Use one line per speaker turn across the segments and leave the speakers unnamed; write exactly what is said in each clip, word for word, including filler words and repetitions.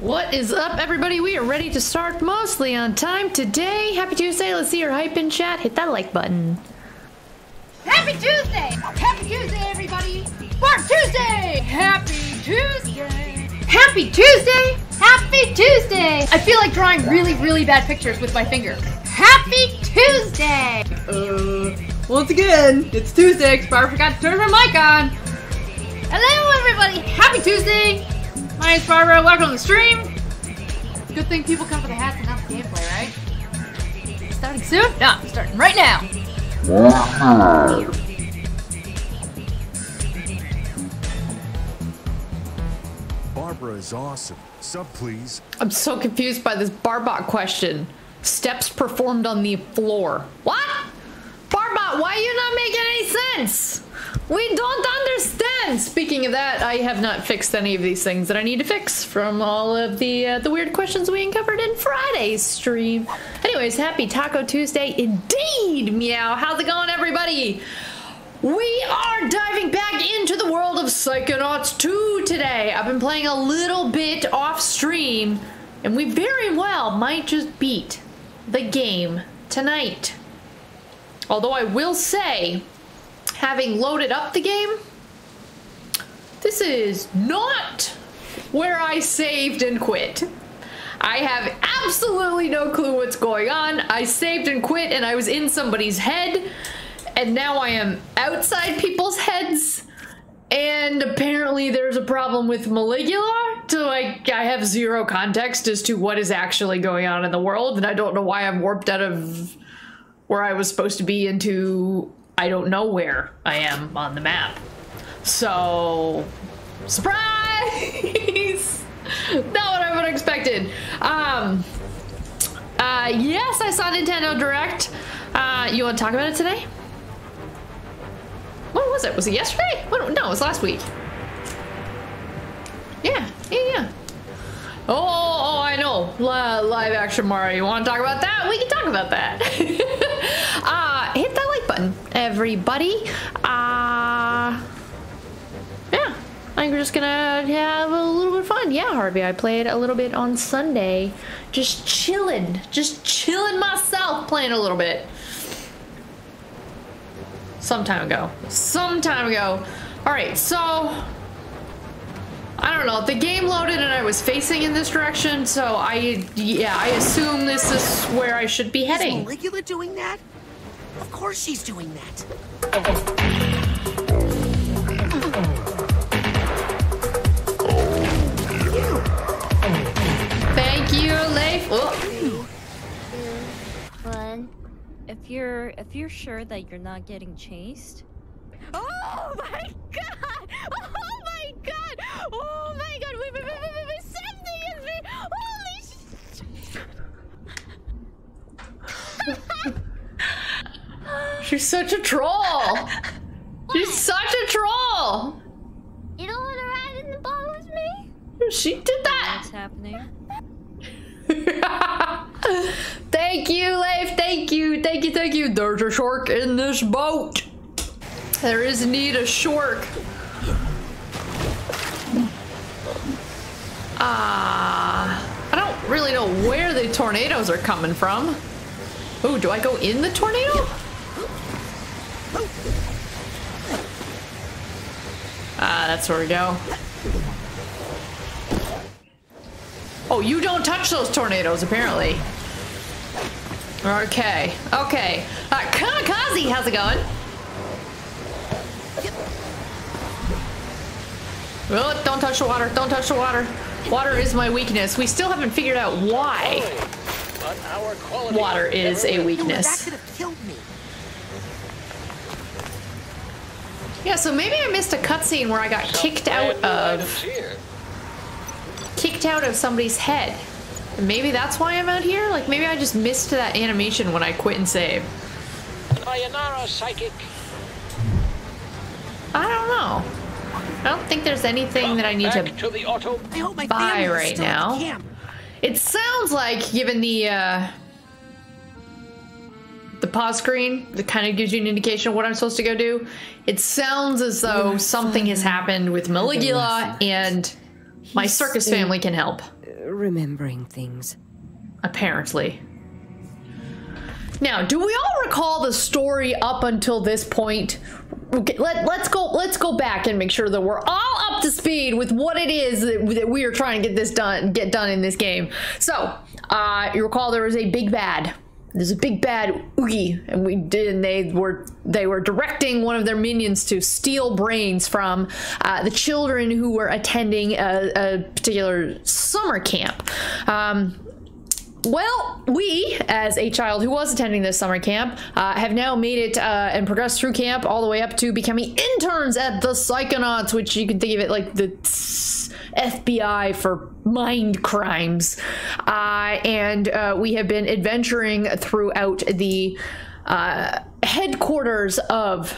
What is up, everybody? We are ready to start mostly on time today. Happy Tuesday. Let's see your hype in chat. Hit that like button.
Happy Tuesday! Happy Tuesday, everybody! Bark Tuesday! Happy Tuesday! Happy Tuesday! Happy Tuesday! I feel like drawing really, really bad pictures with my finger. Happy Tuesday! Uh, once again, it's Tuesday, because Barbara forgot to turn her mic on. Hello, everybody! Happy Tuesday! My name's Barbara, welcome to the stream. Good thing people come for the hats and not the gameplay, right? Starting soon? No, starting right now.
Barbara is awesome. Sub, please.
I'm so confused by this Barbot question. Steps performed on the floor. What? Barbot, why are you not making any sense? We don't understand. Speaking of that, I have not fixed any of these things that I need to fix from all of the uh, the weird questions we uncovered in Friday's stream. Anyways, happy Taco Tuesday indeed, meow. How's it going, everybody? We are diving back into the world of Psychonauts two today. I've been playing a little bit off stream, and we very well might just beat the game tonight. Although I will say, having loaded up the game, this is not where I saved and quit. I have absolutely no clue what's going on. I saved and quit and I was in somebody's head, and now I am outside people's heads, and apparently there's a problem with Maligula. So like, I have zero context as to what is actually going on in the world, and I don't know why I'm warped out of where I was supposed to be into I don't know where I am on the map. So, surprise! Not what I would have expected. Um, uh, yes, I saw Nintendo Direct. Uh, you want to talk about it today? What was it? Was it yesterday? What, no, it was last week. Yeah, yeah, yeah. Oh, oh, I know. L live action Mario. You want to talk about that? We can talk about that. uh, hit that like button, everybody. Uh, yeah, I think we're just gonna have a little bit of fun. Yeah, Harvey, I played a little bit on Sunday. Just chilling. Just chilling myself, playing a little bit. Some time ago. Some time ago. All right, so I don't know, the game loaded and I was facing in this direction, so I, yeah, I assume this is where I should be heading.
Is Maligula doing that? Of course she's doing that.
Thank you, Leif. Oh.
One. If you're, if you're sure that you're not getting chased.
Oh my god! Oh my god! Oh my god! Wait, wait, wait, wait, wait, wait. Something is me! Holy sh-
She's such a troll. She's such a troll.
You don't want to ride in the ball with me?
She did that.
What's happening?
Thank you, Leif. Thank you. Thank you. Thank you. There's a shark in this boat. There is indeed a shark. Ah, uh, I don't really know where the tornadoes are coming from. Oh, do I go in the tornado? Ah, that's where we go. Oh, you don't touch those tornadoes, apparently. Okay, okay. Uh, Kamikaze, how's it going? Oh, don't touch the water, don't touch the water. Water is my weakness. We still haven't figured out why water is a weakness.
That could have killed me.
Yeah, so maybe I missed a cutscene where I got kicked out of kicked out of somebody's head. Maybe that's why I'm out here? Like, maybe I just missed that animation when I quit and saved.
Sayonara, psychic.
I don't know. I don't think there's anything that I need to,
to the auto.
I hope my
buy
family is
right
still at
now.
the camp.
It sounds like, given the uh, the pause screen that kind of gives you an indication of what I'm supposed to go do, it sounds as though something has happened with Maligula and my circus family can help.
remembering things.
Apparently. Now, do we all recall the story up until this point? Okay, let, let's go let's go back and make sure that we're all up to speed with what it is that, that we are trying to get this done get done in this game. So, uh, you recall there was a big bad. There's a big bad Oogie, and we did. And they were they were directing one of their minions to steal brains from uh, the children who were attending a, a particular summer camp. Um, Well, we, as a child who was attending this summer camp, uh, have now made it uh, and progressed through camp all the way up to becoming interns at the Psychonauts, which you can think of it like the F B I for mind crimes. Uh, and uh, we have been adventuring throughout the uh, headquarters of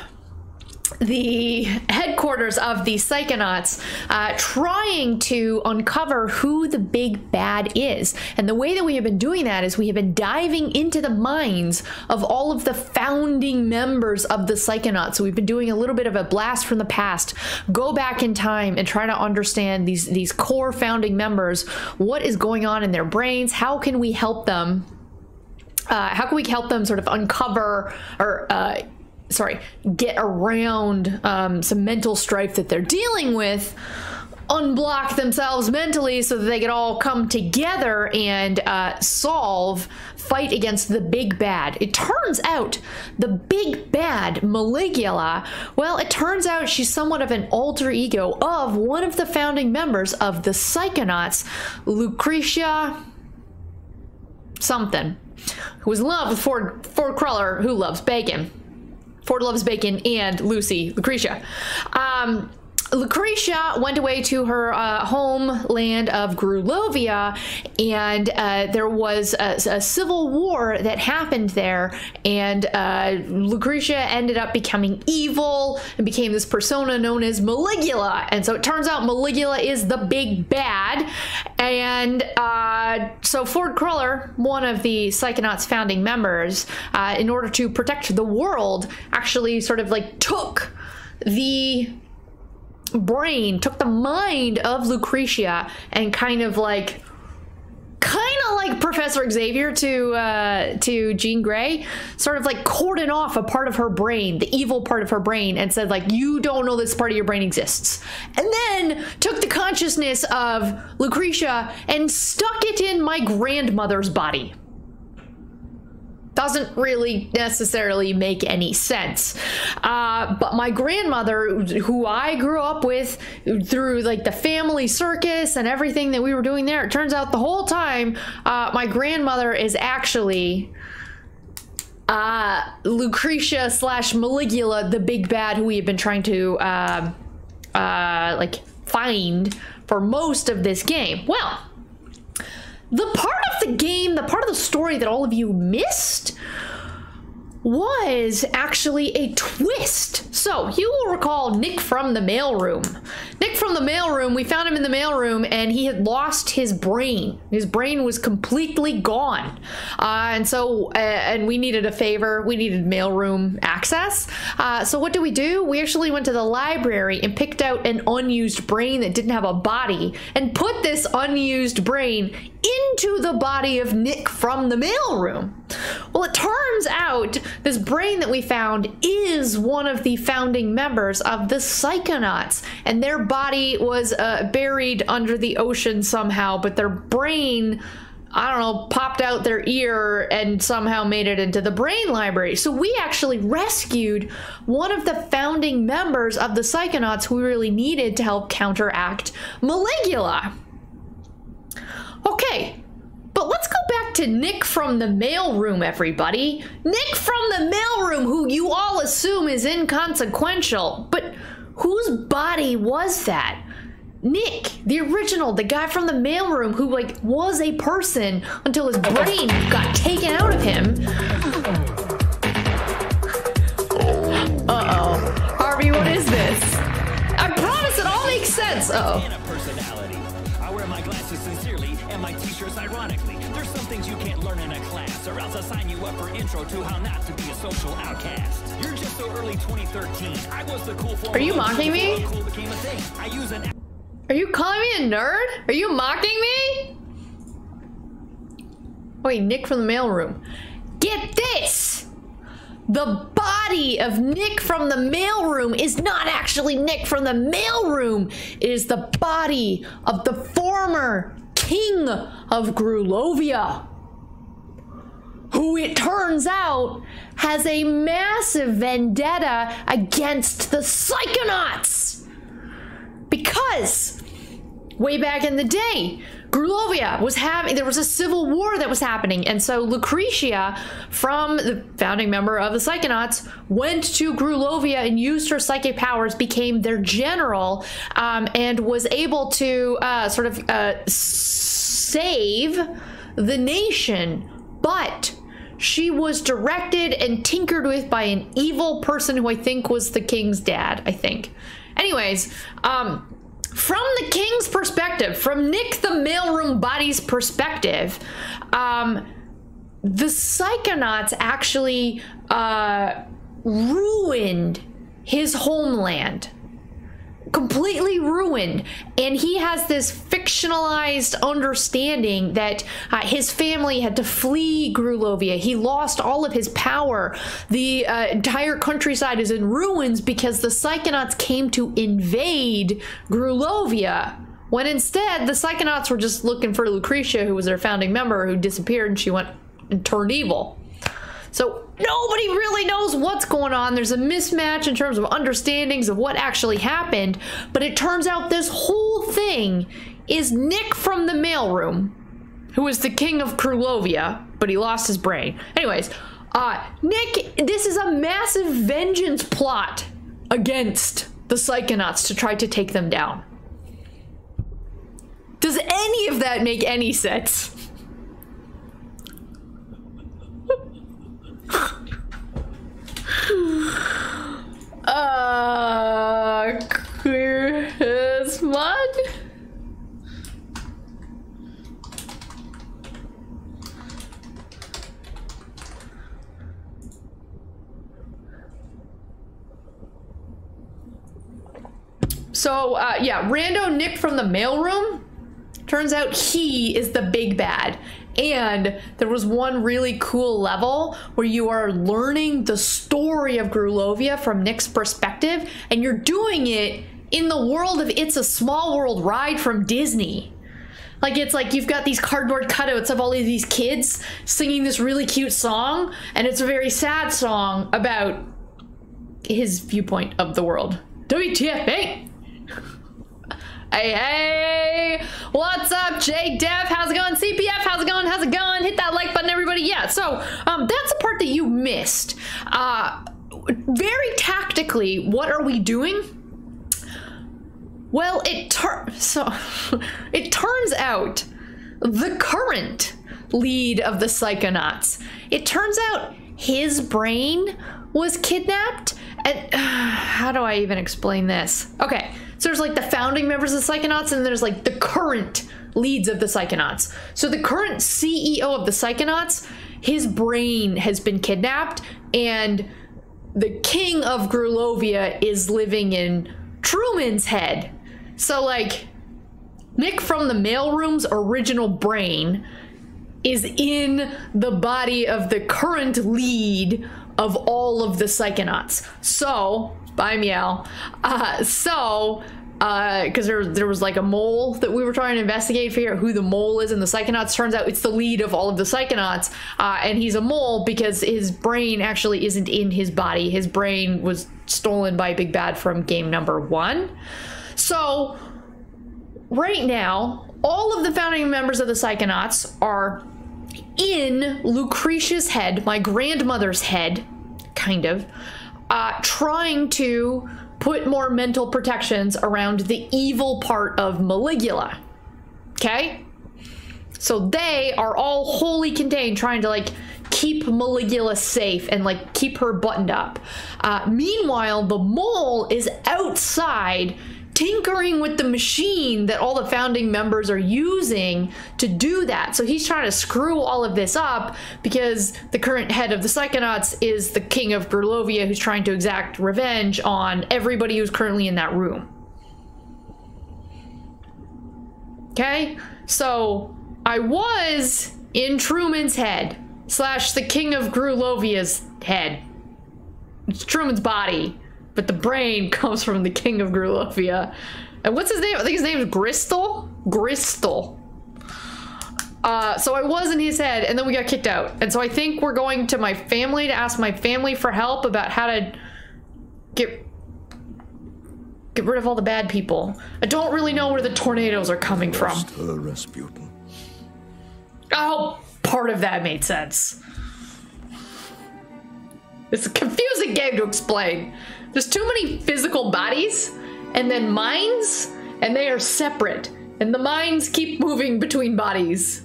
the headquarters of the Psychonauts, uh, trying to uncover who the big bad is. And the way that we have been doing that is we have been diving into the minds of all of the founding members of the Psychonauts. So we've been doing a little bit of a blast from the past, go back in time and try to understand these, these core founding members, what is going on in their brains, how can we help them, uh, how can we help them sort of uncover or, uh, sorry, get around um, some mental strife that they're dealing with, unblock themselves mentally so that they can all come together and uh, solve, fight against the big bad. It turns out the big bad, Maligula, well, it turns out she's somewhat of an alter ego of one of the founding members of the Psychonauts, Lucretia something, who was in love with Ford, Ford Cruller, who loves bacon. Ford loves bacon, and Lucy, Lucretia. Um, Lucretia went away to her uh, homeland of Grulovia, and uh, there was a, a civil war that happened there, and uh, Lucretia ended up becoming evil and became this persona known as Maligula. And so it turns out Maligula is the big bad, and uh, so Ford Cruller, one of the Psychonauts founding members, uh, in order to protect the world, actually sort of like took the brain, took the mind of Lucretia and kind of like kind of like Professor Xavier to uh to Jean Grey, sort of like cordoned off a part of her brain, the evil part of her brain, and said like, you don't know this part of your brain exists, and then took the consciousness of Lucretia and stuck it in my grandmother's body. Doesn't really necessarily make any sense. Uh, but my grandmother, who I grew up with through like the family circus and everything that we were doing there, it turns out the whole time, uh, my grandmother is actually uh, Lucretia slash Maligula, the big bad who we have been trying to uh, uh, like find for most of this game. Well, the part of the game, the part of the story that all of you missed was actually a twist. So you will recall Nick from the mailroom. Nick from the mailroom, we found him in the mailroom and he had lost his brain. His brain was completely gone. Uh, and so, uh, and we needed a favor. We needed mailroom access. Uh, so what do we do? We actually went to the library and picked out an unused brain that didn't have a body and put this unused brain into the body of Nick from the mailroom. Well, it turns out this brain that we found is one of the founding members of the Psychonauts, and their body was uh, buried under the ocean somehow, but their brain, I don't know, popped out their ear and somehow made it into the brain library. So we actually rescued one of the founding members of the Psychonauts who we really needed to help counteract Maligula. Okay, but let's go back to Nick from the mailroom, everybody. Nick from the mailroom, who you all assume is inconsequential, but whose body was that? Nick, the original, the guy from the mailroom who like was a person until his brain got taken out of him. Uh-oh. Harvey, what is this? I promise it all makes sense. Uh-oh.
I wear my glasses sincerely and my t-shirts ironically. There's some things you can't learn in a class, or else I'll sign you up for intro to how not to be a social outcast. You're just so early twenty thirteen. I was the cool for.
Are you mocking me?
Cool became a thing. I use an.
Are you calling me a nerd? Are you mocking me? Wait, Nick from the mailroom. Get this! The body of Nick from the mailroom is not actually Nick from the mailroom. It is the body of the former king of Grulovia, who it turns out has a massive vendetta against the Psychonauts. Because way back in the day, Grulovia was having, there was a civil war that was happening, and so Lucretia, from the founding member of the Psychonauts, went to Grulovia and used her psychic powers, became their general, um, and was able to uh, sort of uh, save the nation. But she was directed and tinkered with by an evil person who I think was the king's dad, I think. Anyways, um... from the king's perspective, from Nick the mailroom body's perspective, um, the Psychonauts actually uh, ruined his homeland. Completely ruined. And he has this fictionalized understanding that uh, his family had to flee Grulovia. He lost all of his power. The uh, entire countryside is in ruins because the Psychonauts came to invade Grulovia, when instead the Psychonauts were just looking for Lucretia, who was their founding member, who disappeared, and she went and turned evil. So nobody really knows what's going on. There's a mismatch in terms of understandings of what actually happened, but it turns out this whole thing is Nick from the mailroom, who is the king of Grulovia, but he lost his brain. Anyways, uh, Nick, this is a massive vengeance plot against the Psychonauts to try to take them down. Does any of that make any sense? uh, clear as mud. So, uh, yeah, rando Nick from the mailroom. Turns out he is the big bad. And there was one really cool level where you are learning the story of Grulovia from Nick's perspective, and you're doing it in the world of It's a Small World ride from Disney. Like, it's like you've got these cardboard cutouts of all of these kids singing this really cute song, and it's a very sad song about his viewpoint of the world. W T F, hey! Hey, hey, what's up, J Dev? How's it going? C P F, how's it going? How's it going? Hit that like button, everybody. Yeah, so um, that's the part that you missed. Uh, very tactically, what are we doing? Well, it tur- so it turns out the current lead of the Psychonauts, it turns out his brain was kidnapped. And uh, how do I even explain this? Okay. So there's like the founding members of the Psychonauts, and there's like the current leads of the Psychonauts. So the current C E O of the Psychonauts, his brain has been kidnapped, and the king of Grulovia is living in Truman's head. So like Nick from the mailroom's original brain is in the body of the current lead of all of the Psychonauts. So, bye meow. Uh, so, uh, cause there, there was like a mole that we were trying to investigate, figure out who the mole is in the Psychonauts. Turns out it's the lead of all of the Psychonauts. Uh, and he's a mole because his brain actually isn't in his body. His brain was stolen by Big Bad from game number one. So, right now, all of the founding members of the Psychonauts are in Lucretia's head, my grandmother's head, kind of, uh, trying to put more mental protections around the evil part of Maligula. Okay? So they are all wholly contained, trying to like keep Maligula safe and like keep her buttoned up. Uh, meanwhile, the mole is outside tinkering with the machine that all the founding members are using to do that. So he's trying to screw all of this up because the current head of the Psychonauts is the king of Grulovia, who's trying to exact revenge on everybody who's currently in that room. Okay? So I was in Truman's head, slash the king of Grulovia's head. It's Truman's body, but the brain comes from the king of Grulovia. And what's his name? I think his name is Gristle? Gristle. Uh, so I was in his head, and then we got kicked out. And so I think we're going to my family to ask my family for help about how to get get rid of all the bad people. I don't really know where the tornadoes are coming from.
Her Rasputin.
Oh, part of that made sense. It's a confusing game to explain. There's too many physical bodies and then minds, and they are separate. And the minds keep moving between bodies.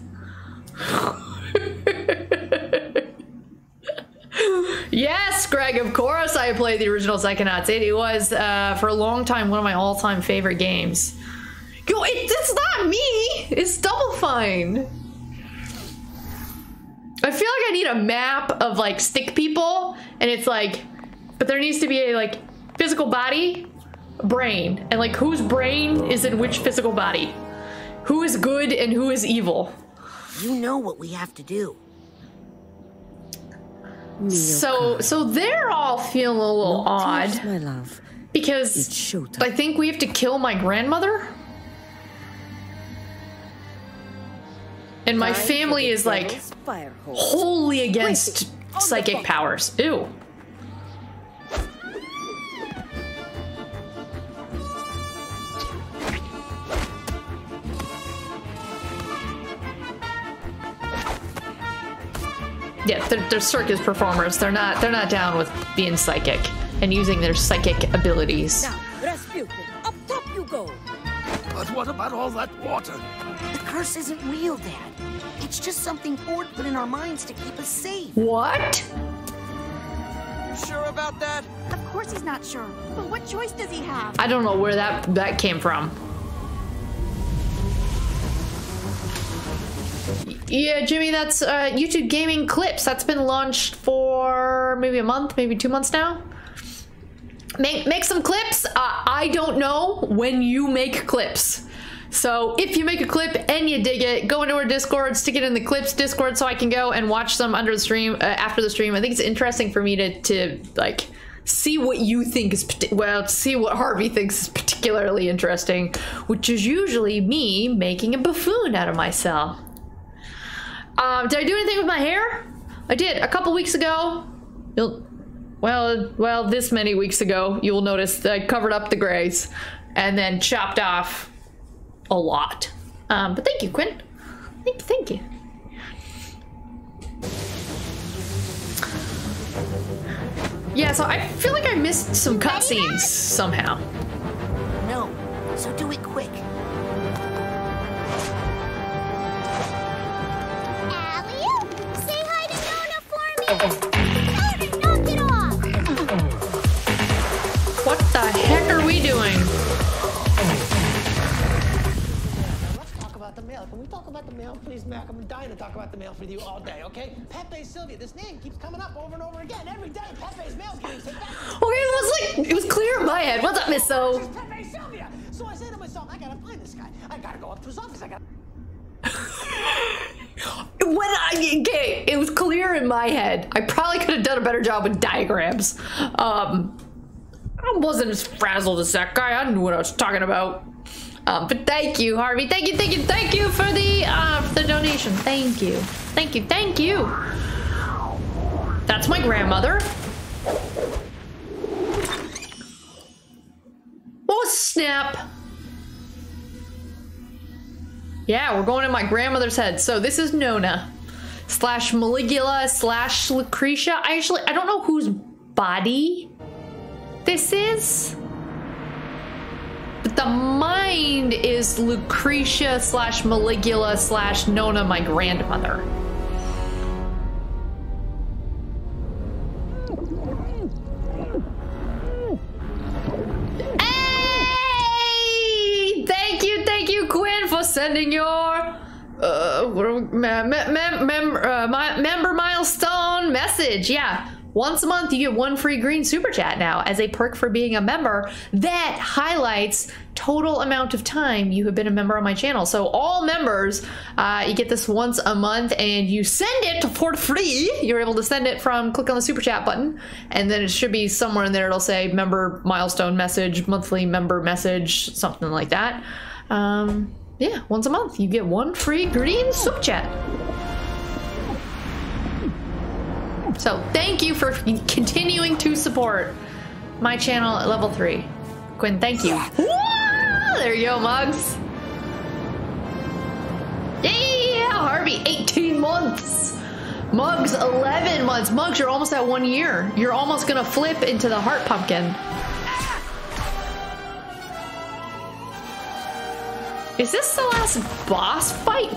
Yes, Greg, of course I played the original Psychonauts. It, it was, uh, for a long time, one of my all-time favorite games. Yo, it, it's not me! It's Double Fine! I feel like I need a map of, like, stick people, and it's like, but there needs to be a, like, physical body, brain, and, like, whose brain is in which physical body? Who is good and who is evil?
You know what we have to do.
So, so they're all feeling a little odd,
my love.
because I think we have to kill my grandmother, and my family is like wholly against psychic powers. Ew. Yeah, they're, they're circus performers. They're not. They're not down with being psychic and using their psychic abilities.
Now, Rasputin, up top you go.
But what about all that water?
The curse isn't real, Dad. It's just something Ford put in our minds to keep us safe.
What?
You sure about that?
Of course he's not sure. But what choice does he have?
I don't know where that that came from. Yeah, Jimmy, that's uh, YouTube Gaming Clips. That's been launched for maybe a month, maybe two months now. Make, make some clips. Uh, I don't know when you make clips. So if you make a clip and you dig it, go into our Discord, stick it in the Clips Discord so I can go and watch them under the stream, uh, after the stream. I think it's interesting for me to, to like, see what you think is, well, see what Harvey thinks is particularly interesting, which is usually me making a buffoon out of myself. Um, did I do anything with my hair? I did a couple weeks ago. You'll, well, well, this many weeks ago, you will notice that I covered up the grays and then chopped off a lot. Um, but thank you, Quinn. Thank you, thank you. Yeah, so I feel like I missed some cutscenes somehow.
No, so do it quick.
What the heck are we doing?
Let's talk about the mail. Can we talk about the mail, please, Mac? I'm dying to talk about the mail with you all day, okay? Pepe Sylvia, this name keeps coming up over and over again. Every day, Pepe's mail's getting sent back.
Okay, it was like, it was clear in my head. What's up, Miss O?
Pepe Sylvia! So I say to myself, I gotta find this guy. I gotta go up to his office. I gotta...
When I, okay, it was clear in my head. I probably could have done a better job with diagrams. Um, I wasn't as frazzled as that guy. I knew what I was talking about. Um, but thank you, Harvey. Thank you, thank you, thank you for the, uh, for the donation. Thank you. Thank you, thank you. That's my grandmother. Oh, snap. Yeah, we're going in my grandmother's head. So this is Nona slash Maligula slash Lucretia. I actually, I don't know whose body this is, but the mind is Lucretia slash Maligula slash Nona, my grandmother. Hey! Thank you, thank you, Quinn, for sending your uh, mem mem mem uh, my member milestone message. Yeah. Once a month, you get one free green super chat now as a perk for being a member that highlights total amount of time you have been a member on my channel. So all members, uh, you get this once a month and you send it for free. You're able to send it from click on the super chat button, and then it should be somewhere in there. It'll say member milestone message, monthly member message, something like that. Um, yeah, once a month you get one free green super chat. So thank you for continuing to support my channel at level three. Quinn, thank you. Whoa, there you go, Mugs. Yeah, Harvey, eighteen months. Mugs, eleven months. Mugs, you're almost at one year. You're almost gonna flip into the heart pumpkin. Is this the last boss fight?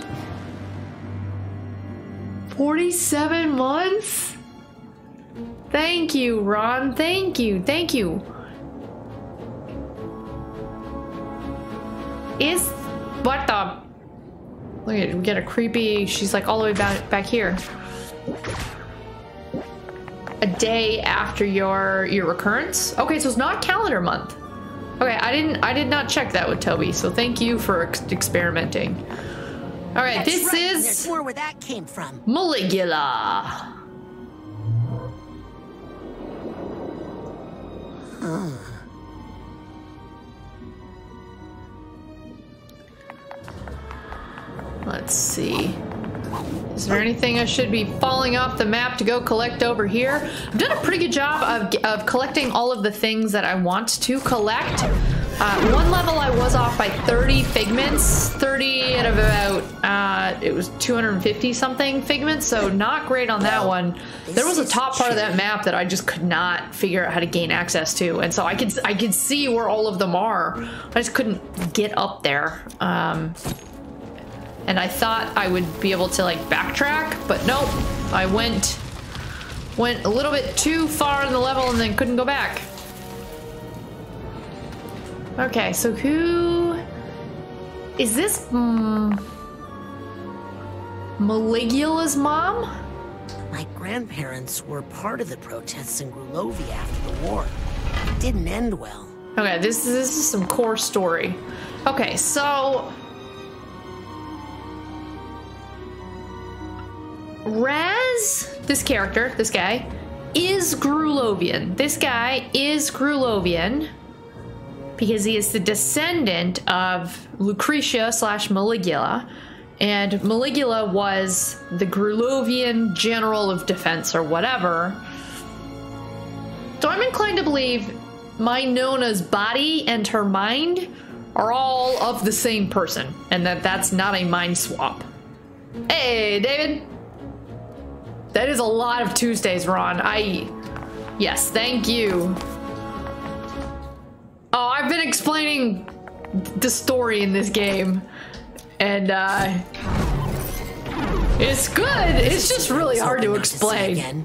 forty-seven months? Thank you, Ron. Thank you. Thank you. Is what the? Look at it. We get a creepy. She's like all the way back back here. A day after your your recurrence. Okay, so it's not calendar month. Okay, I didn't. I did not check that with Toby. So thank you for ex experimenting. All right,
That's
this
right,
is
there's more where that came from.
Maligula.
Huh.
Let's see. Is there anything I should be falling off the map to go collect over here? I've done a pretty good job of, of collecting all of the things that I want to collect. Uh, one level I was off by thirty figments, thirty out of about, uh, it was two hundred fifty something figments, so not great on that one. There was a top part of that map that I just could not figure out how to gain access to, and so I could, I could see where all of them are. I just couldn't get up there. Um, and I thought I would be able to like backtrack, but nope. I went, went a little bit too far in the level and then couldn't go back. Okay, so who is this? Mm, Maligula's mom?
My grandparents were part of the protests in Grulovia after the war. It didn't end well.
Okay, this, this is some core story. Okay, so Raz, this character, this guy, is Grulovian. This guy is Grulovian because he is the descendant of Lucretia slash Maligula, and Maligula was the Grulovian general of defense or whatever. So I'm inclined to believe my Nona's body and her mind are all of the same person, and that that's not a mind swap. Hey, David. That is a lot of Tuesdays, Ron. I... Yes, thank you. Oh, I've been explaining the story in this game, and uh... it's good. It's just really hard to explain.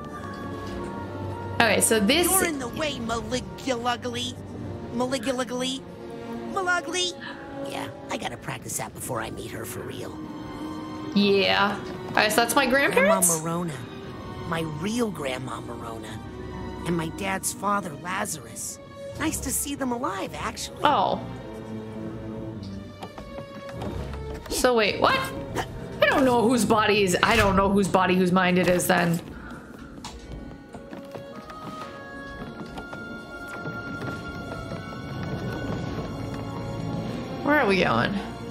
Okay, so this...
You're in the way, Maligulugly. Maligulugly. Malugly. Yeah, I gotta practice that before I meet her for real.
Yeah. Alright, so that's my grandparents?
Grandma Morona. My real Grandma Morona. And my dad's father, Lazarus. Nice to see them alive, actually.
Oh. So wait, what? I don't know whose body is... I don't know whose body, whose mind it is then. Where are we going?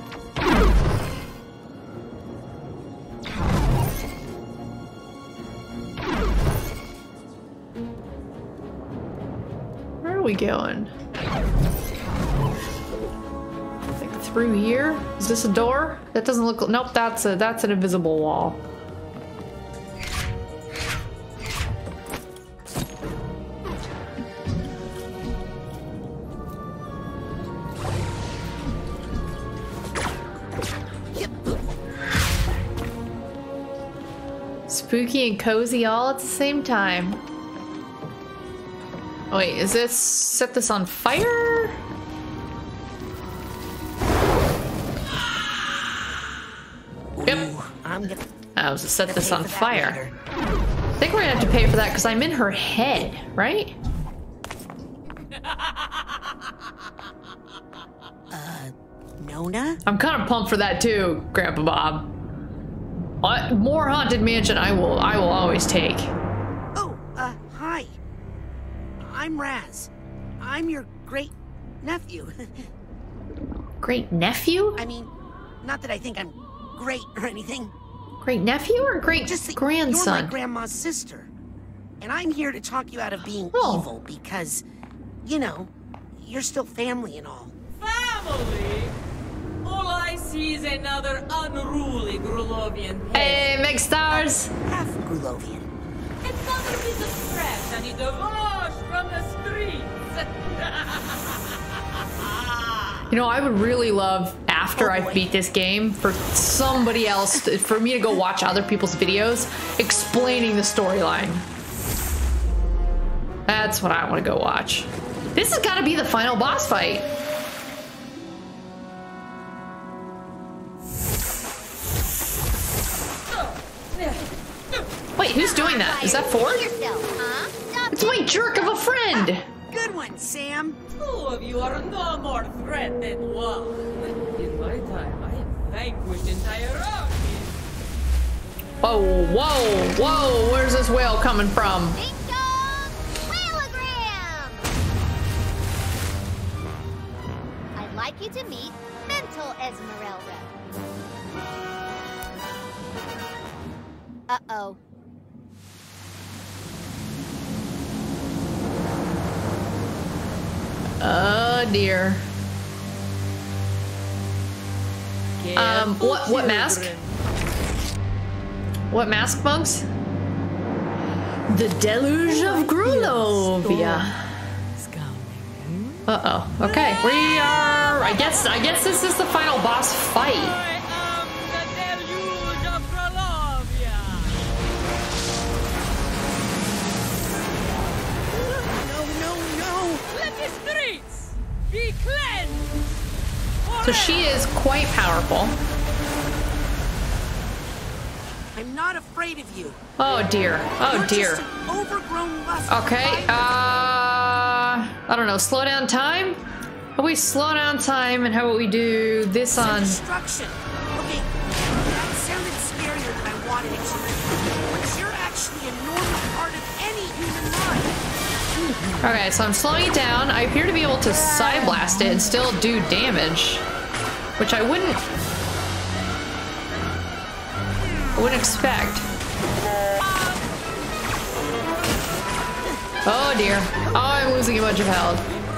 Where are we going? Like through here? Is this a door? That doesn't look... Nope, that's a that's an invisible wall. Spooky and cozy all at the same time. Oh, wait, is this... set this on fire? Yep.
Ooh, I'm gonna...
I was to set this on fire. I think we're gonna have to pay for that because I'm in her head, right?
Fiona?
I'm kind of pumped for that too, Grandpa Bob. Uh, more Haunted Mansion I will I will always take.
Oh, uh, hi. I'm Raz. I'm your great nephew.
Great nephew?
I mean, not that I think I'm great or anything.
Great nephew or great
Just that
grandson?
You're my grandma's sister. And I'm here to talk you out of being
Oh.
evil because, you know, you're still family and all.
Family? All I see is another unruly Grulovian.
Hey, Meg Stars!
Half Grulovian.
Another piece of trash I need to wash from the streets.
You know, I would really love, after
Oh,
I
boy.
beat this game, for somebody else, to, for me to go watch other people's videos explaining the storyline. That's what I want to go watch. This has got to be the final boss fight. Wait, who's doing that? Is that Ford? It's my jerk of a friend.
Good one, Sam.
Two of you are no more threat than one. In my time, I have vanquished entire armies.
Whoa, whoa, whoa, where's this whale coming from?
I'd like you to meet Mental Esmeralda. Uh-oh.
Oh dear. Um, what what mask? What mask, Bugs? The Deluge of Grulovia. Uh oh. Okay, we are. I guess. I guess this is the final boss fight.
I am the deluge of Grulovia.
No, no, no.
Let the streets be cleansed.
So she is quite powerful.
I'm not afraid of you.
Oh dear. Oh
You're
dear.
just an overgrown musk.
Okay. Uh, I don't know. Slow down time. How about we slow down time and how about we do this on?
Destruction. Okay, that sounded scarier than I wanted it to. But you're actually a normal part of any human mind.
Okay, so I'm slowing it down. I appear to be able to side blast it and still do damage, which I wouldn't. I wouldn't expect. Oh dear. Oh, I'm losing a bunch of health.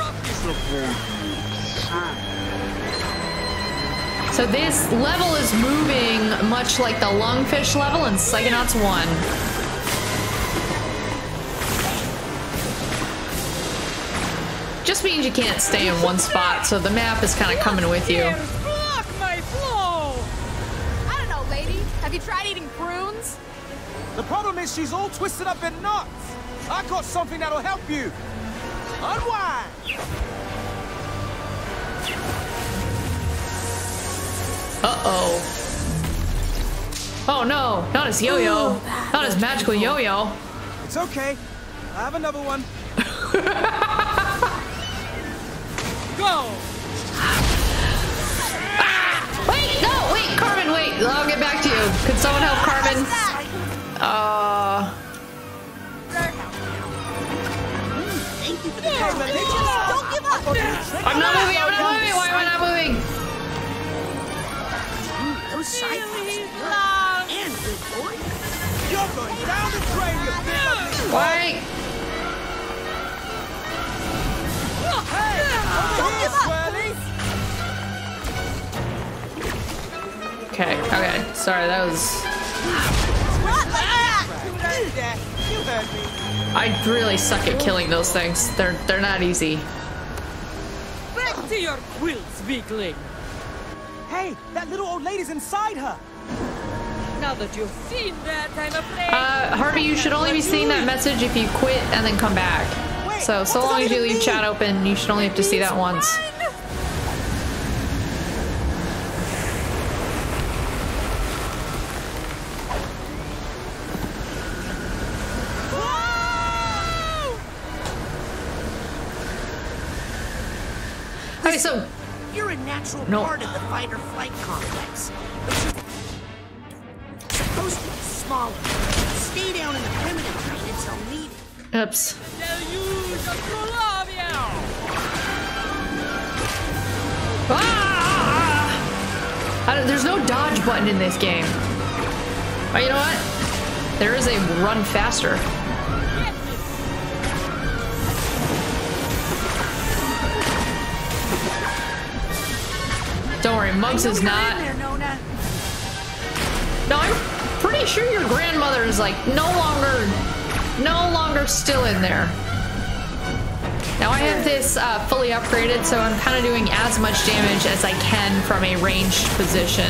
So this level is moving much like the Lungfish level in Psychonauts one. Just means you can't stay in one spot, so the map is kind of coming with you.
Block my flow.
I don't know, lady. Have you tried eating prunes?
The problem is she's all twisted up in knots. I got something that'll help you. Unwind.
Uh-oh. Oh no, not his yo-yo. Not his magical yo-yo.
It's okay. I have another one.
Go.
Ah! Wait, no, wait, Carmen, wait. I'll get back to you. Could someone help Carmen? Uh...
Thank you for the
Don't give up!
I'm not moving, I'm not moving. Why am I not moving?
Those side pops are good. And good boy.
You're going down the drain, you big
Wait.
Hey,
Don't give up!
Swirly.
Okay, okay. Sorry, that was...
Not like that!
Yeah, you heard me.
I really suck at killing those things. They're they're not easy.
Back to your quilts, weakling.
Hey, that little old lady's inside her.
Now that you've seen that, I'm afraid.
Uh, Harvey, you should only be seeing that message if you quit and then come back. So, so long as you leave chat open, you should only have to see that once. Okay, so
You're a natural
No.
part of the fight-or-flight complex. But you're supposed to be smaller. Stay down in the primitive brain until needed.
Oops. Ah! I don't, there's no dodge button in this game. Oh, you know what? There is a run faster. Don't worry, Muggs is not.
There, Nona.
No, I'm pretty sure your grandmother is like no longer, no longer still in there. Now I have this uh, fully upgraded, so I'm kind of doing as much damage as I can from a ranged position.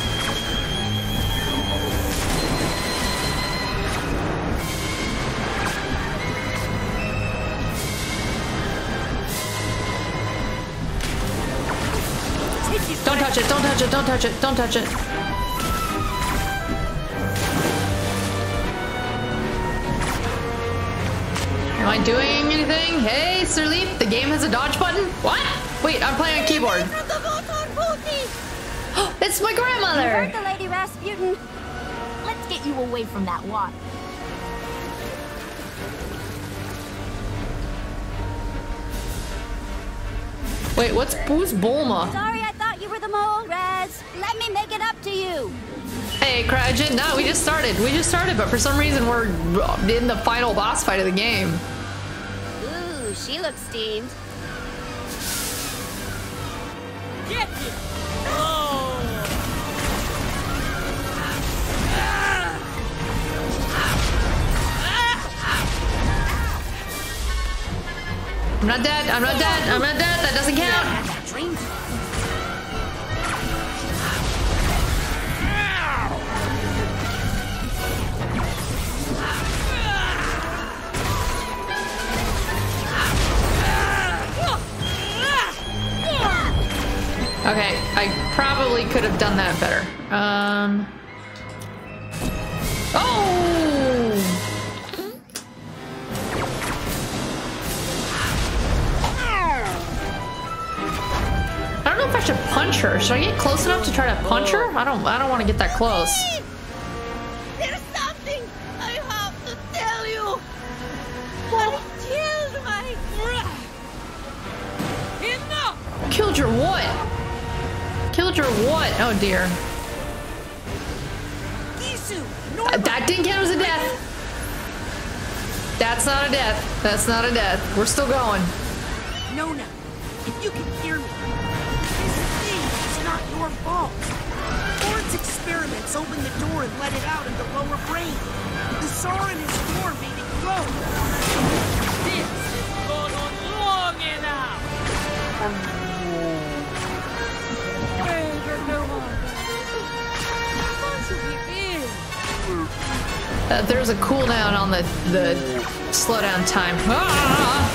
Don't touch it, don't touch it, don't touch it, don't touch it. Am I doing anything? Hey, Sir Leaf, the game has a dodge button? What? Wait, I'm playing on keyboard. It's my grandmother!
You heard the Lady Rasputin. Let's get you away from that water.
Wait, what's who's Bulma?
Sorry, I thought you were the mole, Raz. Let me make it up to you.
Hey, Krajen, no, we just started. We just started, but for some reason we're in the final boss fight of the game.
Ooh, she looks steamed.
Get it! Oh!
I'm not dead, I'm not dead, I'm not dead, that doesn't count. Okay, I probably could have done that better. Um. Oh! I don't know if I should punch her. Should I get close enough to try to punch her? I don't. I don't want to get that close.
There's something I have to tell you. I killed my brother. Enough!
Killed your what? Killed your what? Oh dear. Uh, that didn't count as a death. That's not a death. That's not a death. We're still going.
Nona, if you can hear me, this thing is not your fault. Ford's experiments opened the door and let it out in the lower brain. The Tsar and his war made it grow.
This has gone on long enough!
Uh, there's a cooldown on the the slowdown time. Ah!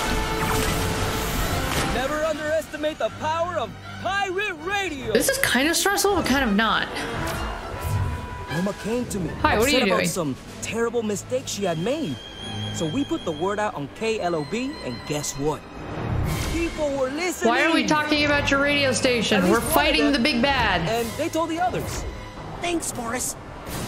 Never underestimate the power of pirate radio.
This is kind of stressful, but kind of not.
Mama came to me.
Hi, what are you
upset about
doing?
some terrible mistake she had made. So we put the word out on K L O B, and guess what? People were listening.
Why are we talking about your radio station?
At least
We're
one of
fighting
them,
the big bad.
And they told the others.
Thanks, Boris.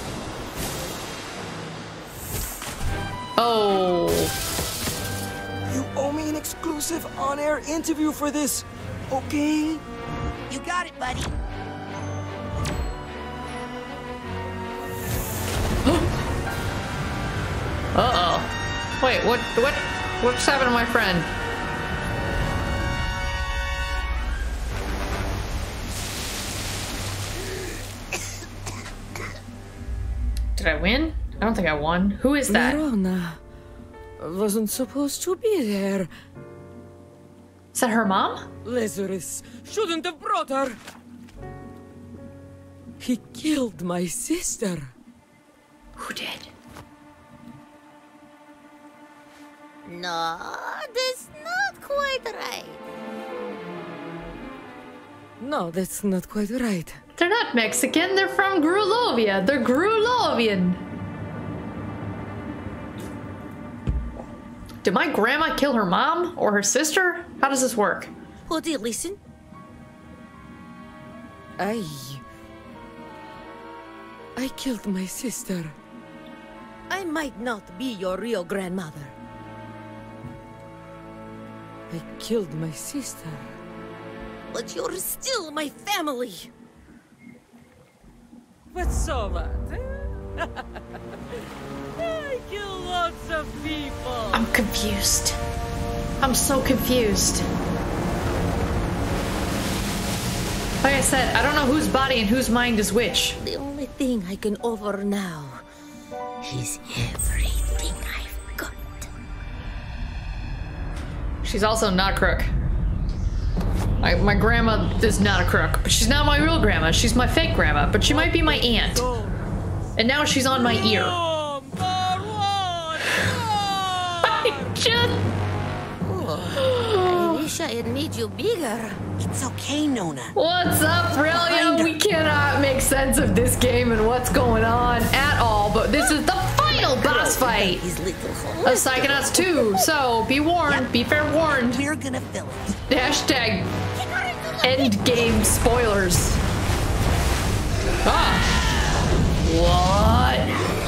Oh.
You owe me an exclusive on-air interview for this, okay?
You got it, buddy.
Uh-oh. Wait, what, what, what's happened to my friend? Did I win? I don't think I won. Who is that?
Verona wasn't supposed to be there.
Is that her mom?
Lazarus shouldn't have brought her. He killed my sister.
Who did?
No, that's not quite right.
No, that's not quite right.
They're not Mexican, they're from Grulovia. They're Grulovian. Did my grandma kill her mom or her sister? How does this work?
Would you listen?
I... I killed my sister.
I might not be your real grandmother.
I killed my sister.
But you're still my family.
But so what? I kill lots of people.
I'm confused. I'm so confused. Like I said, I don't know whose body and whose mind is which.
The only thing I can offer now is everything I've got.
She's also not a crook. My, my grandma is not a crook, but she's not my real grandma. She's my fake grandma, but she might be my aunt. And now she's on my ear. I just...
Oh, I wish I had made you bigger.
It's okay, Nona.
What's up, Brilliant? We cannot make sense of this game and what's going on at all, but this is the final boss fight of Psychonauts two. So be warned, be fair warned.
We're gonna fill it.
Hashtag end game spoilers. Ah. What?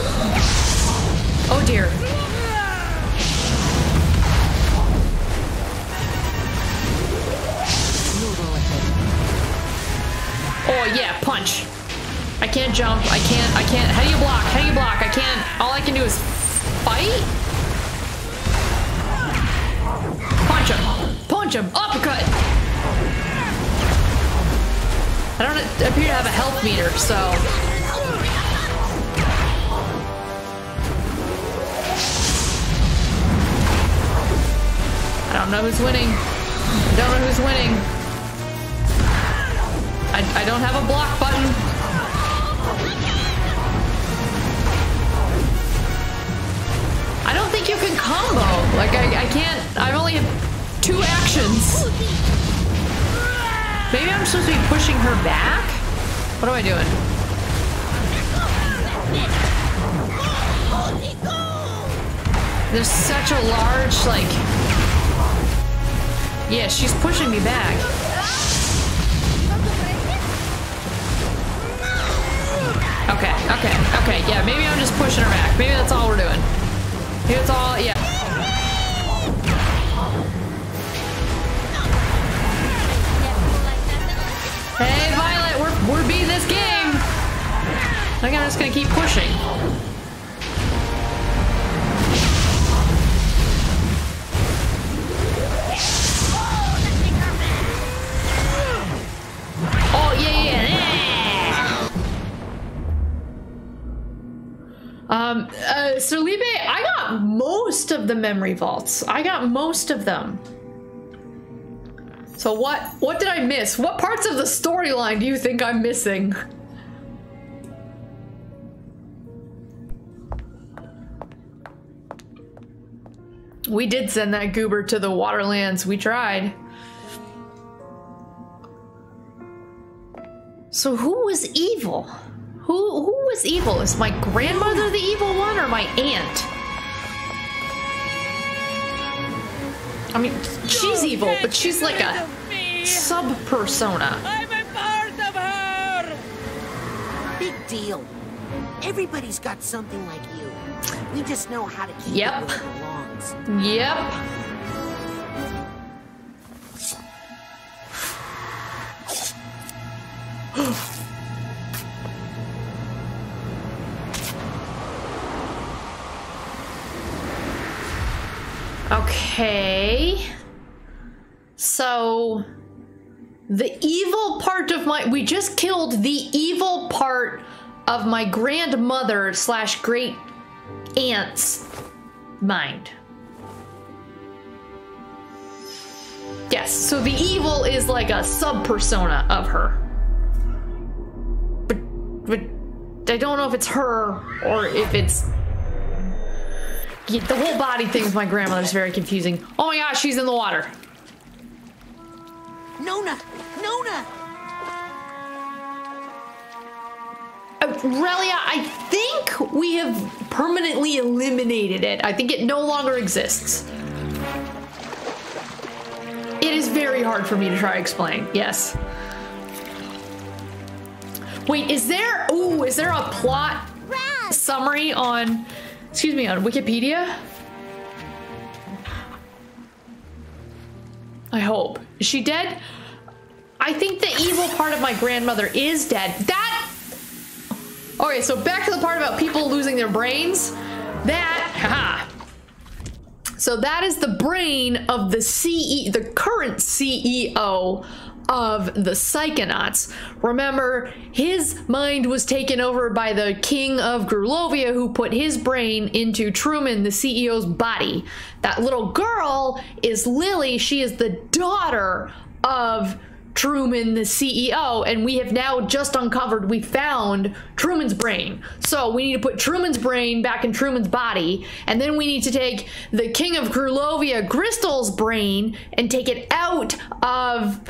Oh dear. Oh yeah, punch. I can't jump. I can't. I can't. How do you block? How do you block? I can't. All I can do is fight. Punch him. Punch him. Uppercut. I don't appear to have a health meter, so. I don't know who's winning. I don't know who's winning. I, I don't have a block button. I don't think you can combo. Like, I, I can't. I only have two actions. Maybe I'm supposed to be pushing her back? What am I doing? There's such a large, like... Yeah, she's pushing me back. Okay, okay, okay, yeah, maybe I'm just pushing her back. Maybe that's all we're doing. Maybe that's all, yeah. Hey, Violet, we're, we're beating this game. I think I'm just gonna keep pushing. Oh, yeah, yeah, yeah. Um, uh, so Libe, I got most of the memory vaults. I got most of them. So what, what did I miss? What parts of the storyline do you think I'm missing? We did send that goober to the Waterlands. We tried. So who was evil? Who who was evil? Is my grandmother the evil one or my aunt? I mean, she's evil, but she's like a sub-persona.
I'm a part of her!
Big deal. Everybody's got something like you. We just know how to keep
Yep.
it where it belongs.
Yep. Okay. So the evil part of my we just killed the evil part of my grandmother slash great aunt's mind. Yes, so the evil is like a sub-persona of her. But, but I don't know if it's her or if it's... Yeah, the whole body thing with my grandmother is very confusing. Oh my gosh, she's in the water.
Nona! Nona!
Relia, I think we have permanently eliminated it. I think it no longer exists. It is very hard for me to try to explain, yes. Wait, is there, ooh, is there a plot summary on, excuse me, on Wikipedia? I hope. Is she dead? I think the evil part of my grandmother is dead. That, okay, so back to the part about people losing their brains. That, haha. So that is the brain of the C E, the current C E O of the Psychonauts. Remember, his mind was taken over by the king of Grulovia, who put his brain into Truman, the C E O's body. That little girl is Lily. She is the daughter of Truman, the C E O, and we have now just uncovered, we found Truman's brain. So we need to put Truman's brain back in Truman's body, and then we need to take the king of Grulovia, Gristel's brain, and take it out of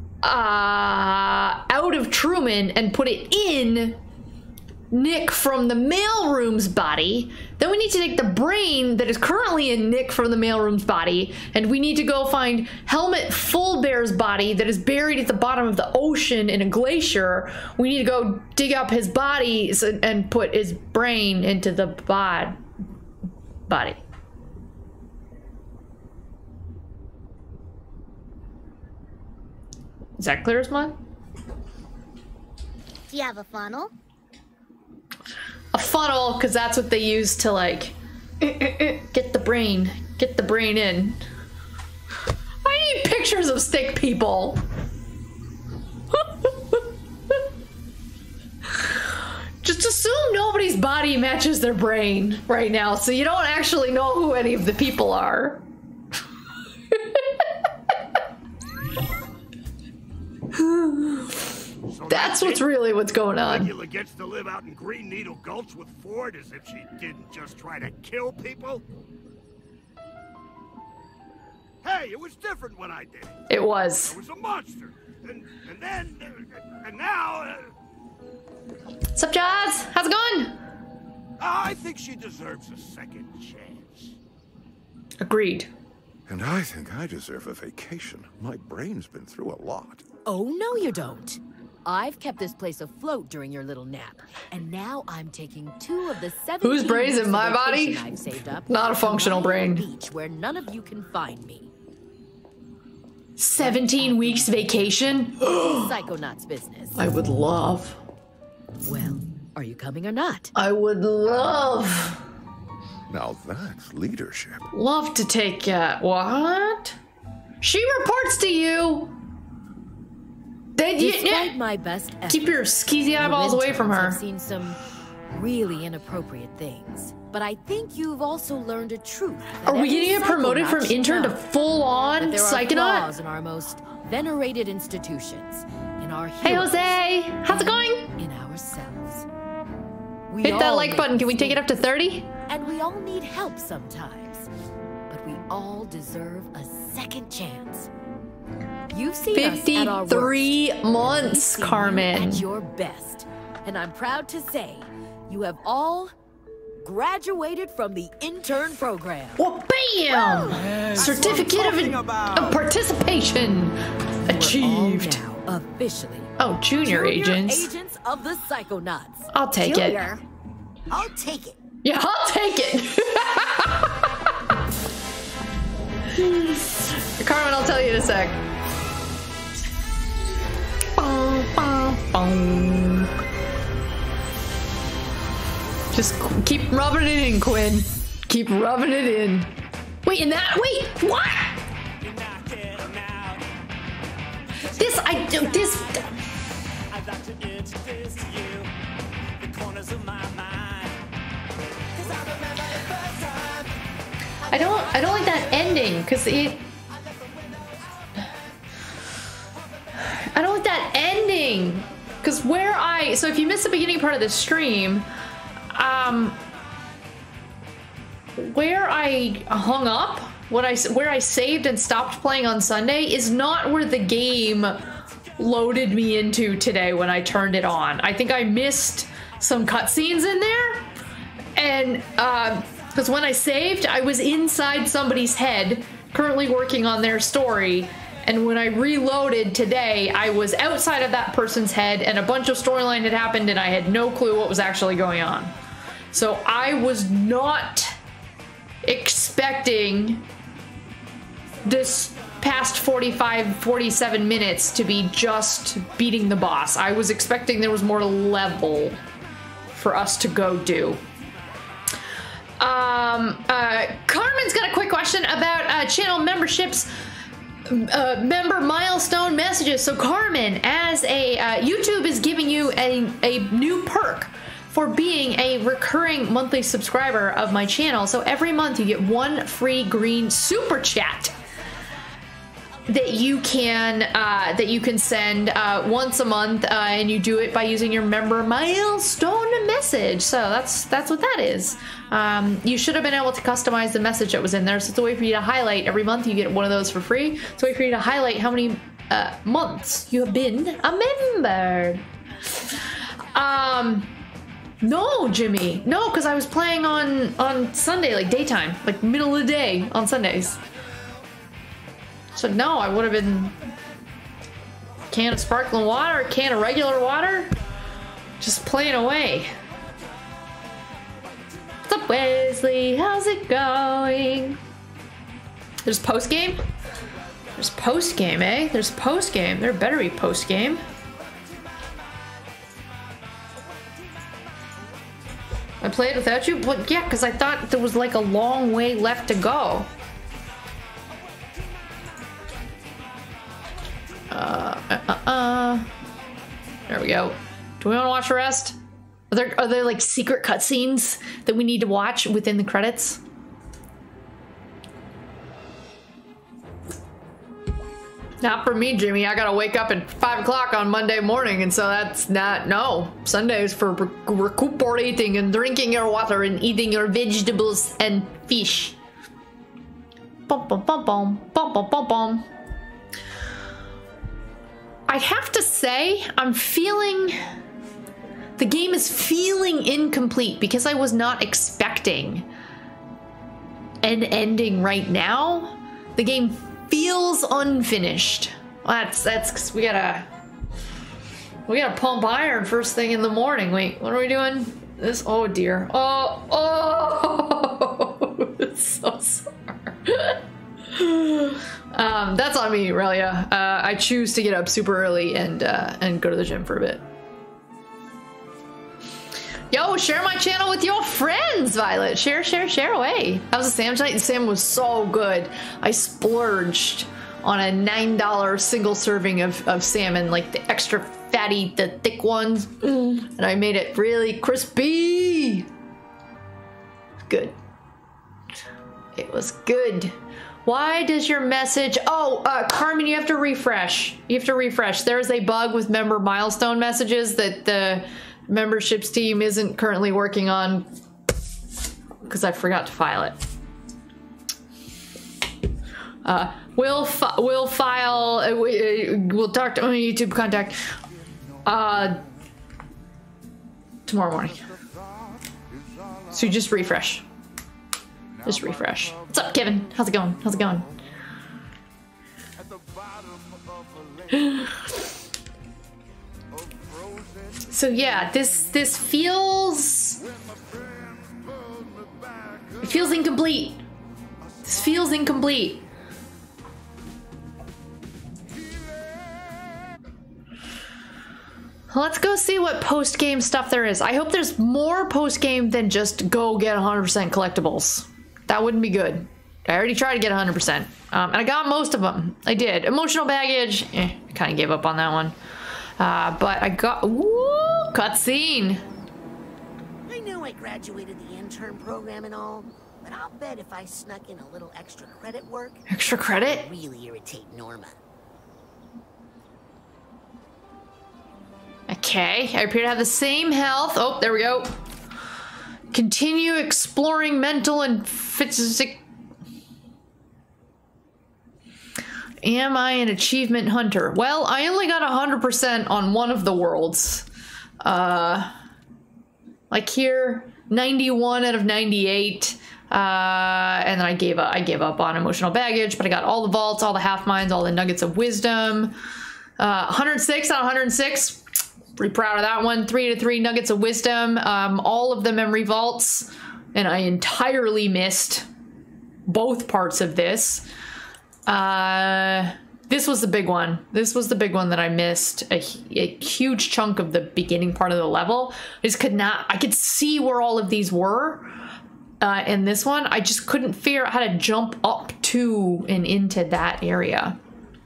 uh out of Truman and put it in Nick from the mailroom's body. Then we need to take the brain that is currently in Nick from the mailroom's body, and we need to go find Helmut Fullbear's body that is buried at the bottom of the ocean in a glacier. We need to go dig up his body and put his brain into the bod body. Is that clear as mud?
Do you have a funnel?
A funnel, because that's what they use to, like, get the brain, get the brain in. I need pictures of stick people. Just assume nobody's body matches their brain right now, so you don't actually know who any of the people are.
So
That's what's really what's going on.
Regula gets to live out in Green Needle Gulch with Ford as if she didn't just try to kill people. Hey, it was different when I did it.
It was.
I was a monster, and and then uh, and now. Uh,
What's up, Jaws? How's it going?
I think she deserves a second chance.
Agreed.
And I think I deserve a vacation. My brain's been through a lot.
Oh, no you don't. I've kept this place afloat during your little nap, and now I'm taking two of the seven.
Whose brain's in my body?
I've saved up.
Not a functional brain.
Beach where none of you can find me.
seventeen weeks vacation?
Psychonauts business.
I would love.
Well, are you coming or not?
I would love.
Now that's leadership.
Love to take, uh, what? She reports to you. Did you,
Despite
yeah.
my best efforts,
Keep your skeezy eyeballs away from her.
I've seen some really inappropriate things, but I think you've also learned a truth.
Are we gonna get promoted from intern to full-on Psychonaut?
Flaws in our most venerated institutions, in our
Hey,
heroes,
Jose, how's it going?
in ourselves. We
Hit that
all
like
make
button. Can we take it up to thirty?
And we all need help sometimes, but we all deserve a second chance. You've seen us at our
fifty-three
worst.
months,
We've seen you
Carmen.
at your best, and I'm proud to say you have all graduated from the intern program.
Well, bam!
Yes,
Certificate of, of participation achieved.
Now officially.
Oh, junior,
Junior
agents.
agents of the Psychonauts.
I'll take
Junior.
it.
I'll take it.
Yeah, I'll take it. Carmen, I'll tell you in a sec. Just keep rubbing it in, Quinn. Keep rubbing it in. Wait, and that, wait, what? This, I do, this. I don't, I don't like that ending, because it, I don't like that ending, because where I, so if you missed the beginning part of the stream, um, where I hung up, what I, where I saved and stopped playing on Sunday is not where the game loaded me into today when I turned it on. I think I missed some cutscenes in there, and, uh, because when I saved, I was inside somebody's head, currently working on their story, And when I reloaded today, I was outside of that person's head and a bunch of storyline had happened and I had no clue what was actually going on. So I was not expecting this past forty-five, forty-seven minutes to be just beating the boss. I was expecting there was more level for us to go do. Um, uh, Carmen's got a quick question about uh, channel memberships, uh, member milestone messages. So Carmen, as a, uh, YouTube is giving you a, a new perk for being a recurring monthly subscriber of my channel. So every month you get one free green super chat that you can uh, that you can send uh, once a month, uh, and you do it by using your member milestone message. So that's that's what that is. Um, you should have been able to customize the message that was in there. So it's a way for you to highlight every month. You get one of those for free. It's a way for you to highlight how many uh, months you have been a member. Um, no, Jimmy, no, because I was playing on on Sunday, like daytime, like middle of the day on Sundays. So no, I would have been a can of sparkling water, a can of regular water, just playing away. What's up, Wesley? How's it going? There's post game? There's post game, eh? There's post game. There better be post game. I played without you? But yeah, because I thought there was like a long way left to go. Uh, uh, uh, there we go. Do we want to watch the rest? Are there, are there like secret cutscenes that we need to watch within the credits? Not for me, Jimmy. I gotta wake up at five o'clock on Monday morning, and so that's not, no. Sunday is for rec recuperating and drinking your water and eating your vegetables and fish. Bum, bum, bum, bum, bum, bum, bum, bum. I have to say, I'm feeling, the game is feeling incomplete because I was not expecting an ending right now. The game feels unfinished. That's, that's, cause we gotta, we gotta pump iron first thing in the morning. Wait, what are we doing? This, oh dear. Oh, oh, it's so sorry. Um, that's on me, Relia. Uh, I choose to get up super early and uh, and go to the gym for a bit. Yo, share my channel with your friends, Violet. Share, share, share away. How's the Sam tonight? The Sam was so good. I splurged on a nine dollar single serving of, of salmon, like the extra fatty, the thick ones. Mm. And I made it really crispy. Good. It was good. Why does your message... Oh, uh, Carmen, you have to refresh. You have to refresh. There's a bug with member milestone messages that the memberships team isn't currently working on because I forgot to file it. Uh, we'll, fi we'll file... Uh, we, uh, we'll talk to my YouTube contact uh, tomorrow morning. So you just refresh. Just refresh. What's up, Kevin? How's it going? How's it going? So yeah, this this feels it feels incomplete. This feels incomplete. Let's go see what post-game stuff there is. I hope there's more post-game than just go get one hundred percent collectibles. That wouldn't be good. I already tried to get one hundred percent. Um, and I got most of them. I did. Emotional baggage. Eh, I kind of gave up on that one. Uh, but I got... Woo! Cutscene.
I know I graduated the intern program and all, but I'll bet if I snuck in a little extra credit work...
Extra credit?
It would really irritate Norma.
Okay. I appear to have the same health. Oh, there we go. Continue exploring mental and physical. Am I an achievement hunter? Well, I only got one hundred percent on one of the worlds. Uh, like here, ninety-one out of ninety-eight. Uh, and then I gave up, I gave up on emotional baggage, but I got all the vaults, all the half minds, all the nuggets of wisdom. Uh, one hundred six out of one hundred six. Pretty proud of that one. Three to three nuggets of wisdom. Um, all of the memory vaults. And I entirely missed both parts of this. Uh, this was the big one. This was the big one that I missed. A, a huge chunk of the beginning part of the level. I just could not, I could see where all of these were. Uh, in this one, I just couldn't figure out how to jump up to and into that area.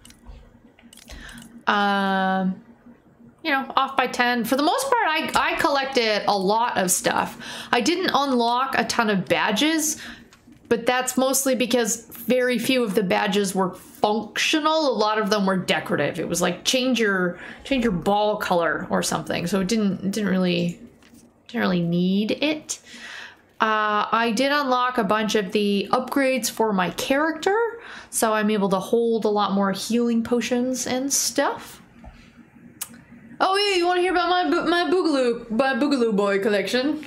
Um, you know, off by ten. For the most part, I, I collected a lot of stuff. I didn't unlock a ton of badges, but that's mostly because very few of the badges were functional. A lot of them were decorative. It was like change your change your ball color or something. So it didn't it didn't really didn't really need it. Uh, I did unlock a bunch of the upgrades for my character, so I'm able to hold a lot more healing potions and stuff. Oh yeah, you want to hear about my bo my Boogaloo my Boogaloo Boy collection?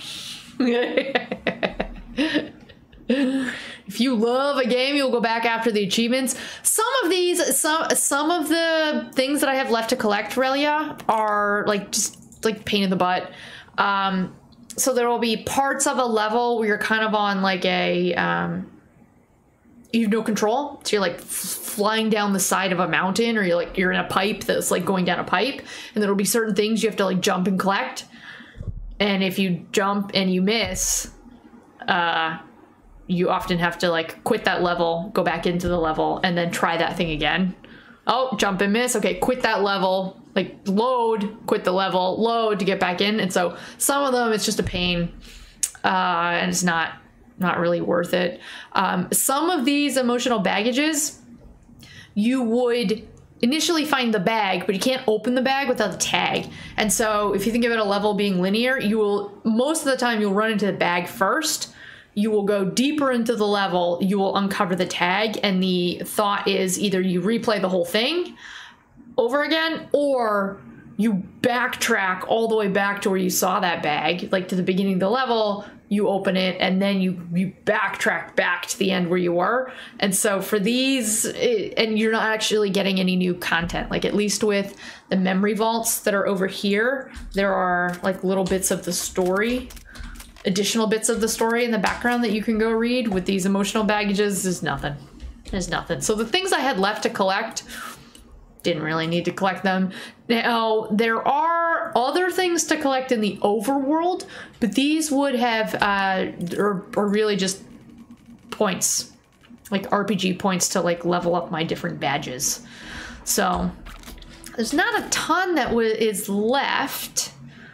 If you love a game, you'll go back after the achievements. Some of these, some some of the things that I have left to collect, Relia, are like just like pain in the butt. Um, so there will be parts of a level where you're kind of on like a um, you have no control. So you're like flying down the side of a mountain, or you're like you're in a pipe that's like going down a pipe, and there'll be certain things you have to like jump and collect. And if you jump and you miss, uh. you often have to like quit that level, go back into the level, and then try that thing again. Oh, jump and miss. Okay, quit that level, like load, quit the level, load to get back in. And so some of them, it's just a pain, uh, and it's not not really worth it. Um, some of these emotional baggages, you would initially find the bag, but you can't open the bag without the tag. And so if you think of it a level being linear, you will, most of the time you'll run into the bag first. You will go deeper into the level, you will uncover the tag, and the thought is either you replay the whole thing over again, or you backtrack all the way back to where you saw that bag, like to the beginning of the level, you open it, and then you, you backtrack back to the end where you were. And so for these, it, and you're not actually getting any new content, like at least with the memory vaults that are over here, there are like little bits of the story, additional bits of the story in the background that you can go read. With these emotional baggages, is nothing. There's nothing. So the things I had left to collect, didn't really need to collect them. Now, there are other things to collect in the overworld, but these would have, uh, or, or really just points, like R P G points to like level up my different badges. So there's not a ton that is left.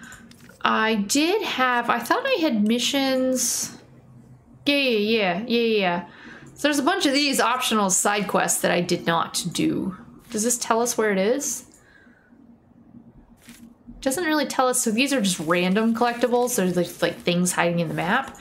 I did have, I thought I had missions. Yeah, yeah, yeah, yeah, yeah. So there's a bunch of these optional side quests that I did not do. Does this tell us where it is? Doesn't really tell us. So these are just random collectibles. There's like, like things hiding in the map.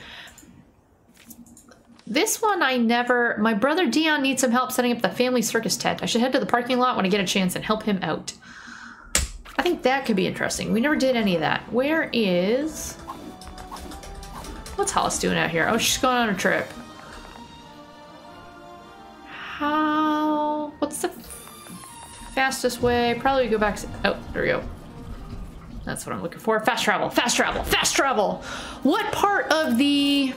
This one I never, my brother Dion needs some help setting up the family circus tent. I should head to the parking lot when I get a chance and help him out. I think that could be interesting. We never did any of that. Where is... What's Hollis doing out here? Oh, she's going on a trip. How... What's the fastest way? Probably go back to... Oh, there we go. That's what I'm looking for. Fast travel, fast travel, fast travel! What part of the...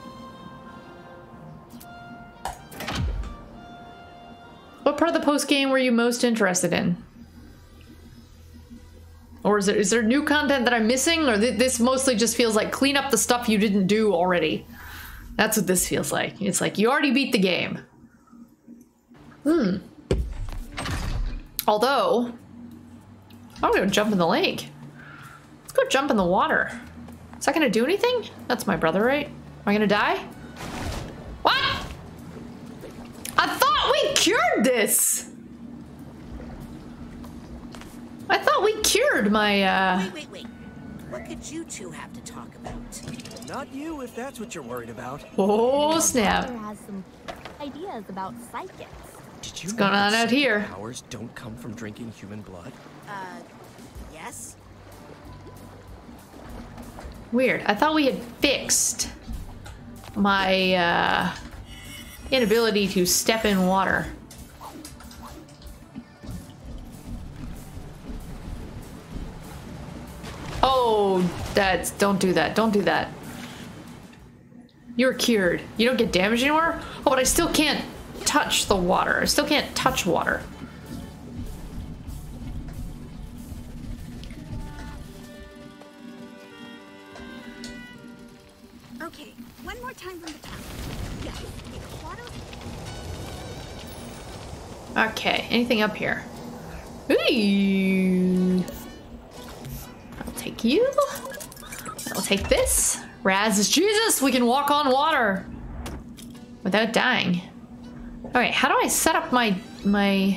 What part of the post-game were you most interested in? Or is there, is there new content that I'm missing? Or th this mostly just feels like clean up the stuff you didn't do already. That's what this feels like. It's like you already beat the game. Hmm. Although, I'm gonna jump in the lake. Let's go jump in the water. Is that gonna do anything? That's my brother, right? Am I gonna die? What? I thought we cured this! I thought we cured my, uh...
Wait, wait, wait. What could you two have to talk about?
Not you, if that's what you're worried about.
Oh, snap.
Father has some ideas about psychics.
Did you
What's going on out here?
Powers don't come from drinking human blood?
Uh, yes?
Weird. I thought we had fixed my uh, inability to step in water. Oh, that's, don't do that. Don't do that. You're cured. You don't get damaged anymore? Oh, but I still can't touch the water. I still can't touch water.
Okay, one more time from the top. Yeah, water.
Okay, anything up here? Ooh. I'll take you. I'll take this. Raz is Jesus. We can walk on water without dying. All right, how do I set up my my?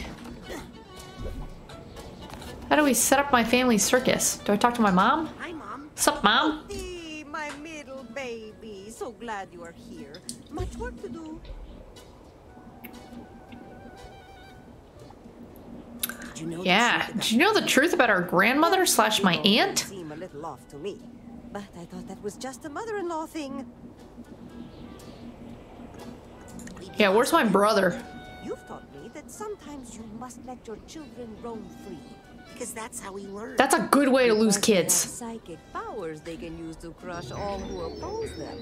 How do we set up my family circus? Do I talk to my mom?
Hi, Mom.
Sup, Mom?
Hey, my middle baby. So glad you are here. Much work to do.
Did you know
Yeah. Did you know the truth about our grandmother slash my aunt?
Seem a little off to me, but I thought that was just a mother-in-law thing.
Yeah, where's my brother?
You've taught me that sometimes you must let your children roam free.
Because that's how we learn.
That's a good way to lose
Because they have
kids.
psychic powers they can use to crush all who oppose them.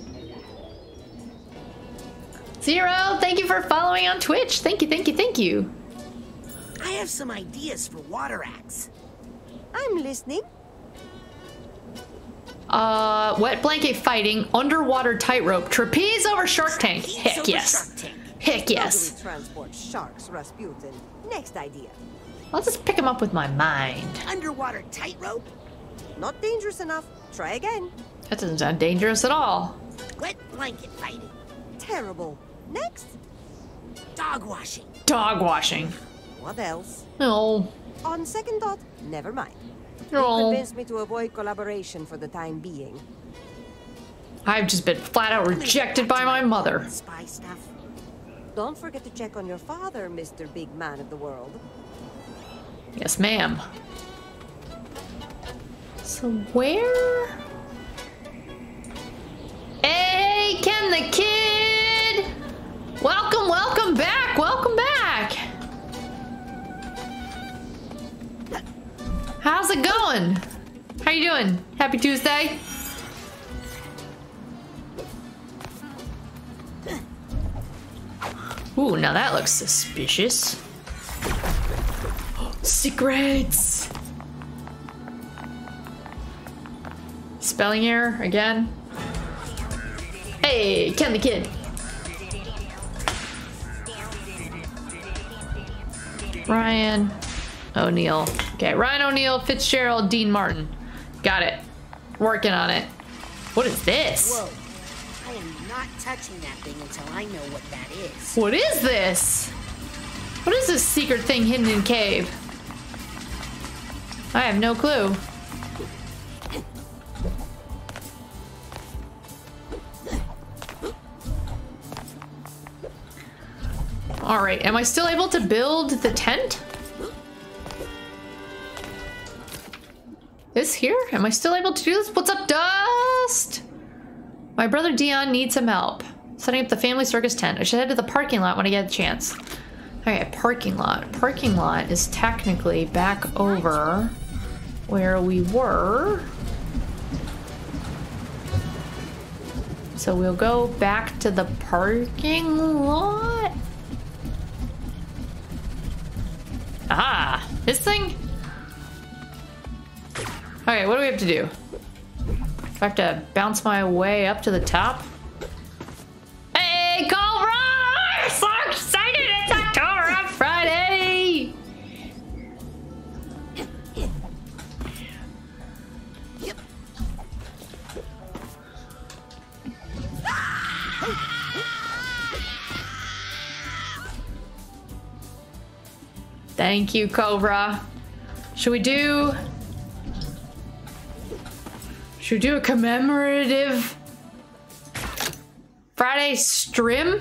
Zero, thank you for following on Twitch. Thank you, thank you, thank you.
I have some ideas for water acts.
I'm listening.
Uh, wet blanket fighting, underwater tightrope, trapeze over shark tank. Heck
over
yes.
Shark Tank.
Heck
How do
yes.
we transport sharks, Rasputin? Next idea.
I'll just pick him up with my mind.
Underwater tightrope?
Not dangerous enough. Try again.
That doesn't sound dangerous at all.
Wet blanket fighting.
Terrible. Next.
Dog washing.
Dog washing.
What else?
No.
On second thought, never mind.
No.
You convinced me to avoid collaboration for the time being.
I've just been flat out rejected by my mother.
Spy stuff.
Don't forget to check on your father, Mister Big Man of the World.
Yes, ma'am. So where? Hey, Ken the Kid! Welcome, welcome back, welcome back! How's it going? How you doing? Happy Tuesday? Ooh, now that looks suspicious. Secrets! Spelling error again. Hey, Ken the Kid. Ryan O'Neal. Okay, Ryan O'Neal, Fitzgerald, Dean Martin. Got it. Working on it. What is this?
Whoa. I am not touching that thing until I know what that is.
What is this? What is this secret thing hidden in cave? I have no clue. All right, am I still able to build the tent? This here? Am I still able to do this? What's up, Dust? My brother Dion needs some help setting up the family circus tent. I should head to the parking lot when I get a chance. Okay, parking lot. Parking lot is technically back over where we were. So we'll go back to the parking lot. Ah, this thing? Okay, what do we have to do? Do I have to bounce my way up to the top? Hey, Cobra! I'm so excited! It's October on Friday! Thank you, Cobra. Should we do... Should we do a commemorative Friday stream?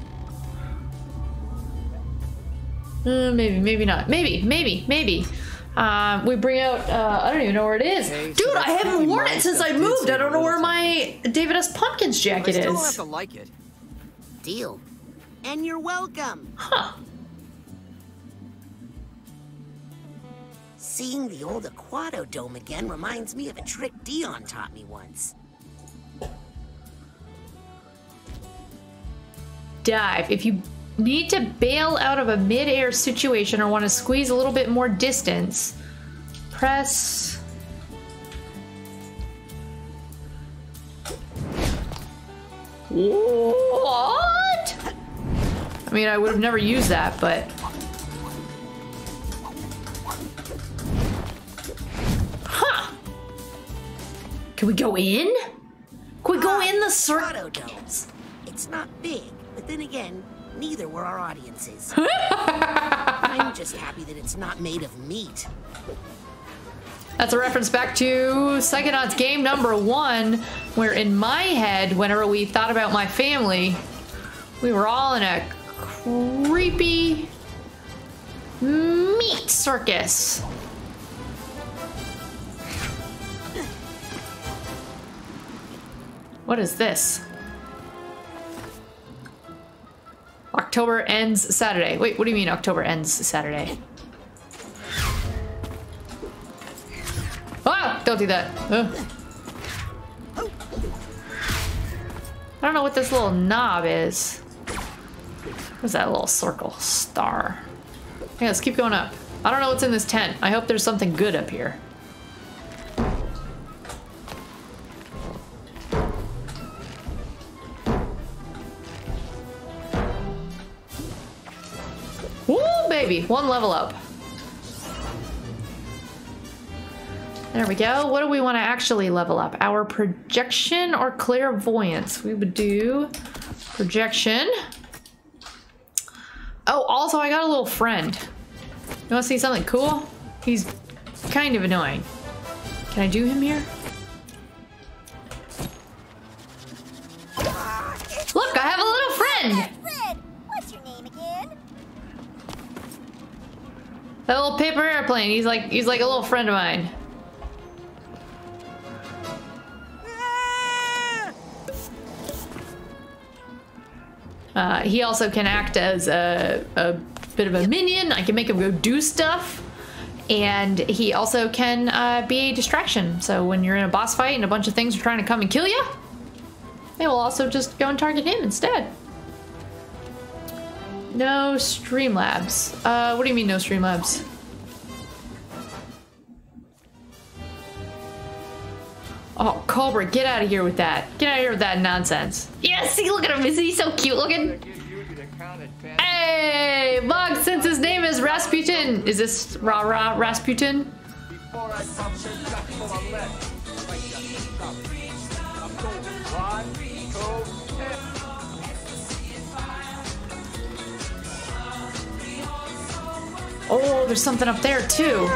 Uh, maybe, maybe not. Maybe, maybe, maybe. Um, we bring out, uh, I don't even know where it is.
Okay,
Dude,
so
I haven't
that's
worn
pretty
it since I
nice.
moved. I don't know where
Little
my David S. Pumpkins
I
jacket
still don't have
is.
to like it.
Deal. And you're welcome.
Huh.
Seeing the old Aquato Dome again reminds me of a trick Dion taught me once.
Dive. If you need to bail out of a mid-air situation or want to squeeze a little bit more distance, press... What? I mean, I would have never used that, but... Huh. Can we go in? Can we go in the circle?
Domes. It's not big, but then again, neither were our audiences. I'm just happy that it's not made of meat.
That's a reference back to Psychonauts game number one, where in my head, whenever we thought about my family, we were all in a creepy meat circus. What is this? October ends Saturday. Wait, what do you mean October ends Saturday? Ah! Don't do that. Ugh. I don't know what this little knob is. What's that little circle? Star. Okay, let's keep going up. I don't know what's in this tent. I hope there's something good up here. Woo, baby! One level up. There we go. What do we want to actually level up? Our projection or clairvoyance? We would do projection. Oh, also I got a little friend. You want to see something cool? He's kind of annoying. Can I do him here? Look, I have a little friend!
Fred, what's your name again?
That little paper airplane. He's like he's like a little friend of mine. Uh, he also can act as a, a bit of a minion. I can make him go do stuff. And he also can uh, be a distraction. So when you're in a boss fight and a bunch of things are trying to come and kill you, they will also just go and target him instead. No Streamlabs. Uh, what do you mean no Streamlabs? Oh, Cobra, get out of here with that. Get out of here with that nonsense. Yeah, see, look at him. Isn't he so cute looking? Hey, Mug, since his name is Rasputin. Is this Ra Ra Rasputin? Oh, there's something up there too.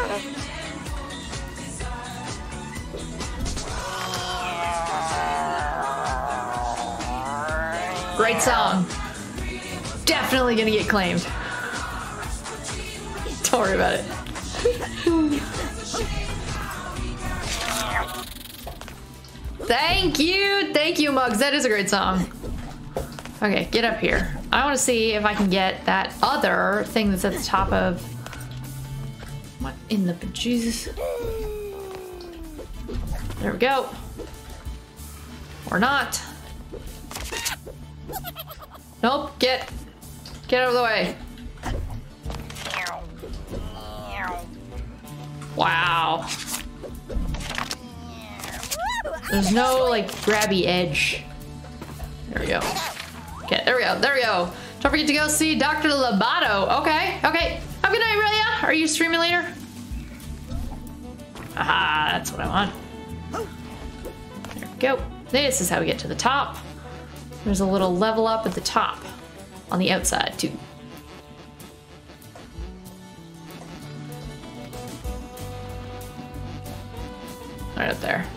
Great song. Definitely gonna get claimed. Don't worry about it. Thank you, thank you, Muggs. That is a great song. Okay, get up here. I want to see if I can get that other thing that's at the top of. What in the Jesus? There we go. Or not. Nope, get get out of the way. Wow. There's no like grabby edge. There we go. Okay, there we go, there we go. Don't forget to go see Doctor Lobato. Okay, okay. Have a good night, Aurelia. Are you streaming later? Aha, that's what I want. There we go. This is how we get to the top. There's a little level up at the top on the outside too. Right up there.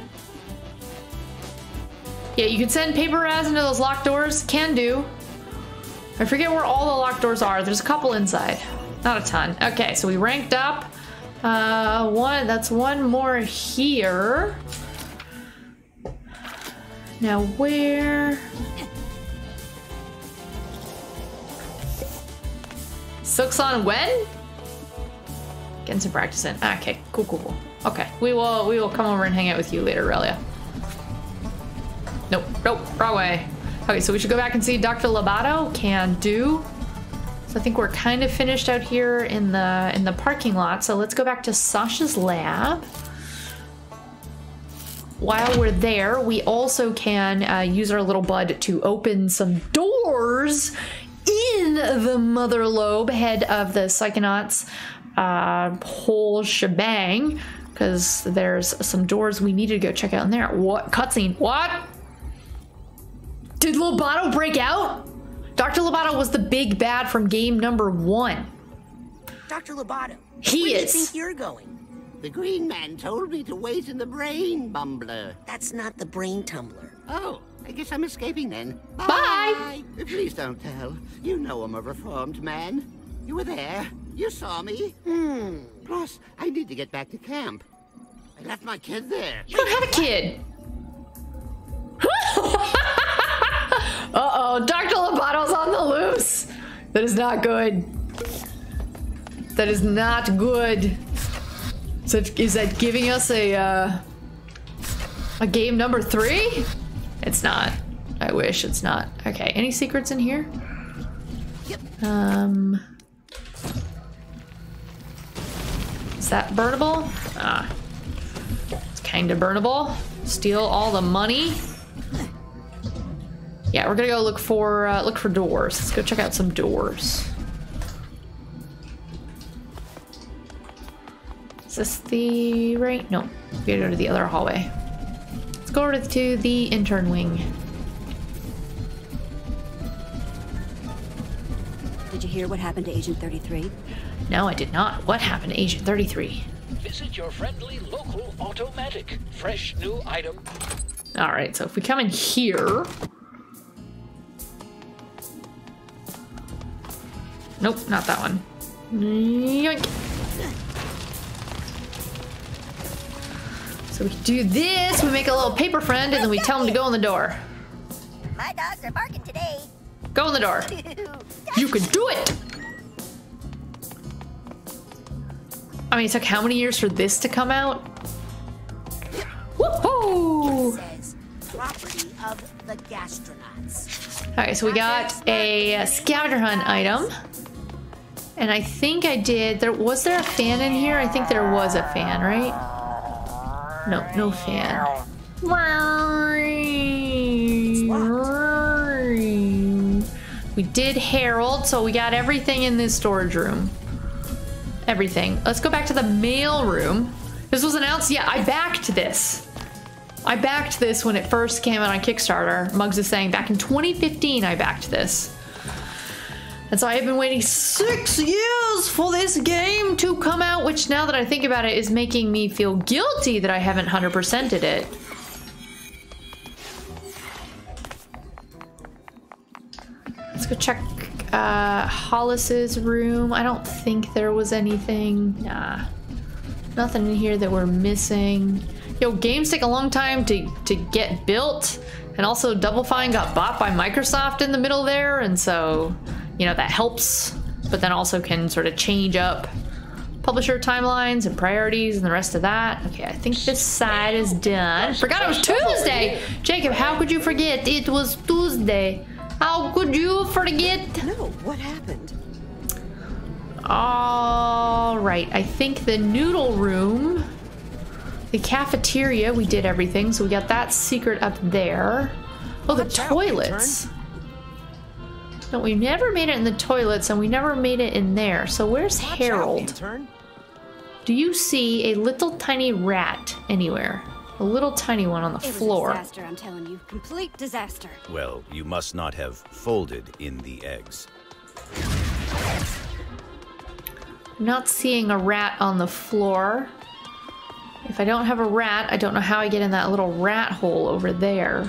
Yeah, you can send paper Raz into those locked doors. Can do. I forget where all the locked doors are. There's a couple inside. Not a ton. Okay, so we ranked up. Uh, one, that's one more here. Now where? Suxon when? Getting some practice in. Okay, cool, cool, cool. Okay, we will we will come over and hang out with you later, Relia. Nope, nope, wrong way. Okay, so we should go back and see Doctor Lobato. Can do. So I think we're kind of finished out here in the in the parking lot. So let's go back to Sasha's lab. While we're there, we also can uh, use our little bud to open some doors in the Mother Lobe, head of the Psychonauts uh, whole shebang, because there's some doors we need to go check out in there. What? Cutscene. What? Did Lobato break out? Doctor Lobato was the big bad from game number one.
Doctor Lobato,
he
where
is.
do you think you're going?
The green man told me to wait in the brain bumbler.
That's not the brain tumbler.
Oh, I guess I'm escaping then.
Bye.
Bye. Please don't tell. You know I'm a reformed man. You were there. You saw me.
Hmm.
Plus, I need to get back to camp. I left my kid there.
You don't have a kid. Uh-oh, Doctor Lobato's on the loose. That is not good. That is not good. So is that giving us a uh, a game number three? It's not. I wish it's not. Okay, any secrets in here?
Yep.
Um, is that burnable? Ah, it's kind of burnable. Steal all the money. Yeah, we're gonna go look for uh, look for doors. Let's go check out some doors. Is this the right? No, we gotta go to the other hallway. Let's go over to the intern wing.
Did you hear what happened to Agent thirty-three?
No, I did not. What happened to Agent thirty-three?
Visit your friendly local automatic. Fresh new item.
All right, so if we come in here. Nope, not that one. Yoink. So we do this, we make a little paper friend, and then we tell him to go in the door.
My dogs are barking today.
Go in the door. You can do it! I mean, it took how many years for this to come out? Woohoo!
Says property of the gastronauts.
Okay, so we got a scavenger hunt item. And I think I did, there was there a fan in here? I think there was a fan, right? No, no fan. We did Harold, so we got everything in this storage room. Everything. Let's go back to the mail room. This was announced, yeah, I backed this. I backed this when it first came out on Kickstarter. Muggs is saying back in twenty fifteen I backed this. And so I have been waiting six years for this game to come out, which now that I think about it is making me feel guilty that I haven't one hundred percented it. Let's go check uh, Hollis's room. I don't think there was anything. Nah. Nothing in here that we're missing. Yo, games take a long time to, to get built. And also Double Fine got bought by Microsoft in the middle there, and so, you know, that helps, but then also can sort of change up publisher timelines and priorities and the rest of that. Okay, I think this side is done. Forgot it was Tuesday! Jacob, how could you forget it was Tuesday? How could you forget?
No, what happened?
All right, I think the noodle room, the cafeteria, we did everything, so we got that secret up there. Oh, the toilets. No, we never made it in the toilets, and we never made it in there. So where's Harold? Do you see a little tiny rat anywhere? A little tiny one on the floor.
It was a disaster, I'm telling you. Complete disaster.
Well, you must not have folded in the eggs.
I'm not seeing a rat on the floor. If I don't have a rat, I don't know how I get in that little rat hole over there.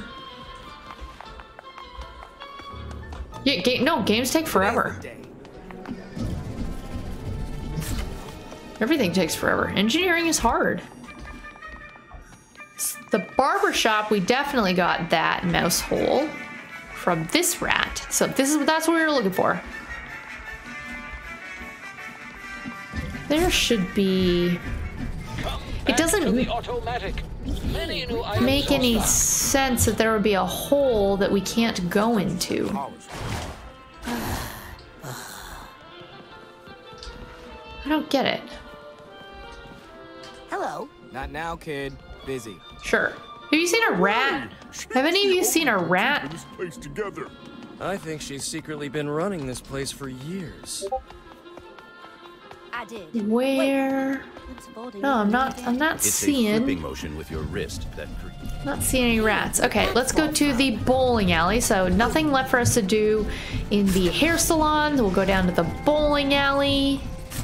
Yeah, ga no, games take forever. Everything takes forever. Engineering is hard. The barber shop, we definitely got that mouse hole from this rat. So this is that's what we were looking for. There should be. It doesn't make any sense that there would be a hole that we can't go into. I don't get it.
Hello.
Not now, kid. Busy.
Sure. Have you seen a rat? Have any of you seen a rat?
This place together.
I think she's secretly been running this place for years.
I did.
Where? No, I'm not. I'm not
It's a
seeing.
flipping motion with your wrist that.
Not seeing any rats. Okay, let's go to the bowling alley. So nothing left for us to do in the hair salon. We'll go down to the bowling alley.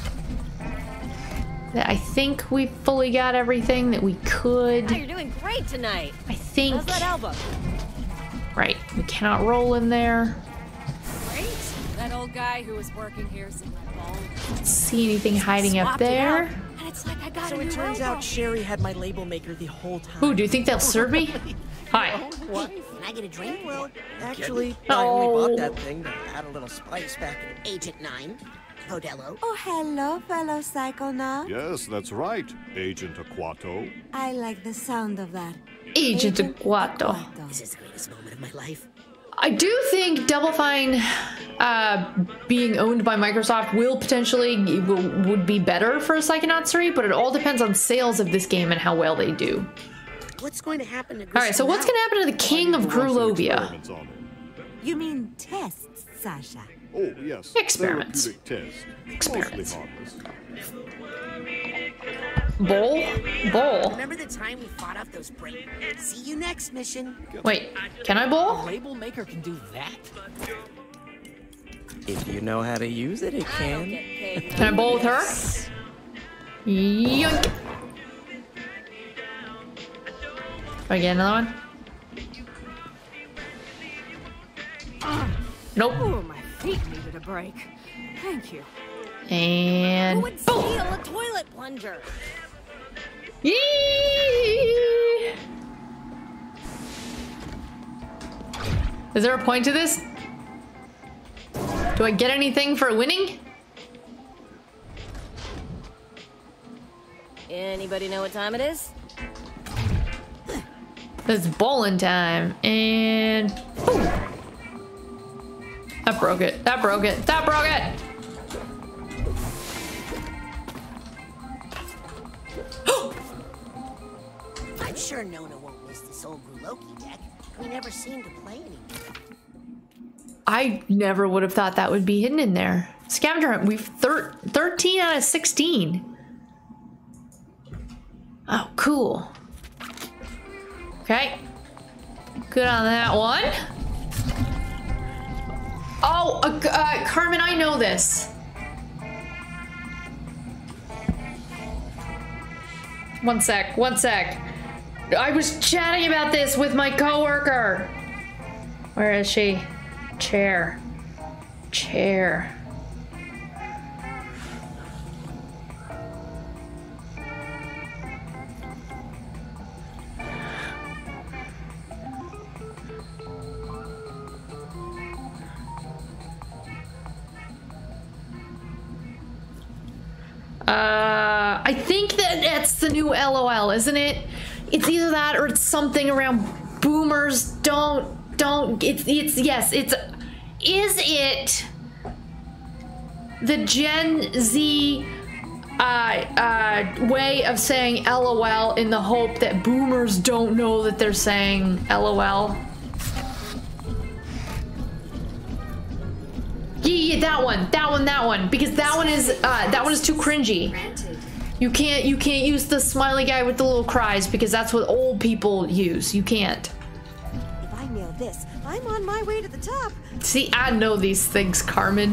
I think we fully got everything that we could.
Oh, you're doing great tonight.
I think.
How's that elbow?
Right, we cannot roll in there.
Great. That old guy who was working here said my ball.
Don't see anything hiding up
Swapped it
there.
out, and it's like I got
So
a
it
new
turns
elbow.
out Sherry had my label maker the whole time.
Ooh, do you think they'll serve me? Hi.
What? Can I get a drink?
Well, actually,
Oh.
I only bought that thing to add a little spice back in.
Agent Nine. Vodello.
Oh, hello, fellow Psychonaut.
Yes, that's right, Agent Aquato.
I like the sound of that.
Agent Aquato.
This is the greatest moment of my life.
I do think Double Fine uh, being owned by Microsoft will potentially will, would be better for Psychonauts three, but it all depends on sales of this game and how well they do.
What's going to happen to
All right, so what's going to happen to the King of Grulovia?
You mean tests, Sasha?
Oh, yes.
Experiments.
Therapeutic test.
Experiments.
Mostly harmless.
Bowl? Bowl?
Remember the time we fought off those break? See you next mission.
Wait, can I bowl?
A label maker can do that? If you know how to use it, it can.
Can I bowl with her? Yoink! Do I get another one? Nope.
Oh, my feet needed a break. Thank you.
And
Who would steal a toilet plunger?
Yee! Is there a point to this? Do I get anything for winning?
Anybody know what time it is?
It's bowling time, and boom. That broke it. That broke it. That broke it.
I'm sure Nona won't miss this old Gruloki deck. We never seem to play anymore.
I never would have thought that would be hidden in there. Scavenger hunt. We've thir thirteen out of sixteen. Oh, cool. Okay. Good on that one. Oh, uh, uh, Carmen, I know this. One sec, one sec. I was chatting about this with my coworker. Where is she? Chair. Chair. Uh, I think that that's the new L O L, isn't it? It's either that or it's something around boomers. Don't, don't, it's, it's, yes, it's, is it the Gen Z uh, uh, way of saying L O L in the hope that boomers don't know that they're saying L O L? Yeah, yeah, that one, that one, that one, because that one is uh, that one is too cringy. You can't, you can't use the smiley guy with the little cries because that's what old people use. You can't.
If I nail this, I'm on my way to the top.
See, I know these things, Carmen.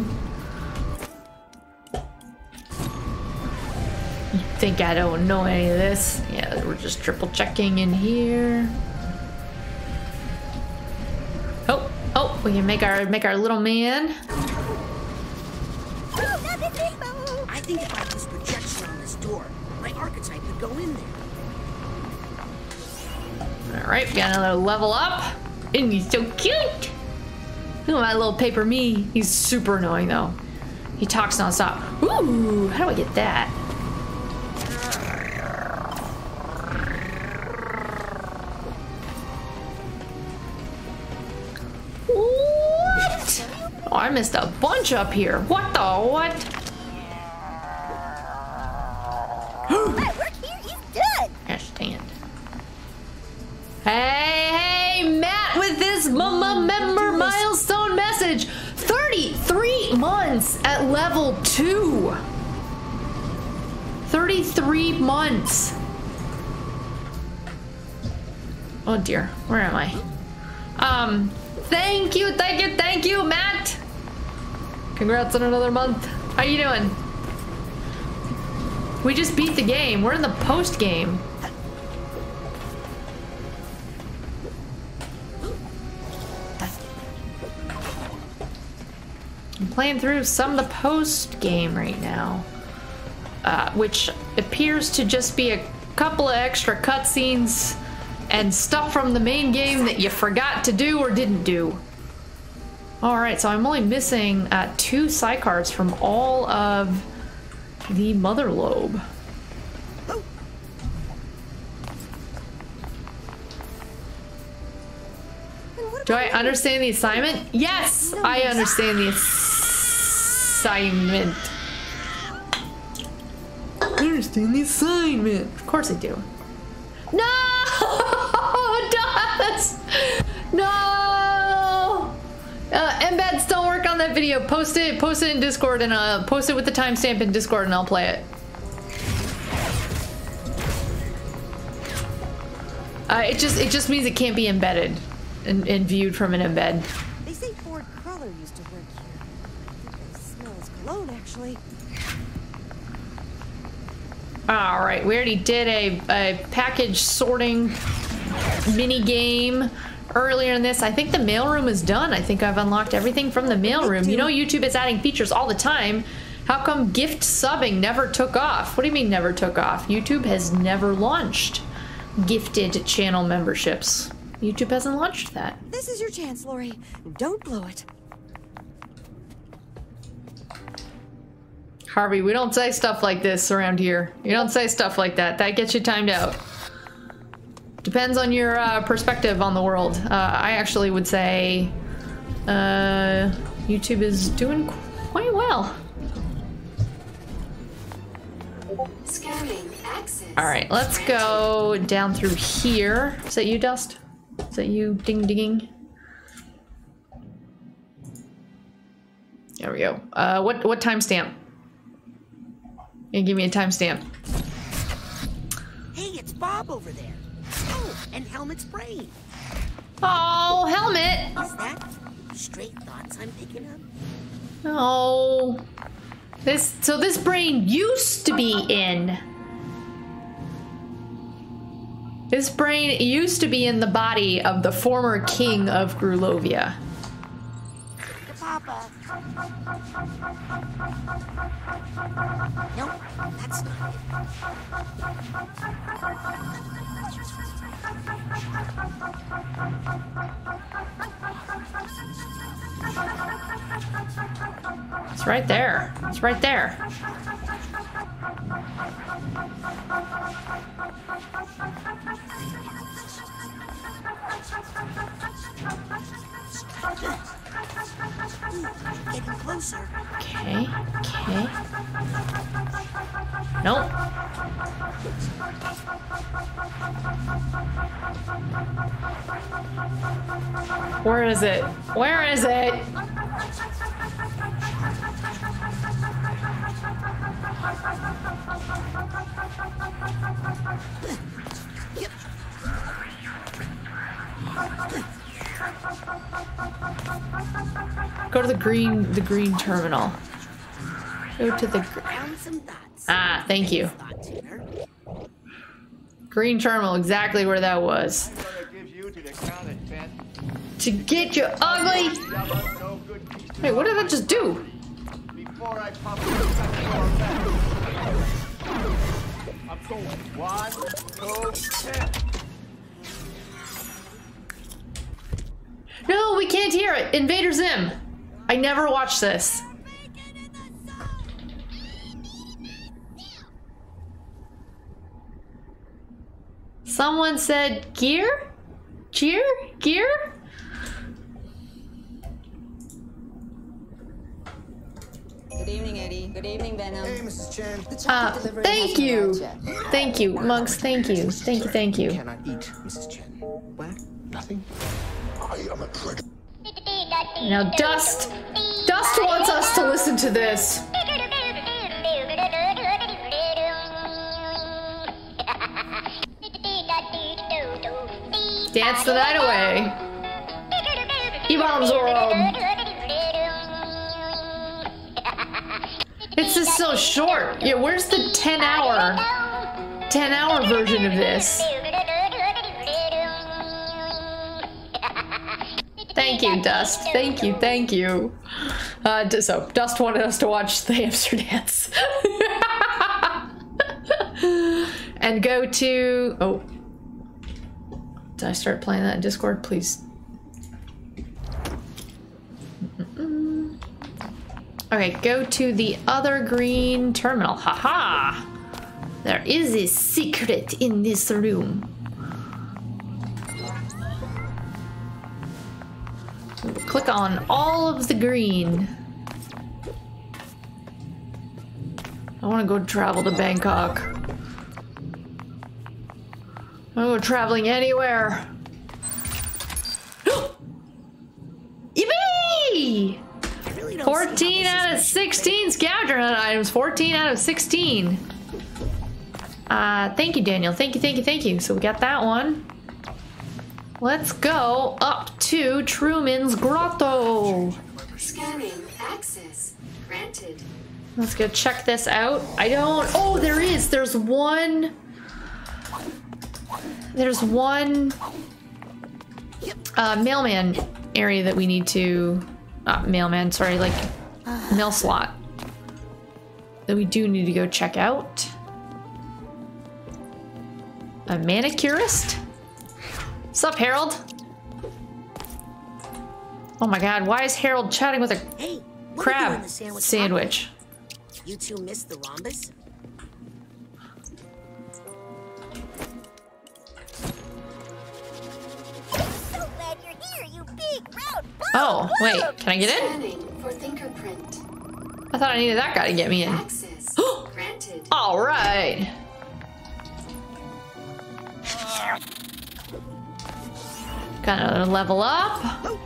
You think I don't know any of this? Yeah, we're just triple checking in here. Oh, oh, we can make our make our little man.
I think if I use projection on this door, my archetype could go in there.
Alright, got another level up. And he's so cute! Look at my little paper me. He's super annoying though. He talks nonstop. Ooh, how do I get that? What? Oh, I missed a bunch up here. What the what? Gosh, stand. Hey, hey, Matt with this member milestone message. thirty-three months at level two. thirty-three months. Oh dear, where am I? Um, thank you, thank you, thank you, Matt. Congrats on another month. How you doing? We just beat the game. We're in the post game. I'm playing through some of the post game right now, uh, which appears to just be a couple of extra cutscenes and stuff from the main game that you forgot to do or didn't do. Alright, so I'm only missing uh, two Psycards from all of the Mother Lobe. Do I understand the assignment? Yes, I understand the assignment. I understand the assignment. Of course I do. No! Does! No! Uh, embeds don't work on that video. Post it, post it in Discord, and uh, post it with the timestamp in Discord, and I'll play it. Uh, it just it just means it can't be embedded and, and viewed from an embed.
They say Ford Cruller used to work here. It smells cologne, actually.
All right, we already did a, a package sorting mini game earlier in this. I think the mailroom is done. I think I've unlocked everything from the mailroom. You know, YouTube is adding features all the time. How come gift subbing never took off? What do you mean never took off? YouTube has never launched gifted channel memberships. YouTube hasn't launched that.
This is your chance, Lori. Don't blow it.
Harvey, we don't say stuff like this around here. You don't say stuff like that. That gets you timed out. Depends on your uh, perspective on the world. Uh, I actually would say uh, YouTube is doing quite well.
Scanning access.
All right, let's go down through here. Is that you, Dust? Is that you ding dinging? There we go. Uh, what what timestamp? And give me a timestamp.
Hey, it's Bob over there. Oh, and Helmet's brain.
Oh, Helmet!
Is that straight thoughts I'm picking up?
Oh, this so this brain used to be in. This brain used to be in the body of the former king of Grulovia.
Papa. Nope, that's not it.
It's right there. It's right there.
Getting closer.
Okay, okay. Nope. Where is it? Where is it? Go to the green, the green terminal. Go to the. Ah, thank you. Green terminal, exactly where that was. To get you ugly. Wait, what did that just do?
Before I
I'm going. One, two, ten.
No, we can't hear it. Invader Zim. I never watched this. Someone said gear? Cheer? Gear?
Good evening, Eddie. Good evening, Venom. Hey, Missus Chen.
Uh, thank you. Thank you, monks. Thank you. Thank you, thank you.
Cannot eat, Missus Chen. What? Nothing? I am a traitor.
Now, Dust. Dust wants us to listen to this. Dance the night away. E-bombs world. It's just so short. Yeah, where's the ten hour, ten hour version of this? Thank you, Dust. Thank you, thank you. Uh, so, Dust wanted us to watch the hamster dance. And go to... Oh. Did I start playing that in Discord? Please. Mm-mm. Okay, go to the other green terminal. Haha! There is a secret in this room. Click on all of the green. I want to go travel to Bangkok. I want to go traveling anywhere. Yippee! fourteen out of sixteen scavenger hunt items. fourteen out of sixteen. Uh, thank you, Daniel. Thank you, thank you, thank you. So we got that one. Let's go up to Truman's Grotto.
Scanning access granted.
Let's go check this out. I don't... Oh, there is. There's one... There's one... Uh, mailman area that we need to... Not mailman, sorry, like... mail slot. That we do need to go check out. A manicurist? What's up, Harold? Oh my god, why is Harold chatting with a
hey,
crab sandwich? sandwich?
You two missed the rhombus?
So glad you're here, you big round ball.
Oh, wait, can I get in?
Scanning for fingerprint.
I thought I needed that guy to get me in.
Access granted.
All right. Gotta level up.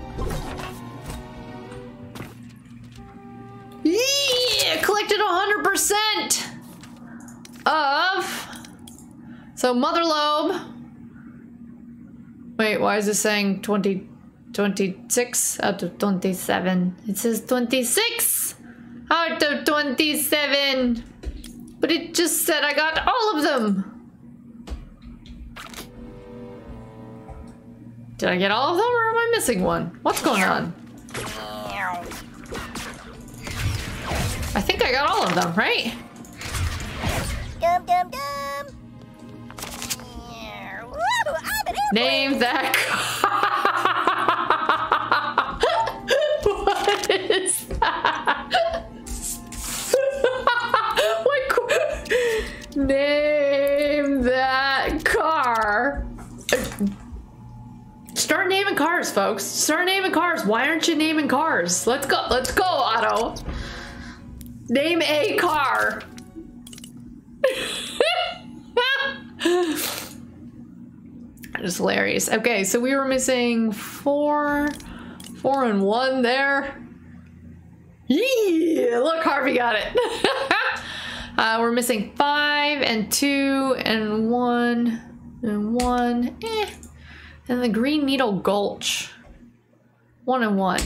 Yeah, collected one hundred percent of... So, Mother Lobe. Wait, why is it saying twenty, twenty-six out of twenty-seven? It says twenty-six out of twenty-seven. But it just said I got all of them. Did I get all of them, or am I missing one? What's going on? I think I got all of them, right?
Dum dum dum.
Name that car. What is that? What? Name that car. Start naming cars, folks. Start naming cars. Why aren't you naming cars? Let's go. Let's go, Otto. Name a car. That is hilarious. Okay, so we were missing four, four and one there. Yeah, look, Harvey got it. uh, we're missing five and two and one and one. Eh. And the Green Needle Gulch. One and one.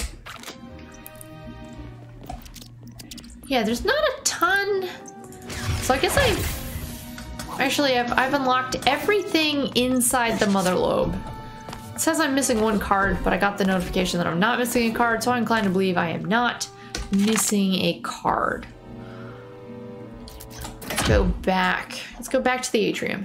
Yeah, there's not a ton. So I guess I've... Actually, I've, I've unlocked everything inside the Mother Lobe. It says I'm missing one card, but I got the notification that I'm not missing a card, so I'm inclined to believe I am not missing a card. Let's go back. Let's go back to the atrium.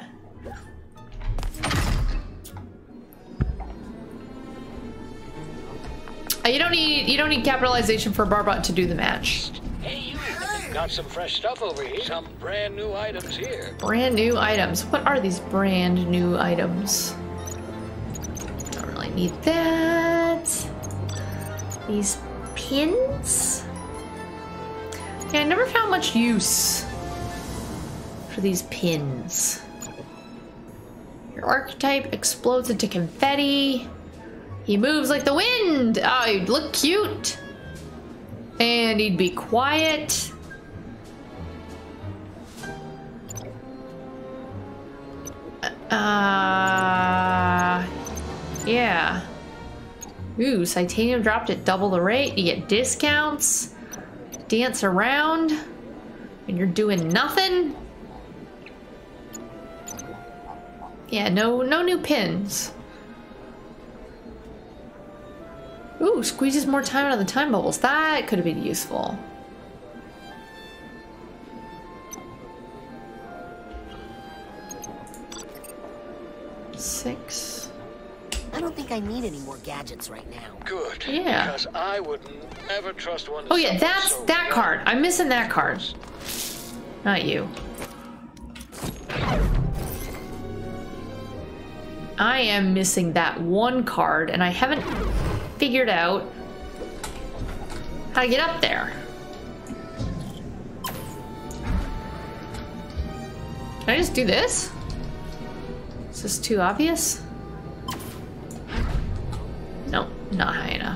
Uh, you don't need you don't need capitalization for Barbot to do the match.
Hey, you! Got some fresh stuff over here. Some brand new items here.
Brand new items. What are these brand new items? Don't really need that. These pins? Yeah, I never found much use for these pins. Your archetype explodes into confetti. He moves like the wind. Oh, he'd look cute. And he'd be quiet. Uh, yeah. Ooh, Titanium dropped at double the rate. You get discounts. Dance around. And you're doing nothing. Yeah, no, no new pins. Ooh, squeezes more time out of the time bubbles. That could have been useful. Six.
I don't think I need any more gadgets right now.
Good.
Yeah.
Because I would never trust one.
Oh yeah, that's that card. I'm missing that card. Not you. I am missing that one card, and I haven't figured out how to get up there. Can I just do this? Is this too obvious? Nope, not high enough.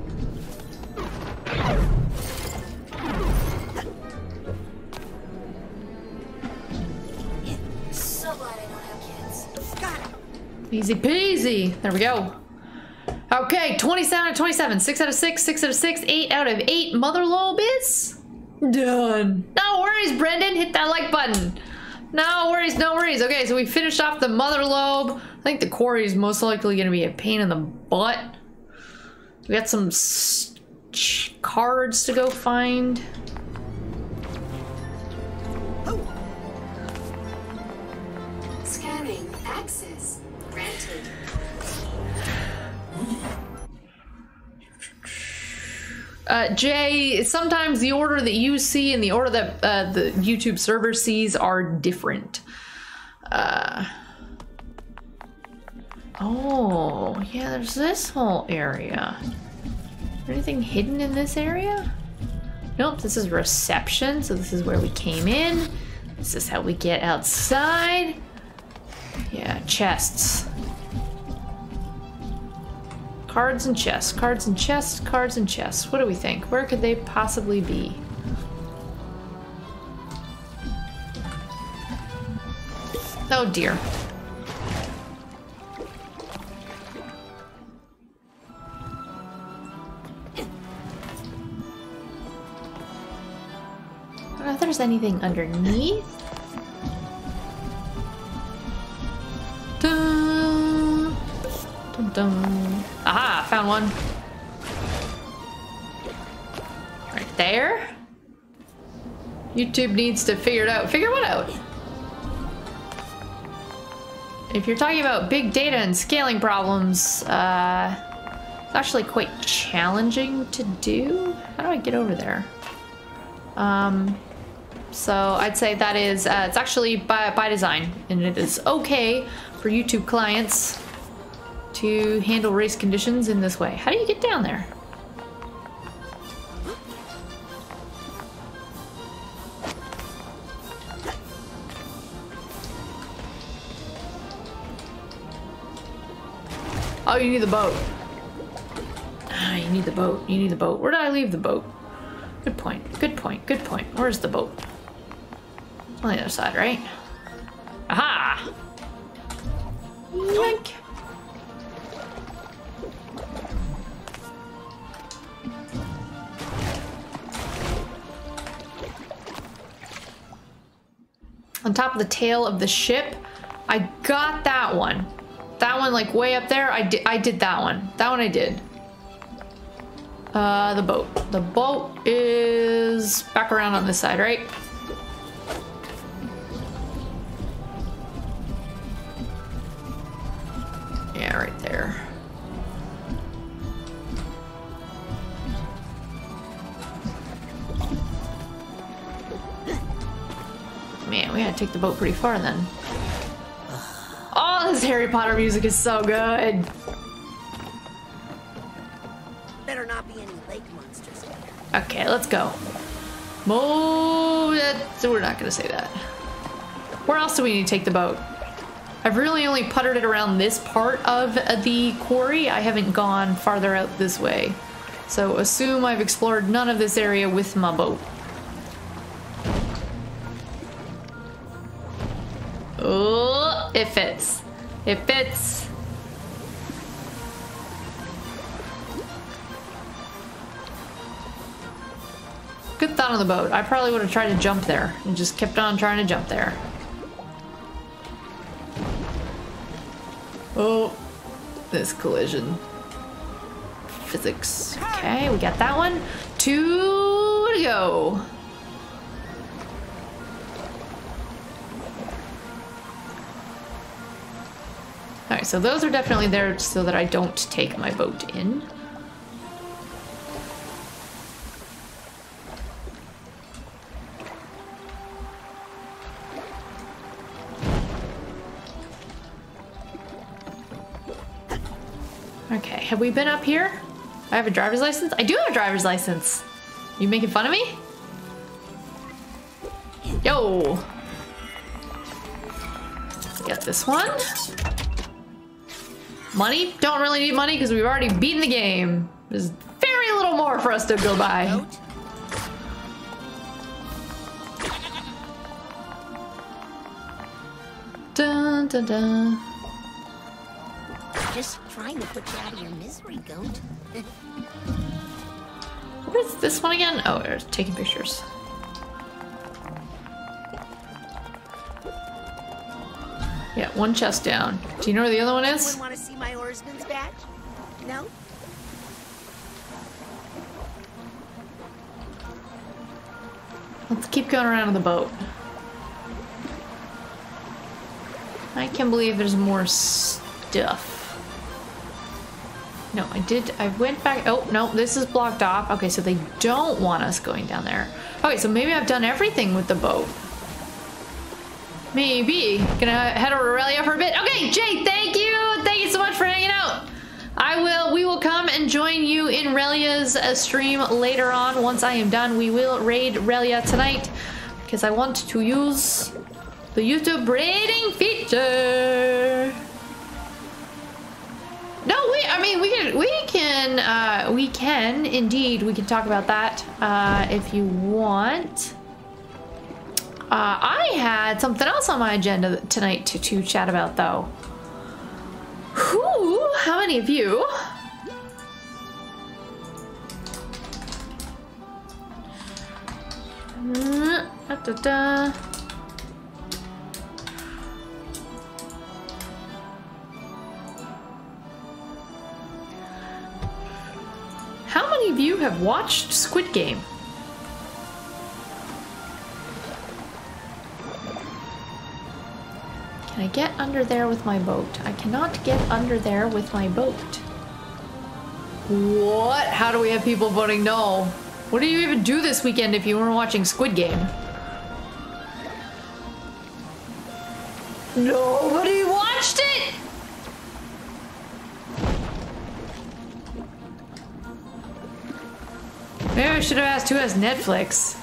So glad I don't have kids.
Got it.
Easy peasy. There we go. Okay, twenty-seven out of twenty-seven. six out of six, six out of six, eight out of eight. Mother lobe is done. No worries, Brendan. Hit that like button. No worries, no worries. Okay, so we finished off the mother lobe. I think the quarry is most likely going to be a pain in the butt. We got some s cards to go find.
Scanning. Access granted.
Uh, Jay, sometimes the order that you see and the order that uh, the YouTube server sees are different. Uh, oh, yeah, there's this whole area. Anything hidden in this area? Nope, this is reception, so this is where we came in. This is how we get outside. Yeah, chests. Cards and chests, cards and chests, cards and chests. What do we think? Where could they possibly be? Oh dear. I don't know if there's anything underneath. Dun, dun, dun. Aha, found one. Right there. YouTube needs to figure it out. Figure what out? If you're talking about big data and scaling problems, uh, it's actually quite challenging to do. How do I get over there? Um, so I'd say that is, uh, it's actually by, by design, and it is okay for YouTube clients to handle race conditions in this way. How do you get down there? Oh, you need the boat. Ah, you need the boat. You need the boat. Where did I leave the boat? Good point. Good point. Good point. Where's the boat? On the other side, right? Aha! Yoink! On top of the tail of the ship. I got that one. That one, like way up there. I did. I did that one. That one I did. Uh, the boat. The boat is back around on this side, right? Yeah, right there. Man, we gotta take the boat pretty far then. Oh, this Harry Potter music is so good.
Better not be any lake monsters.
Okay, let's go. Move it. So we're not gonna say that. Where else do we need to take the boat? I've really only puttered it around this part of the quarry. I haven't gone farther out this way. So assume I've explored none of this area with my boat. Oh, it fits. It fits. Good thought on the boat. I probably would have tried to jump there and just kept on trying to jump there. Oh, this collision. Physics. Okay, we got that one. Two to go. Alright, so those are definitely there so that I don't take my boat in. Okay, have we been up here? I have a driver's license? I do have a driver's license. You making fun of me? Yo! Get this one. Money? Don't really need money because we've already beaten the game. There's very little more for us to go by. Dun dun dun.
Just trying to put you out of your misery, goat.
What is this one again? Oh, we're taking pictures. Yeah, one chest down. Do you know where the other one is?
Anyone want to see my oarsman's badge? No?
Let's keep going around on the boat. I can't believe there's more stuff. No, I did. I went back. Oh, no, this is blocked off. Okay, so they don't want us going down there. Okay, so maybe I've done everything with the boat. Maybe. Gonna head over to Relia for a bit. Okay, Jay, thank you. Thank you so much for hanging out. I will, we will come and join you in Relia's uh, stream later on. Once I am done, we will raid Relia tonight because I want to use the YouTube raiding feature. No, we, I mean, we can, we can, uh, we can, indeed, we can talk about that, uh, if you want. Uh, I had something else on my agenda tonight to, to chat about, though. Whew, how many of you? Mm, da, da, da. How many of you have watched Squid Game? Can I get under there with my boat? I cannot get under there with my boat. What? How do we have people voting no? What do you even do this weekend if you weren't watching Squid Game? Nobody watched it? Maybe I should have asked who has Netflix.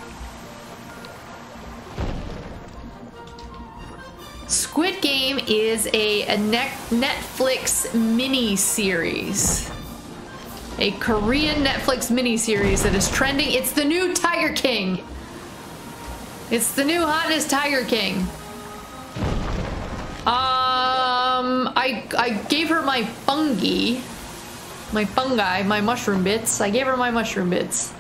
Squid Game is a, a Netflix mini-series. A Korean Netflix mini-series that is trending. It's the new Tiger King. It's the new hottest Tiger King. Um, I, I gave her my fungi. My fungi, my mushroom bits. I gave her my mushroom bits.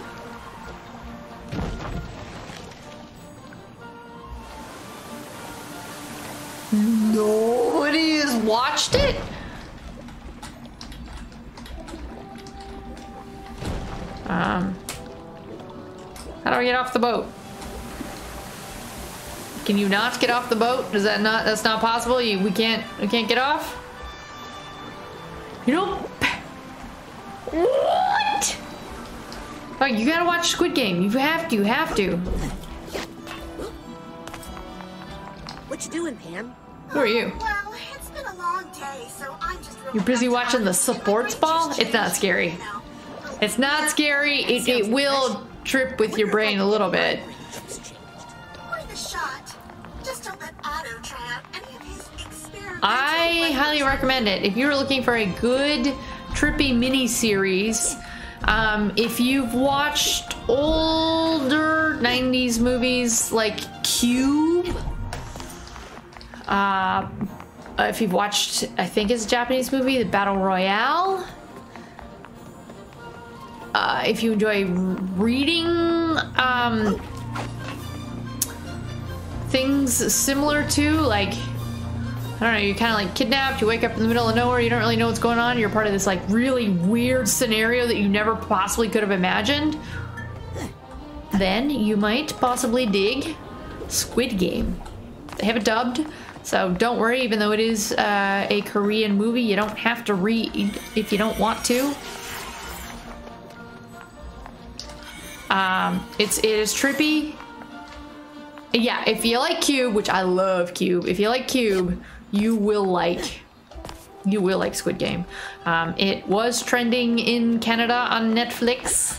Nobody has watched it? How do I get off the boat? Can you not get off the boat? Is that not, that's not possible? You, we can't, we can't get off? You know? What? Oh, you gotta watch Squid Game. You have to, you have to.
What you doing, Pam?
Who are you?
Well, it's been a long day, so I'm just really
You're busy watching the sports ball? It's not scary. It's not scary. It, it will trip with your brain a little bit.
Worth a shot. Just don't let Otto try out any of his experiments.
I highly recommend it. If you're looking for a good, trippy mini-series, um, if you've watched older nineties movies like Cube, uh, if you've watched, I think it's a Japanese movie, the Battle Royale, uh, if you enjoy reading um, things similar to, like, I don't know, you're kind of like kidnapped, you wake up in the middle of nowhere, you don't really know what's going on, you're part of this like really weird scenario that you never possibly could have imagined, then you might possibly dig Squid Game. They have it dubbed, so don't worry, even though it is uh, a Korean movie, you don't have to read if you don't want to. Um, it's, it is trippy. Yeah, if you like Cube, which I love Cube, if you like Cube, you will like, you will like Squid Game. Um, it was trending in Canada on Netflix.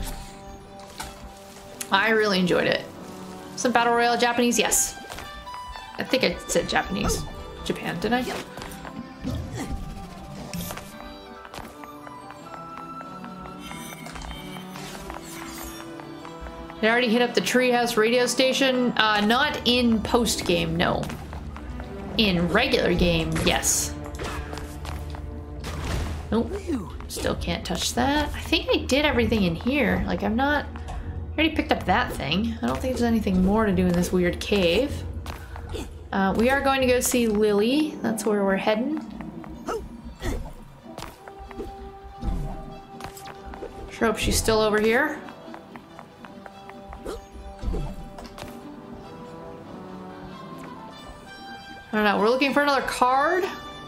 I really enjoyed it. Some Battle Royale Japanese, yes. I think I said Japanese. Japan, didn't I? They already hit up the Treehouse radio station. Uh, not in post-game, no. In regular game, yes. Nope. Still can't touch that. I think I did everything in here. Like, I'm not... I already picked up that thing. I don't think there's anything more to do in this weird cave. Uh, we are going to go see Lily. That's where we're heading. Sure hope she's still over here. I don't know, we're looking for another card.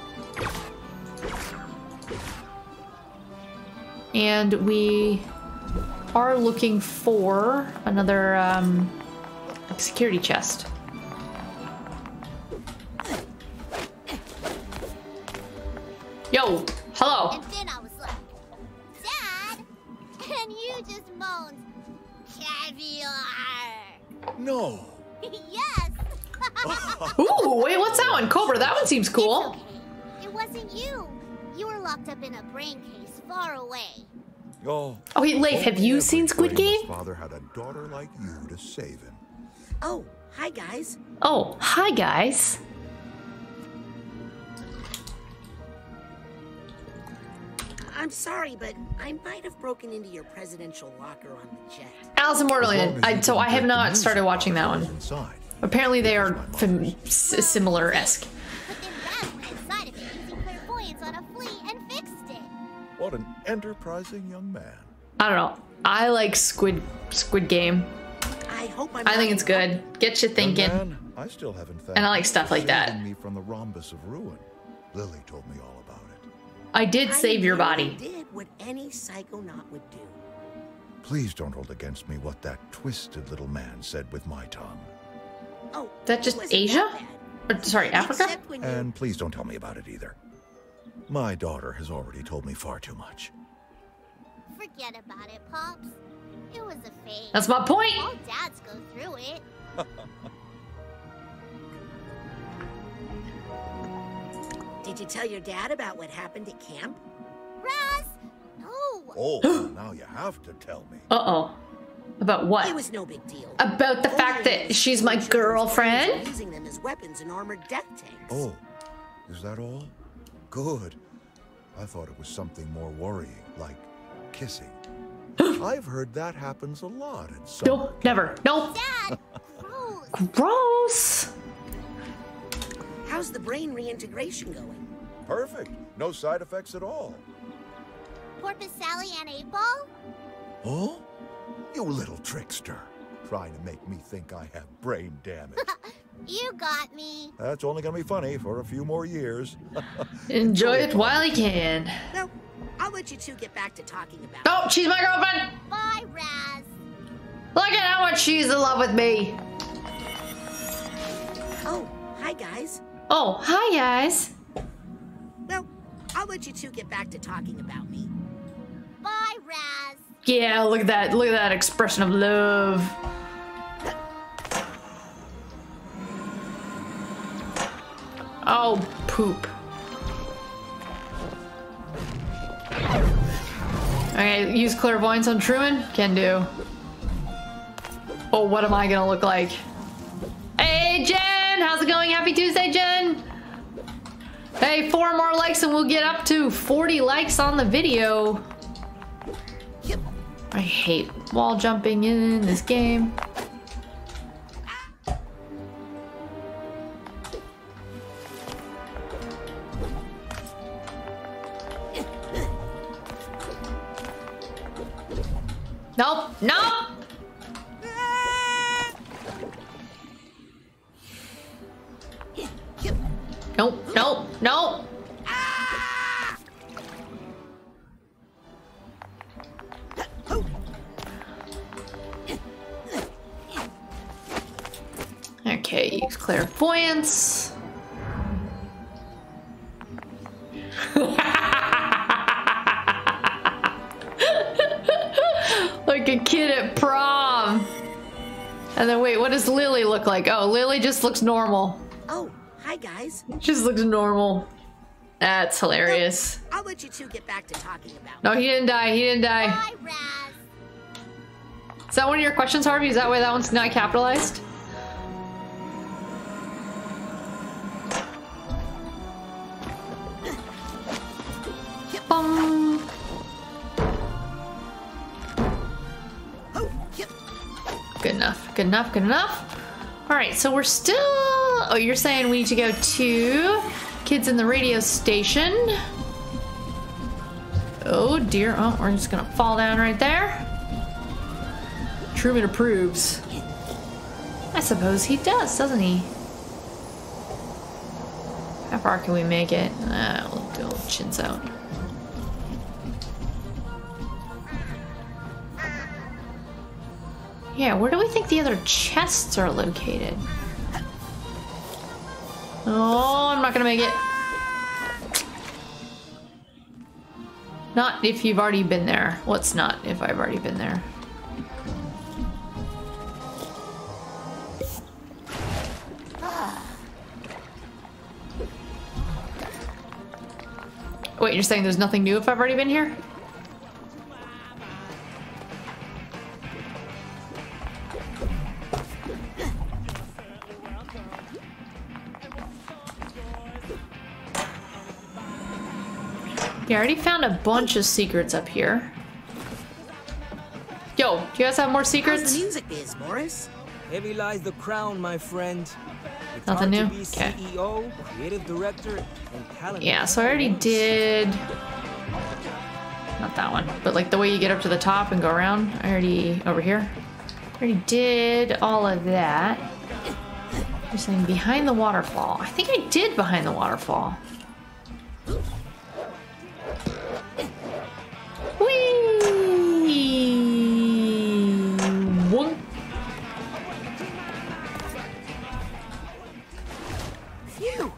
And we are looking for another um, security chest. Yo, hello.
And then I was like, Dad, and you just moaned, caviar.
No.
Yes.
Ooh, wait, what's that one? Cobra, that one seems cool.
It's okay. It wasn't you. You were locked up in a brain case far away.
Oh.
Oh, wait, Leif, have you seen Squid Game?
Father had a daughter like you to save him.
Oh, hi guys.
Oh, hi guys.
I'm sorry, but I might have broken into your presidential locker on the jet.
Alice in Borderland. I, so I have not started watching that one. Apparently they are similar-esque.
Inside of it using clairvoyance on a flea and fixed it.
What an enterprising young man.
I don't know. I like Squid Squid Game.
I hope I'm
I think it's good. Get you thinking.
Man, I still haven't thanked
and I like stuff like that.
me from the rhombus of ruin. Lily told me all about it.
I did save your body.
Did what any psychonaut would do.
Please don't hold against me what that twisted little man said with my tongue.
Oh,
that just Asia? Or, sorry, Africa?
And please don't tell me about it either. My daughter has already told me far too much.
Forget about it, Pops. It was a phase.
That's my point.
All dads go through it.
Did you tell your dad about what happened at camp?
Raz! No!
Oh, now you have to tell me.
Uh-oh. About what?
It was no big deal.
About the fact that she's my girlfriend?
Using them as weapons in armored death tanks.
Oh, is that all? Good. I thought it was something more worrying, like kissing. I've heard that happens a lot at some.
No, never. No.
Dad! Gross!
Gross!
How's the brain reintegration going?
Perfect. No side effects at all.
Porpoise Sally and eight Ball?
Oh? You little trickster. Trying to make me think I have brain damage.
You got me.
That's only gonna be funny for a few more years.
Enjoy it while you can.
No, I'll let you two get back to talking about
Oh, she's my girlfriend!
Bye, Raz.
Look at how much she's in love with me.
Oh, hi guys.
Oh, hi guys.
No, I'll let you two get back to talking about me.
Bye, Raz.
Yeah, look at that. Look at that expression of love. Oh, poop. Okay, use clairvoyance on Truman? Can do. Oh, what am I gonna look like? Hey, Jen! How's it going? Happy Tuesday, Jen! Hey, four more likes and we'll get up to forty likes on the video. I hate wall jumping in this game. Nope, nope! Nope, nope, nope! Okay, use clairvoyance. Like a kid at prom. And then wait, what does Lily look like? Oh, Lily just looks normal.
Oh, hi guys.
Just looks normal. That's hilarious.
No, I'll let you two get back to talking about
No, he didn't die. He didn't die.
Bye, Raz.
Is that one of your questions, Harvey? Is that why that one's not capitalized? Bong. Good enough. Good enough. Good enough. All right, so we're still... Oh, you're saying we need to go to Kids in the Radio Station. Oh, dear. Oh, we're just going to fall down right there. Truman approves. I suppose he does, doesn't he? How far can we make it? Ah, we'll do a little chins out. Yeah, where do we think the other chests are located? Oh, I'm not gonna make it. Not if you've already been there. What's not if I've already been there? Wait, you're saying there's nothing new if I've already been here? Yeah, I already found a bunch of secrets up here. Yo, do you guys have more secrets?
How's the music is, Morris?
Heavy lies the crown, my friend. It's
Nothing
hard
new?
to be
Okay.
C E O, creative director, and talent.
Yeah, so I already did... Not that one, but like the way you get up to the top and go around. I already... Over here. I already did all of that. You're saying behind the waterfall. I think I did behind the waterfall. Whee! One.
Phew.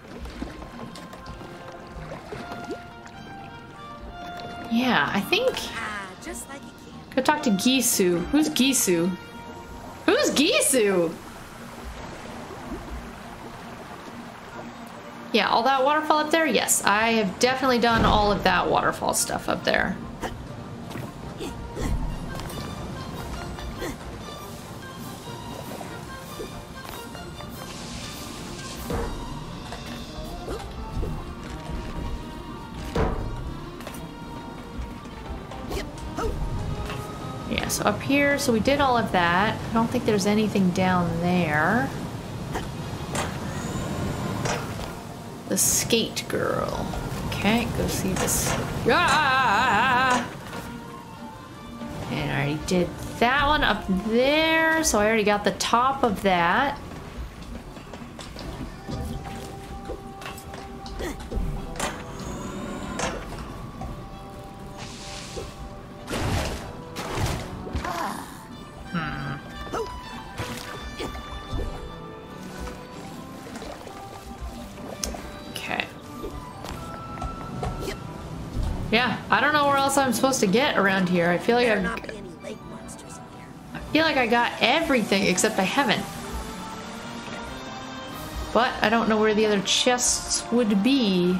Yeah, I think...
Ah, just like it can.
Go talk to Gisu. Who's Gisu? Who's Gisu? Yeah, all that waterfall up there? Yes, I have definitely done all of that waterfall stuff up there. Yeah, so up here, so we did all of that. I don't think there's anything down there. The skate girl. Okay, go see this. Ah! And I already did that one up there, so I already got the top of that. Hmm. Okay. Yeah, I don't know where else I'm supposed to get around here. I feel like I've... I feel like I got everything, except I haven't. But I don't know where the other chests would be.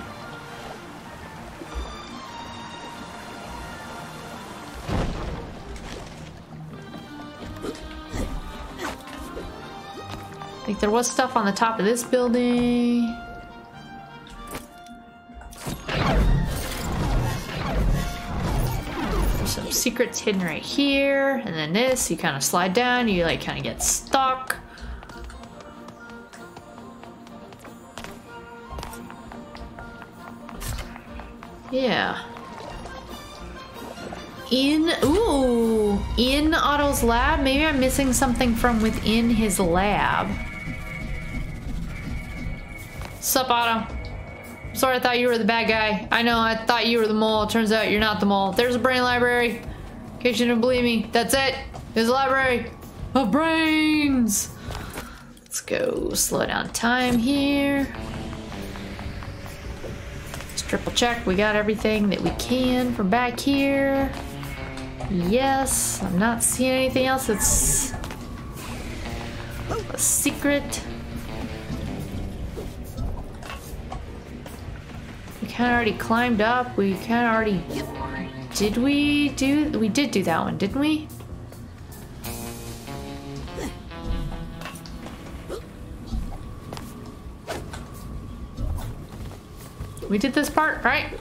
Like there was stuff on the top of this building. Some secrets hidden right here, and then this, you kind of slide down, you like kind of get stuck. Yeah. In, ooh, in Otto's lab? Maybe I'm missing something from within his lab. Sup, Otto? Sorry, I thought you were the bad guy. I know, I thought you were the mole. Turns out you're not the mole. There's a brain library. In case you didn't believe me. That's it. There's a library of brains. Let's go slow down time here. Let's triple check. We got everything that we can from back here. Yes. I'm not seeing anything else that's a secret. We kind of already climbed up. We kind of already... Did we do... We did do that one, didn't we? We did this part, right?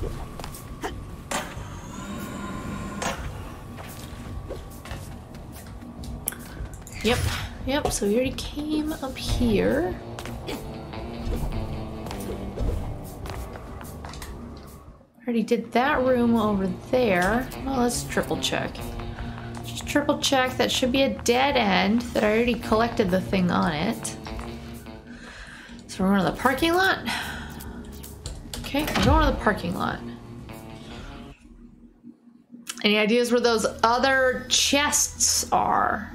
Yep. Yep, so we already came up here. Already did that room over there. Well, let's triple check. Just triple check. That should be a dead end that I already collected the thing on it. So we're going to the parking lot. Okay, we're going to the parking lot. Any ideas where those other chests are?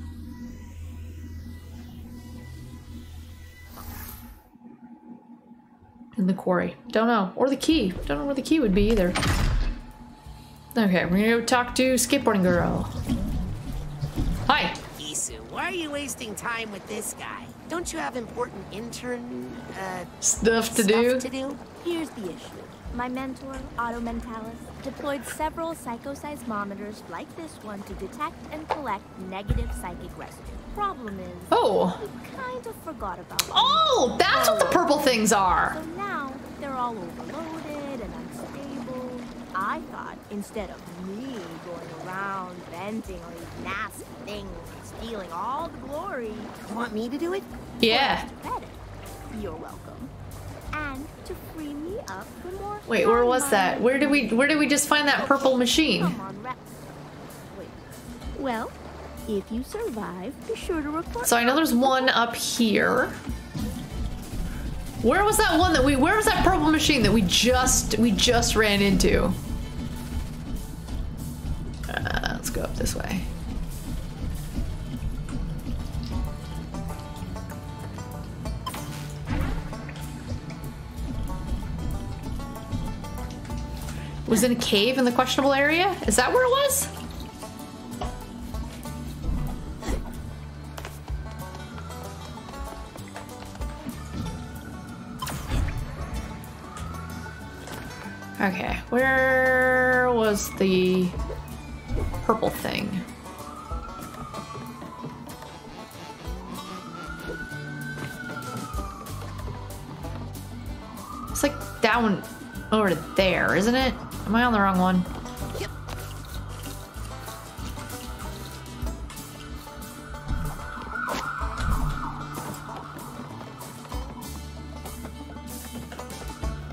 In the quarry. Don't know. Or the key. Don't know where the key would be either. Okay, we're gonna go talk to Skateboarding Girl. Hi.
Isu, why are you wasting time with this guy? Don't you have important intern, uh...
Stuff to
stuff
do?
to do?
Here's the issue. My mentor, Otto Mentalis, deployed several psychoseismometers like this one to detect and collect negative psychic residue. Problem is,
oh,
we kind of forgot about them.
Oh, that's what the purple things are.
So now they're all overloaded and unstable. I thought instead of me going around venting all these nasty things and stealing all the glory,
you want me to do it?
Yeah.
Credit. You're welcome. And to free me up for more.
Wait, where was that? Where did we where did we just find that purple machine?
Come on, Rex. Wait. Well, if you survive, be sure to report.
So I know there's one up here. Where was that one that we where was that purple machine that we just we just ran into? Uh, let's go up this way. It was in a cave in the questionable area? Is that where it was? Okay, where was the purple thing? It's like down over there, isn't it? Am I on the wrong one?
Yep.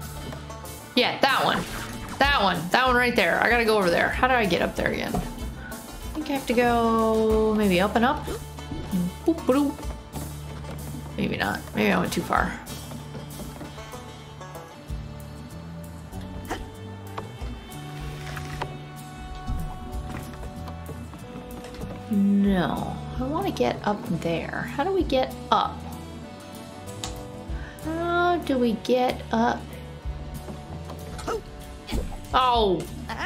Yeah, that one. That one. That one right there. I gotta go over there. How do I get up there again? have to go maybe up and up? Boop, boop. Maybe not. Maybe I went too far. No. I want to get up there. How do we get up? How do we get up? Oh!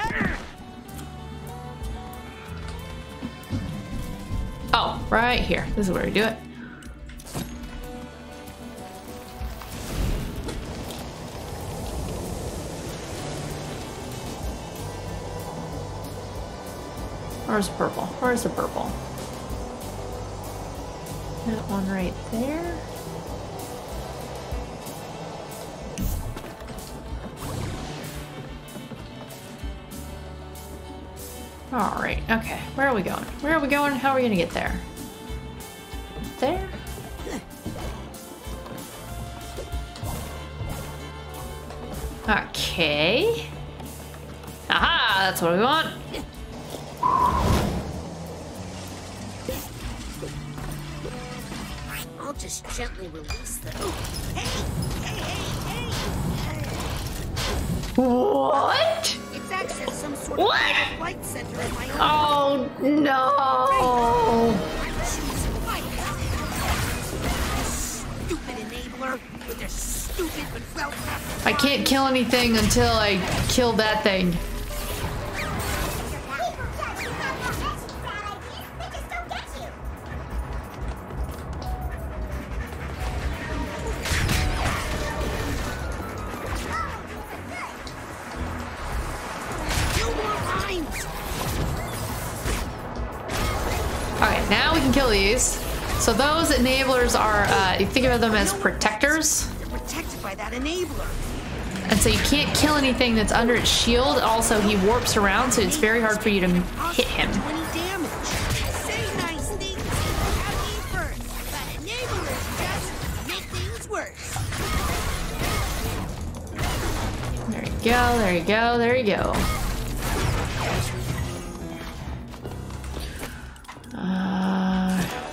Oh, right here. This is where we do it. Where's purple? Where's the purple? That one right there. All right, okay. Where are we going? Where are we going? How are we gonna get there? There? Okay. Aha, that's what we want.
I'll just gently release the... Oh, hey, hey, hey, hey!
What?
It's accessed some sort
What?
of private flight center in my own...
Oh, no!
I'm choosing life. Stupid enabler with their stupid but well-crafted...
I can't kill anything until I kill that thing. Okay, now we can kill these. So those enablers are, uh, you think of them as protectors.
They're protected by that enabler.
And so you can't kill anything that's under its shield. Also, he warps around, so it's very hard for you to hit him.
twenty damage. Say nice things about me first, but enablers just make things worse.
There you go, there you go, there you go. Uh,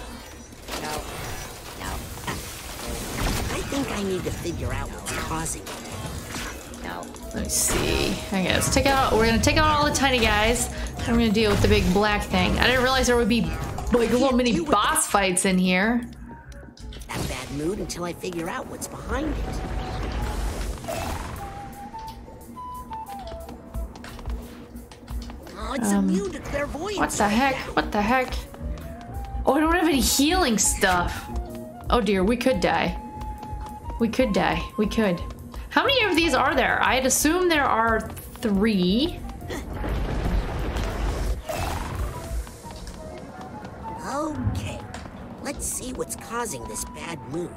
I think I need to figure out what's causing it.
let me see. Okay, let's take out. We're gonna take out all the tiny guys. And we're gonna deal with the big black thing. I didn't realize there would be like little mini boss fights in here.
That bad mood until I figure out what's behind it. Oh, it's
Um,
immune to clairvoyance.
What the heck? What the heck? Oh, I don't have any healing stuff. Oh dear, we could die. We could die. We could. How many of these are there? I'd assume there are three.
Okay, let's see what's causing this bad mood.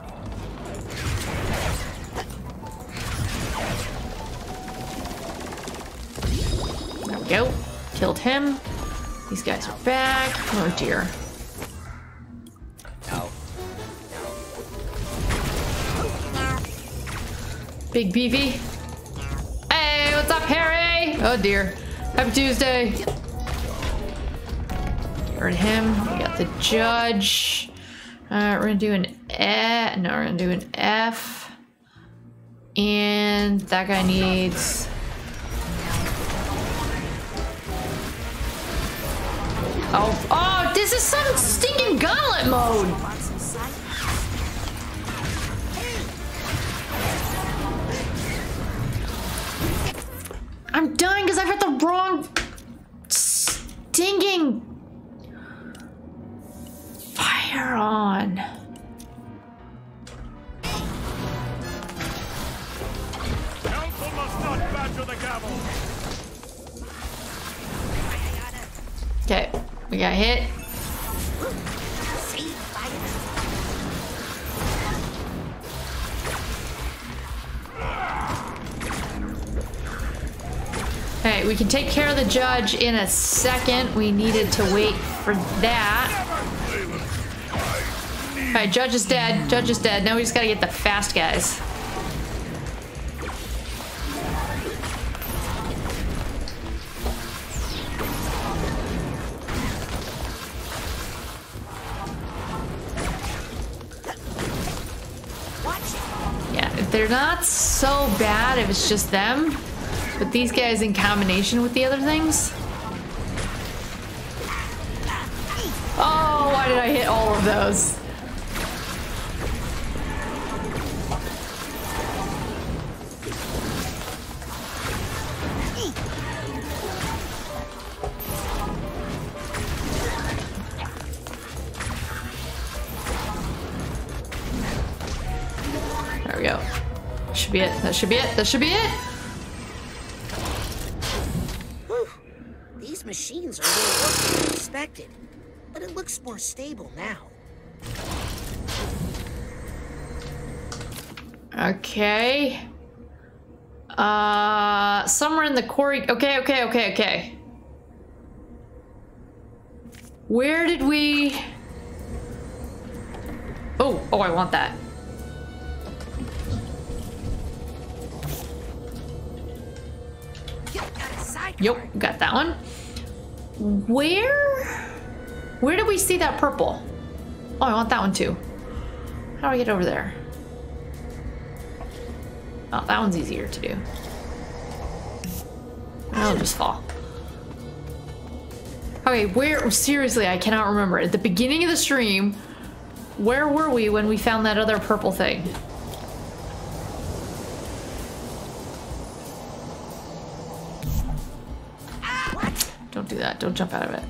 There we go. Killed him. These guys are back. Oh dear. Big beefy. Hey, what's up, Harry? Oh dear. Happy Tuesday. Heard him. We got the judge. Uh, we're gonna do an E. No, we're gonna do an F. And that guy needs. Oh, oh, this is some stinking gauntlet mode. I'm dying because I've got the wrong stinging fire on.
Council must not badger the gavel.
Okay, we got hit. Okay, we can take care of the judge in a second. We needed to wait for that. Alright, judge is dead. Judge is dead. Now we just gotta get the fast guys. Like, they're not so bad if it's just them, but these guys in combination with the other things. Oh, why did I hit all of those? There we go. Should be it. That should be it. That should be it.
Whew. These machines are more work than I expected, but it looks more stable now.
Okay. Uh, somewhere in the quarry. Okay, okay, okay, okay. Where did we? Oh, oh, I want that. Yep, got that one. Where? Where did we see that purple? Oh, I want that one too. How do I get over there? Oh, that one's easier to do. I'll just fall. Okay, where? Seriously, I cannot remember. At the beginning of the stream, where were we when we found that other purple thing? Don't do that. Don't jump out of it.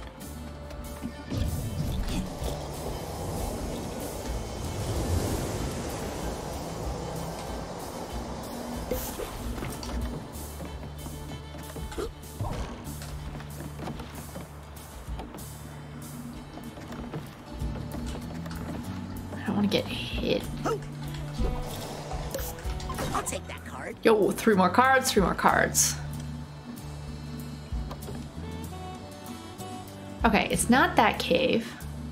I don't want to get hit.
I'll take that card.
Yo, three more cards, three more cards. Okay, it's not that cave.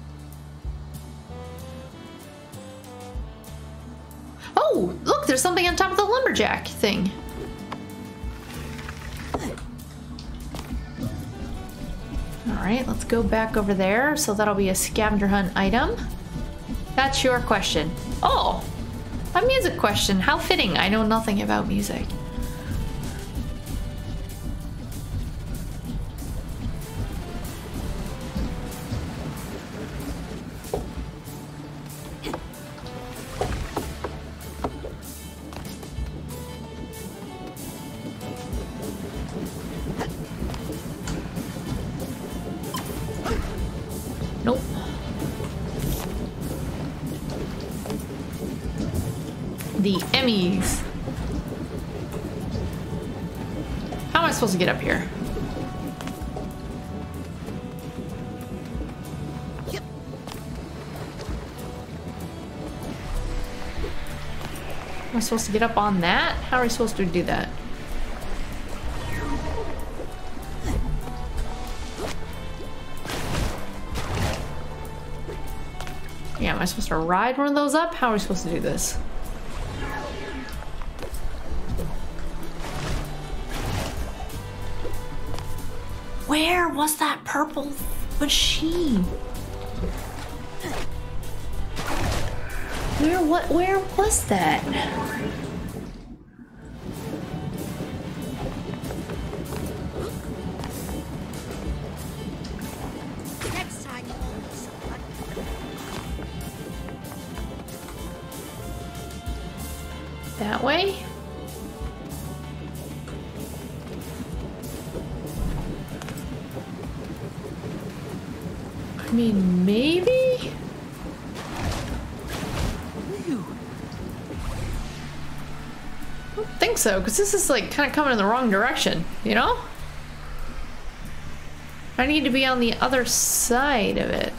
Oh, look, there's something on top of the lumberjack thing. All right, let's go back over there. So that'll be a scavenger hunt item. That's your question. Oh, a music question. How fitting. I know nothing about music. Nope. The Emmys. How am I supposed to get up here?
Yep.
Am I supposed to get up on that? How are we supposed to do that? Yeah, am I supposed to ride one of those up? How are we supposed to do this? Where was that purple machine? Where what where was that?
Next time you won't be so lucky.
That way? I mean, maybe? I don't think so, because this is like kind of coming in the wrong direction, you know? I need to be on the other side of it.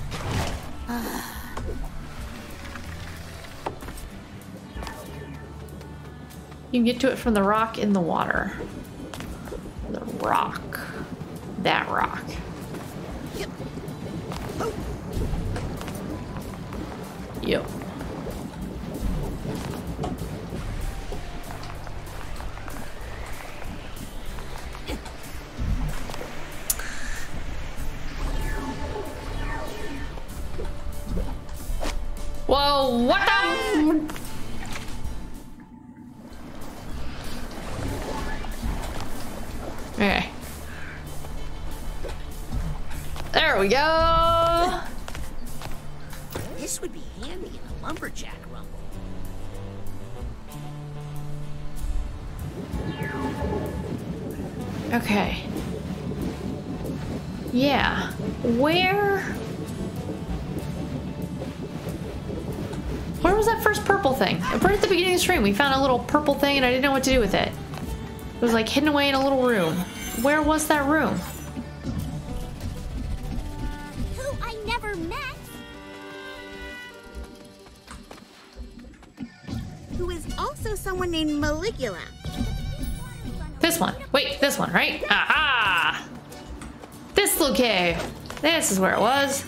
You can get to it from the rock in the water. The rock. That rock. Yep. Whoa, what the? we go.
This would be handy in a lumberjack rumble.
Okay. Yeah. Where? Where was that first purple thing? Right at the beginning of the stream, we found a little purple thing and I didn't know what to do with it. It was like hidden away in a little room. Where was that room?
Who I never met. Who is also someone named Maligula.
This one. Wait, this one, right? Aha! This little cave. This is where it was.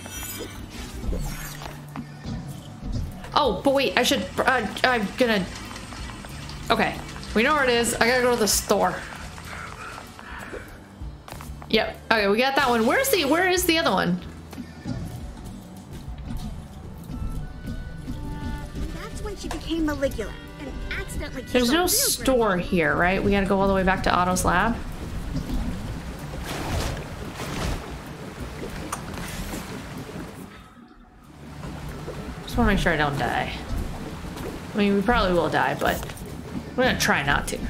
Oh, but wait, I should, uh, I'm gonna, okay. We know where it is. I gotta go to the store. Yep. Okay, we got that one. Where's the, where is the other one?
That's when she became Maligula and accidentally killed
There's
our
no
real
store here, right? We gotta go all the way back to Otto's lab. Just wanna make sure I don't die. I mean, we probably will die, but we're gonna try not to.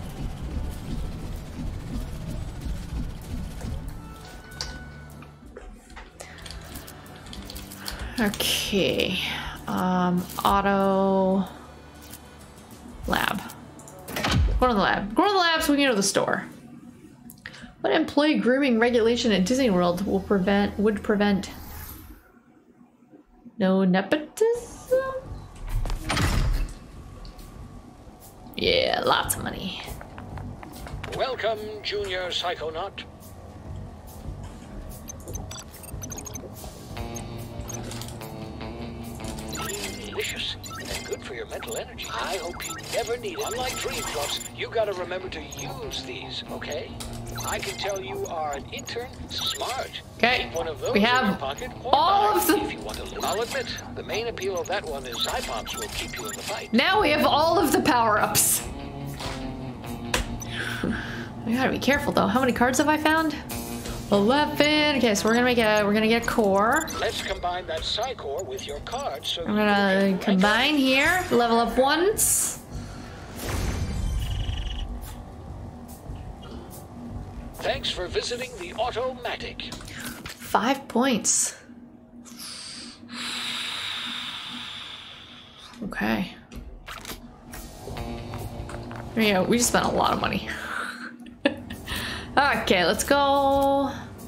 Okay. Um, Otto lab. Go to the lab. Go to the lab so we can go to the store. What employee grooming regulation at Disney World will prevent would prevent no nepotism? Yeah, lots of money.
Welcome, Junior Psychonaut. Delicious and good for your mental energy. I hope you never need it. Unlike dream fluffs, you gotta remember to use these, okay? I can tell you are an intern, smart.
Okay,
Keep one of those
we have
in your pocket or
all
buy
of the-
if you want to live. I'll admit, the main appeal of that one is Cypops will keep you in the fight.
Now we have all of the power-ups. We gotta be careful though. How many cards have I found? eleven. Okay, so we're gonna make a we're gonna get a core.
Let's combine that Psycore with your cards so
I'm gonna combine here, level up once.
Thanks for visiting the Automatic.
Five points. Okay. There you go. We just spent a lot of money. Okay, let's go.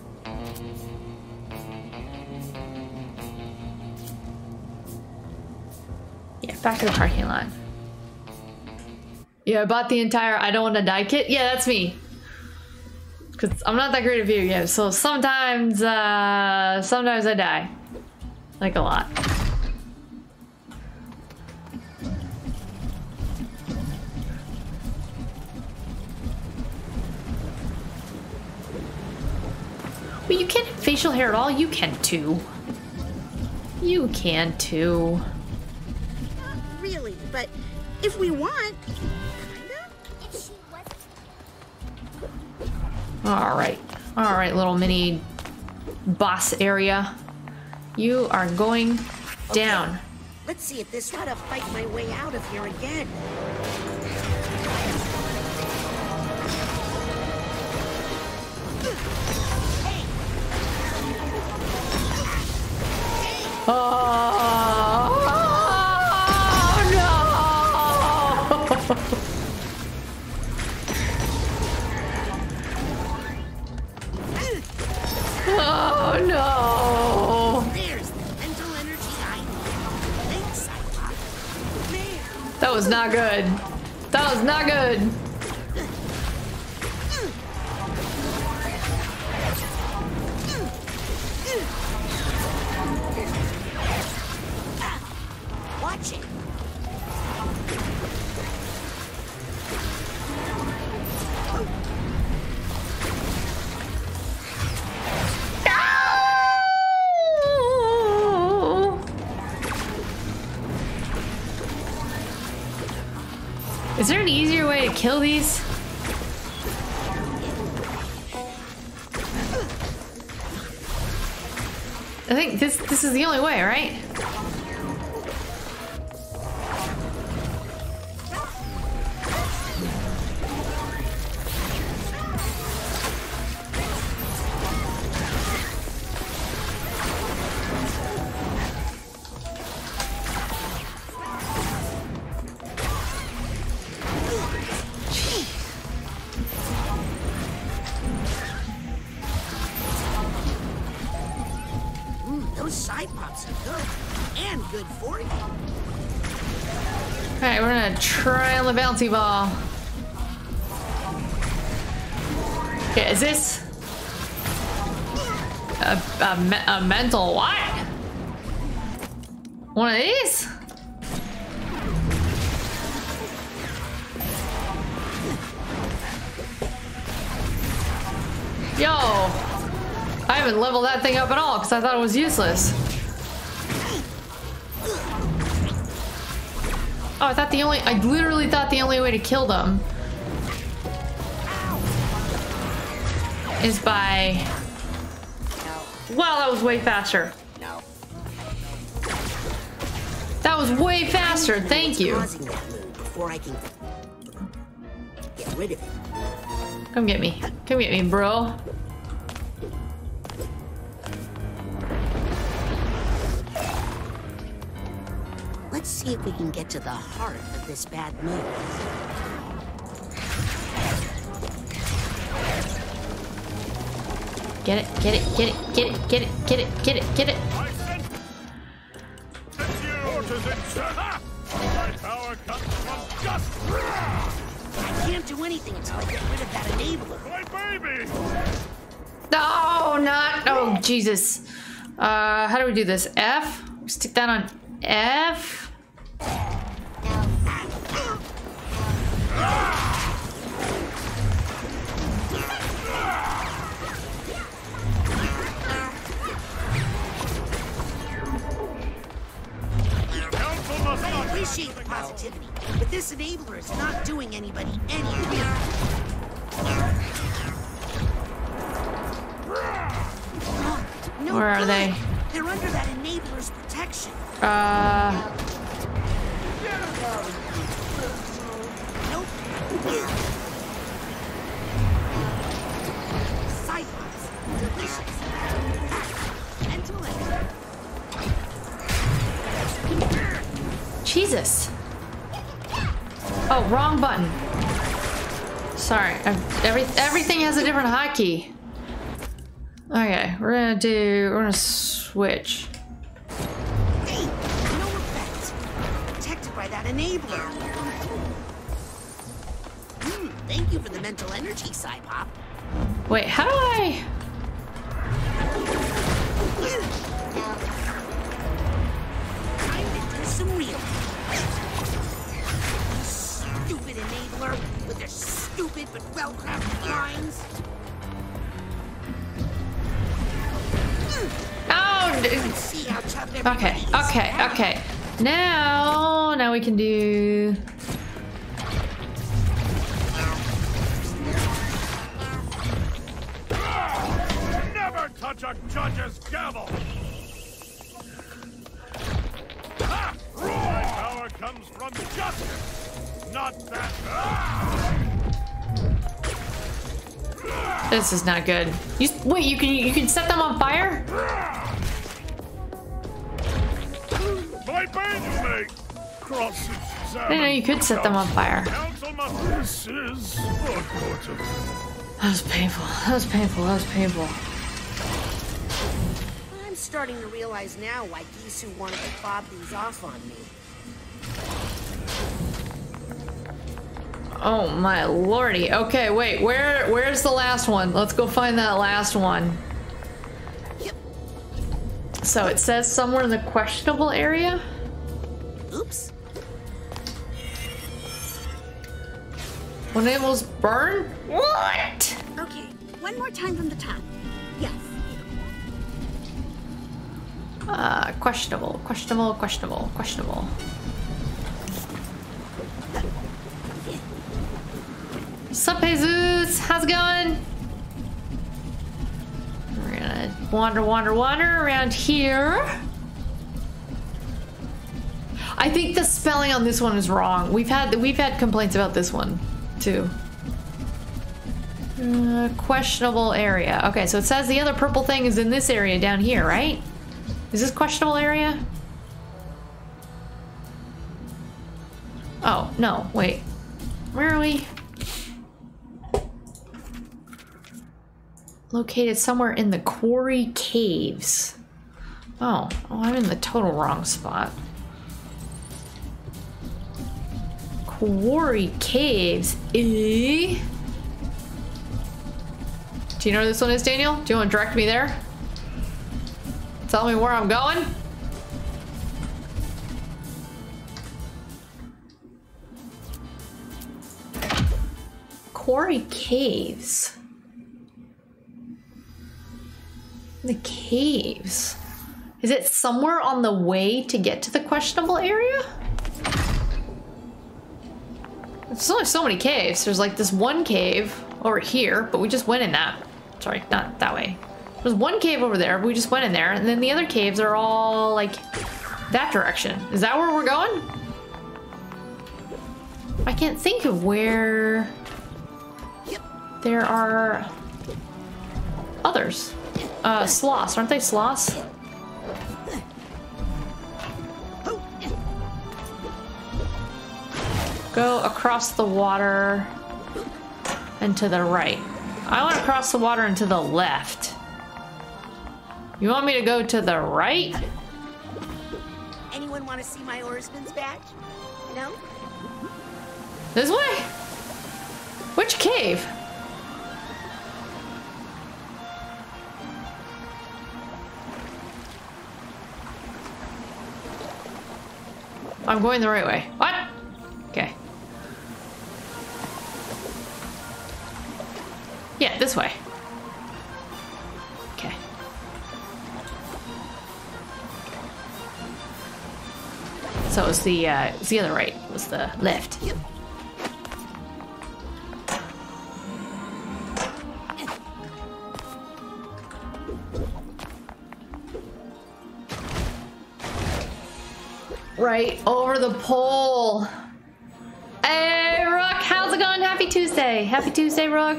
Yeah, back to the parking lot. Yeah, I bought the entire I don't want to die kit. Yeah, that's me. Because I'm not that great at video games, so sometimes, uh, sometimes I die. Like a lot. Well, you can't have facial hair at all. You can too. You can too.
Not really, but if we want,
All right. All right, little mini boss area. You are going down.
Okay. Let's see if this how to fight my way out of here again.
Oh, no! Oh no!
There's the mental energy I need. Thanks, Cyclops. There.
That was not good. That was not good.
Watch it.
Is there an easier way to kill these? I think this this is the only way, right?
Those side pops are good. And good for you.
Alright, we're gonna try on the bouncy ball. Okay, is this a, a, me a mental what? One of these? Yo! I haven't leveled that thing up at all because I thought it was useless. Oh, I thought the only- I literally thought the only way to kill them is by... Wow, that was way faster. That was way faster, thank you.
Before I can get rid of it.
Come get me. Come get me, bro.
Let's see if we can get to the heart of this bad move.
Get it, get it, get it, get it, get it, get it, get it, get it.
I can't do anything until I get rid of that enabler.
My baby!
No, not. Oh, Jesus. Uh, how do we do this? F? Stick that on F?
I appreciate the positivity, but this enabler is not doing anybody any good. No
Where are
good.
they?
They're under that enabler's protection.
Uh.
Nope. Cyclops. Delicious. Mental energy.
Jesus. Oh, wrong button. Sorry. I've, every everything has a different hotkey. Okay, we're gonna do. We're gonna switch.
Hey, no effect. Protected by that enabler. Hmm, thank you for the mental energy, Cypop.
Wait, how do I?
Time to do some real. Stupid enabler with their stupid but well-crafted lines.
Oh,
Let's see how tough everybody
okay,
is.
okay, okay. Now, now we can do.
Never touch a judge's gavel! Ha! My power comes from justice, not that. Ah!
This is not good. You wait. You can you can set them on fire.
My baby! Cross
I didn't know you could set them on fire.
This is
That was painful. That was painful. That was painful.
I'm starting to realize now why Gisu wanted to fob these off on me.
Oh my lordy. Okay, wait. Where where's the last one? Let's go find that last one.
Yep.
So it says somewhere in the questionable area.
Oops.
When it was burned? What?
Okay, one more time from the top. Yes.
Uh, questionable, questionable, questionable, questionable. Sup, Jesus? How's it going? We're gonna Wander, wander, wander around here. I think the spelling on this one is wrong. We've had we've had complaints about this one too. Uh, questionable area. Okay, so it says the other purple thing is in this area down here, right? Is this questionable area? Oh, no, wait. Where are we? Located somewhere in the Quarry Caves. Oh, oh, I'm in the total wrong spot. Quarry Caves, eh? Do you know where this one is, Daniel? Do you want to direct me there? Tell me where I'm going? Quarry Caves. The caves. Is it somewhere on the way to get to the questionable area? There's only so many caves. There's like this one cave over here, but we just went in that. Sorry, not that way. There's one cave over there, but we just went in there, and then the other caves are all like that direction. Is that where we're going? I can't think of where there are others. Uh, sloths, aren't they sloths? Go across the water and to the right. I want to cross the water and to the left. You want me to go to the right?
Anyone want to see my oarsman's badge? No?
This way? Which cave? I'm going the right way. What? Okay. Yeah, this way. Okay. So it was the, uh, it was the other right. It was the left. Right over the pole. Hey, Rook, how's it going? Happy Tuesday. Happy Tuesday, Rook.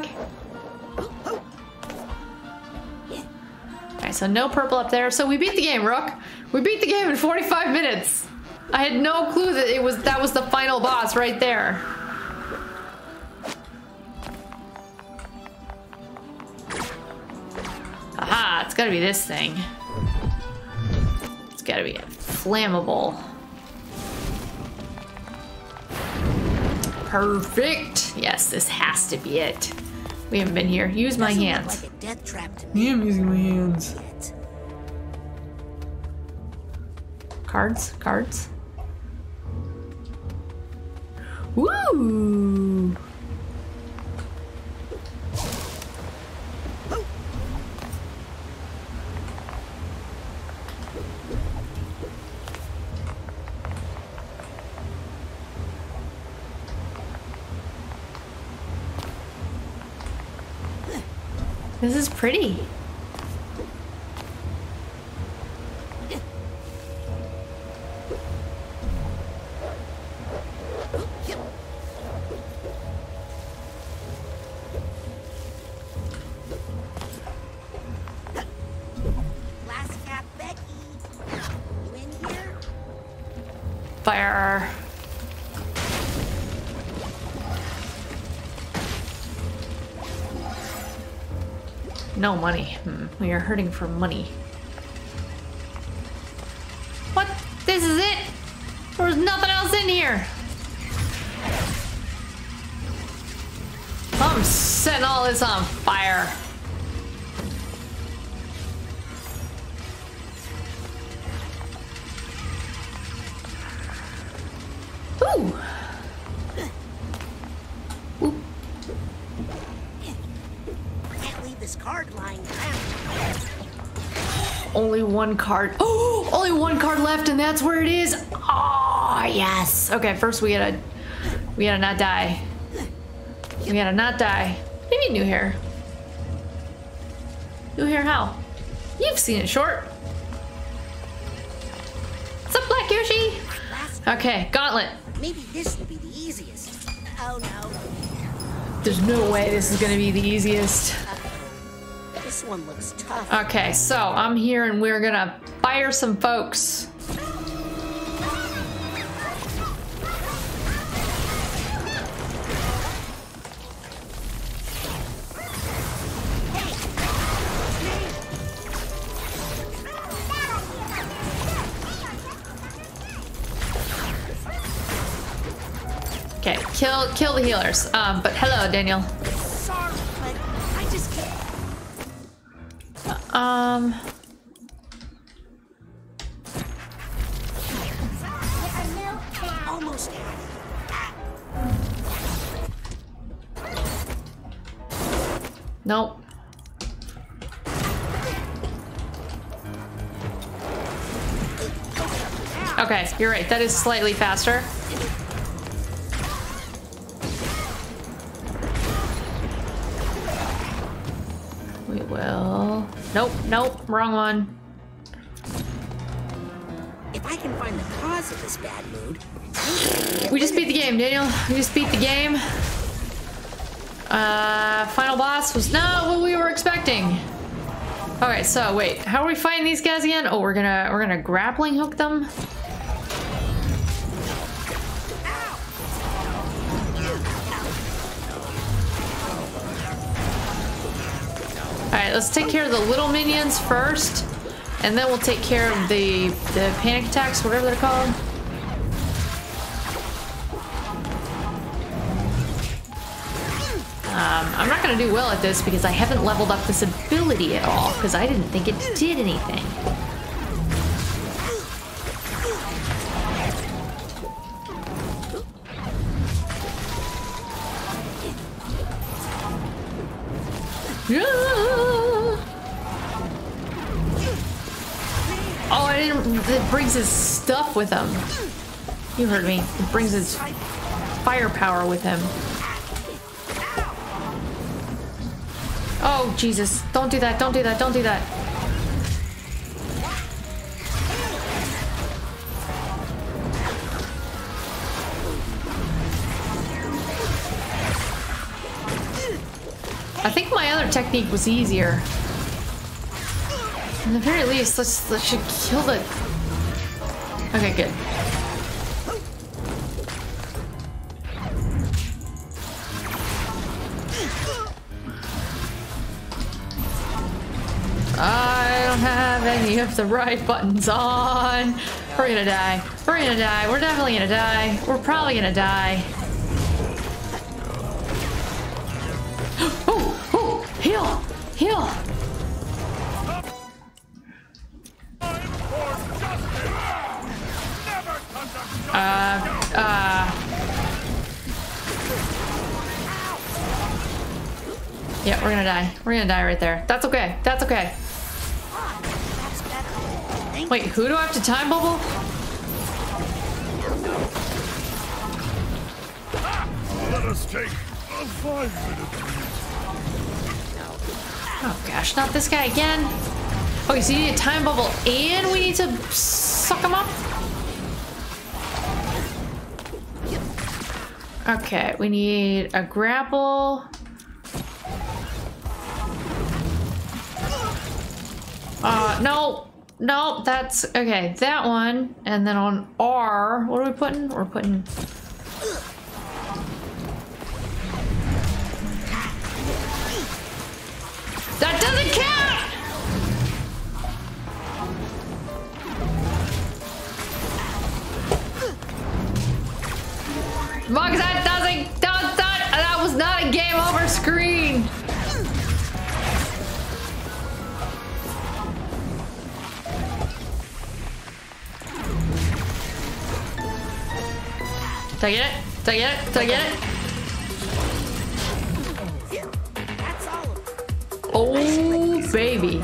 Okay, so no purple up there. So we beat the game, Rook. We beat the game in forty-five minutes. I had no clue that it was that was the final boss right there. Aha, it's gotta be this thing. It's gotta be flammable. Perfect. Yes, this has to be it. We haven't been here. Use my hands.
Like a death trap to me.
Yeah, I'm using my hands. Cards, cards. Woo! This is pretty.
Last cat Becky. You in here?
Fire. No money. Hmm. We are hurting for money. What? This is it? There's nothing else in here. I'm setting all this on fire. Ooh.
Card lying around.
Only one card. Oh, only one card left, and that's where it is. Oh, yes. Okay, first we gotta, we gotta not die. We gotta not die. What do you mean new hair? New hair how? You've seen it, Short. What's up, Black Yoshi? Okay, Gauntlet.
Maybe this will be the easiest. Oh no.
There's no way this is gonna be the easiest.
This one looks tough.
Okay, so I'm here and we're gonna fire some folks. Okay, kill kill the healers. Um, but hello, Daniel.
Sorry, but I just can't.
Um.
Almost
Nope. Okay, you're right. That is slightly faster. We will. Nope, nope, wrong one.
If I can find the cause of this bad mood.
We just beat the game, Daniel. We just beat the game. Uh, final boss was not what we were expecting. Okay, so wait, how are we fighting these guys again? Oh, we're gonna we're gonna grappling hook them. All right, let's take care of the little minions first, and then we'll take care of the the panic attacks, whatever they're called. Um, I'm not gonna do well at this because I haven't leveled up this ability at all, because I didn't think it did anything. Oh, I didn't. It brings his stuff with him. You heard me. It brings his firepower with him. Oh, Jesus. Don't do that. Don't do that. Don't do that. I think my other technique was easier. At the very least, let's let's should kill the. Okay, good. I don't have any of the right buttons on. We're gonna die. We're gonna die. We're definitely gonna die. We're probably gonna die. Oh, oh, heal, heal. Uh, uh. Yeah, we're gonna die. We're gonna die right there. That's okay. That's okay. Wait, who do I have to time bubble?
Let us take a five minute.
Oh gosh, not this guy again. Okay, so you need a time bubble and we need to suck him up? Okay, we need a grapple. Uh, no, no, that's, okay, that one. And then on R, what are we putting? We're putting... That doesn't count! Mugs, that doesn't, that, that, that was not a game over screen. Did I get it? Did I get it? Did I get it? Oh, baby.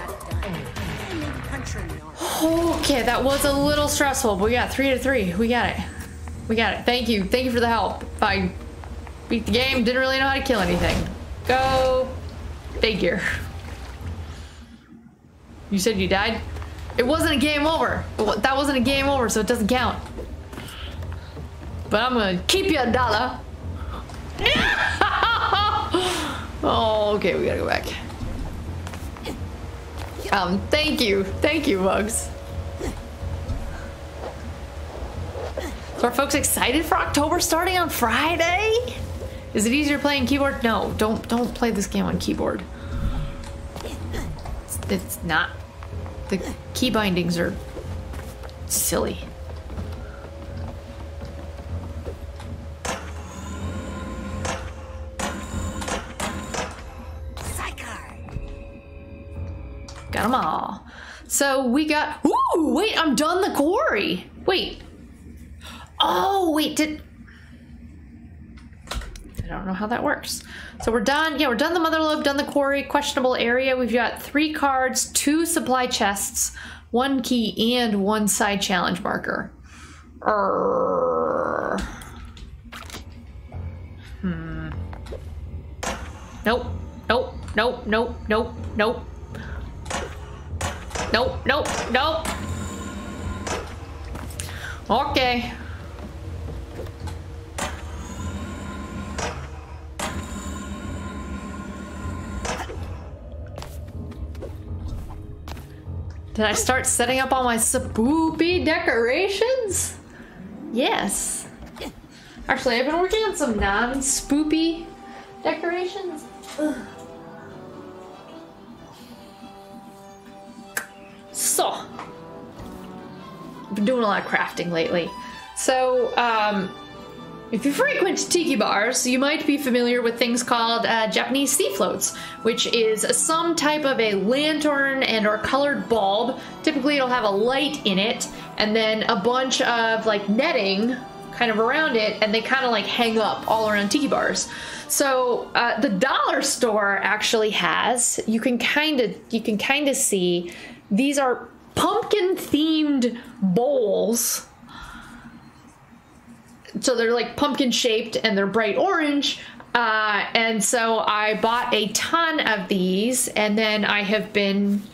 Okay, that was a little stressful, but we got three to three. We got it. We got it. Thank you. Thank you for the help. I beat the game, didn't really know how to kill anything. Go figure. You said you died? It wasn't a game over. That wasn't a game over, so it doesn't count. But I'm gonna keep you a dollar. Oh, okay, we gotta go back. Um, thank you. Thank you, Bugs. So are folks excited for October starting on Friday? Is it easier playing keyboard? No, don't don't play this game on keyboard. It's, it's not. The key bindings are silly. Got them all. So we got. Ooh, wait! I'm done the quarry. Wait. Oh, wait. Did. I don't know how that works. So we're done. Yeah, we're done the mother lode, done the quarry, questionable area. We've got three cards, two supply chests, one key, and one side challenge marker. Urgh. Hmm. Nope. Nope. Nope. Nope. Nope. Nope. Nope. Nope. Nope. Okay. Did I start setting up all my spoopy decorations? Yes. Actually, I've been working on some non-spoopy decorations. Ugh. So, I've been doing a lot of crafting lately. So, um, if you frequent tiki bars, you might be familiar with things called uh, Japanese sea floats, which is some type of a lantern and or colored bulb. Typically it'll have a light in it and then a bunch of like netting kind of around it, and they kind of like hang up all around tiki bars. So uh, the dollar store actually has, you can kind of you can kind of see, these are pumpkin themed bowls. So they're like pumpkin shaped and they're bright orange. Uh, and so I bought a ton of these, and then I have been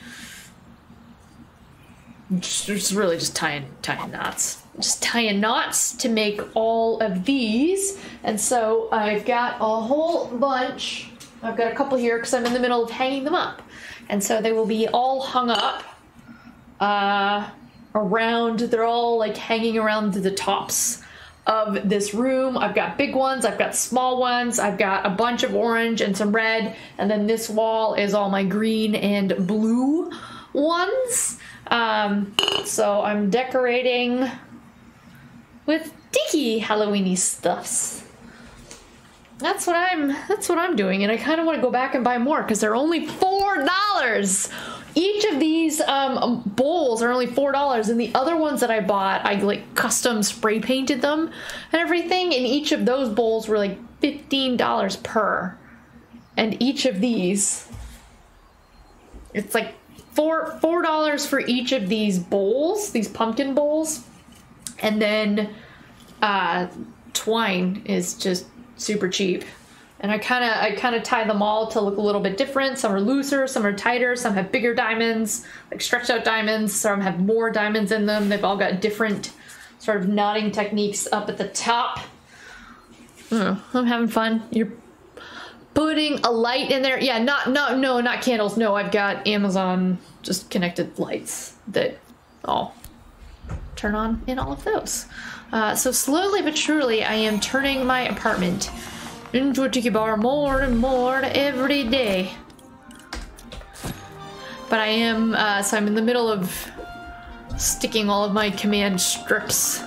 just, just really just tying, tying knots. Just tying knots to make all of these. And so I've got a whole bunch. I've got a couple here because I'm in the middle of hanging them up. And so they will be all hung up uh, around, they're all like hanging around the tops of this room. I've got big ones, I've got small ones, I've got a bunch of orange and some red, and then this wall is all my green and blue ones. Um, so I'm decorating with tiki Halloweeny stuffs. That's what I'm that's what I'm doing, and I kind of want to go back and buy more because they're only four dollars. Each of these um, bowls are only four dollars, and the other ones that I bought, I like custom spray painted them and everything, and each of those bowls were like fifteen dollars per. And each of these, it's like four four dollars for each of these bowls, these pumpkin bowls, and then uh, twine is just super cheap. And I kind of I kind of tie them all to look a little bit different. Some are looser, some are tighter, some have bigger diamonds, like stretched out diamonds, some have more diamonds in them. They've all got different sort of knotting techniques up at the top. Oh, I'm having fun. You're putting a light in there. Yeah, not, not, no, not candles. No, I've got Amazon just connected lights that all turn on in all of those. Uh, so slowly but surely, I am turning my apartment into a tiki bar more and more every day. But I am, uh, so I'm in the middle of sticking all of my command strips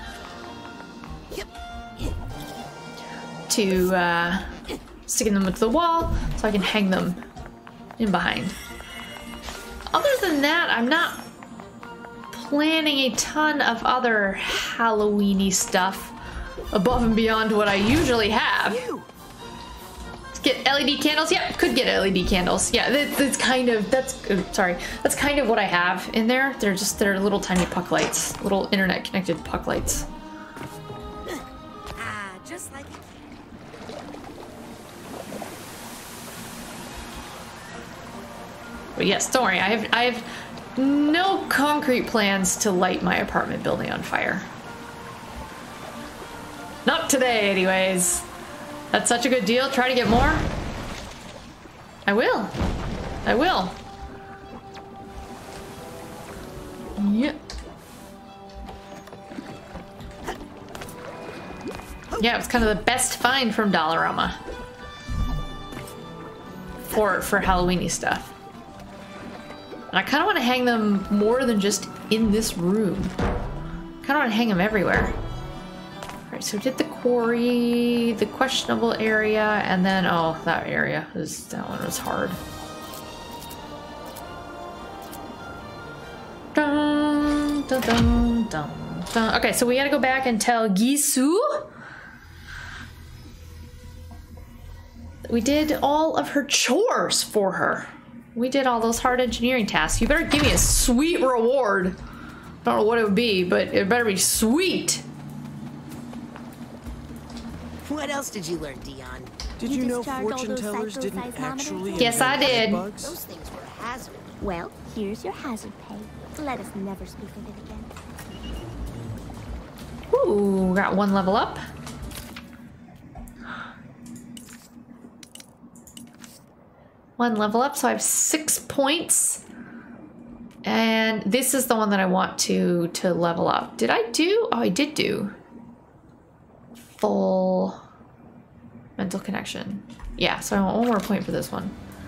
to, uh, sticking them into the wall so I can hang them in behind. Other than that, I'm not planning a ton of other Halloween-y stuff above and beyond what I usually have. Let's get L E D candles. Yep, could get L E D candles. Yeah, that, that's kind of, that's, uh, sorry, that's kind of what I have in there. They're just, they're little tiny puck lights, little internet connected puck lights.
Ah, just like
But yes, don't worry. I have I have no concrete plans to light my apartment building on fire. Not today, anyways. That's such a good deal. Try to get more. I will. I will. Yep. Yeah, it was kind of the best find from Dollarama for for Halloweeny stuff. And I kind of want to hang them more than just in this room. I kind of want to hang them everywhere. All right, so we did the quarry, the questionable area, and then oh, that area was that one was hard. Dun, dun, dun, dun, dun. Okay, so we gotta go back and tell Gisu we did all of her chores for her. We did all those hard engineering tasks. You better give me a sweet reward. I don't know what it would be, but it better be sweet.
What else did you learn, Dion?
Did you, you know fortune tellers didn't actually?
Yes, I did.
Bugs? Those things were a hazard.
Well, here's your hazard pay. Let us never speak of it again.
Ooh, got one level up. One level up, so I have six points. And this is the one that I want to to level up. Did I do? Oh, I did do. Full mental connection. Yeah, so I want one more point for this one.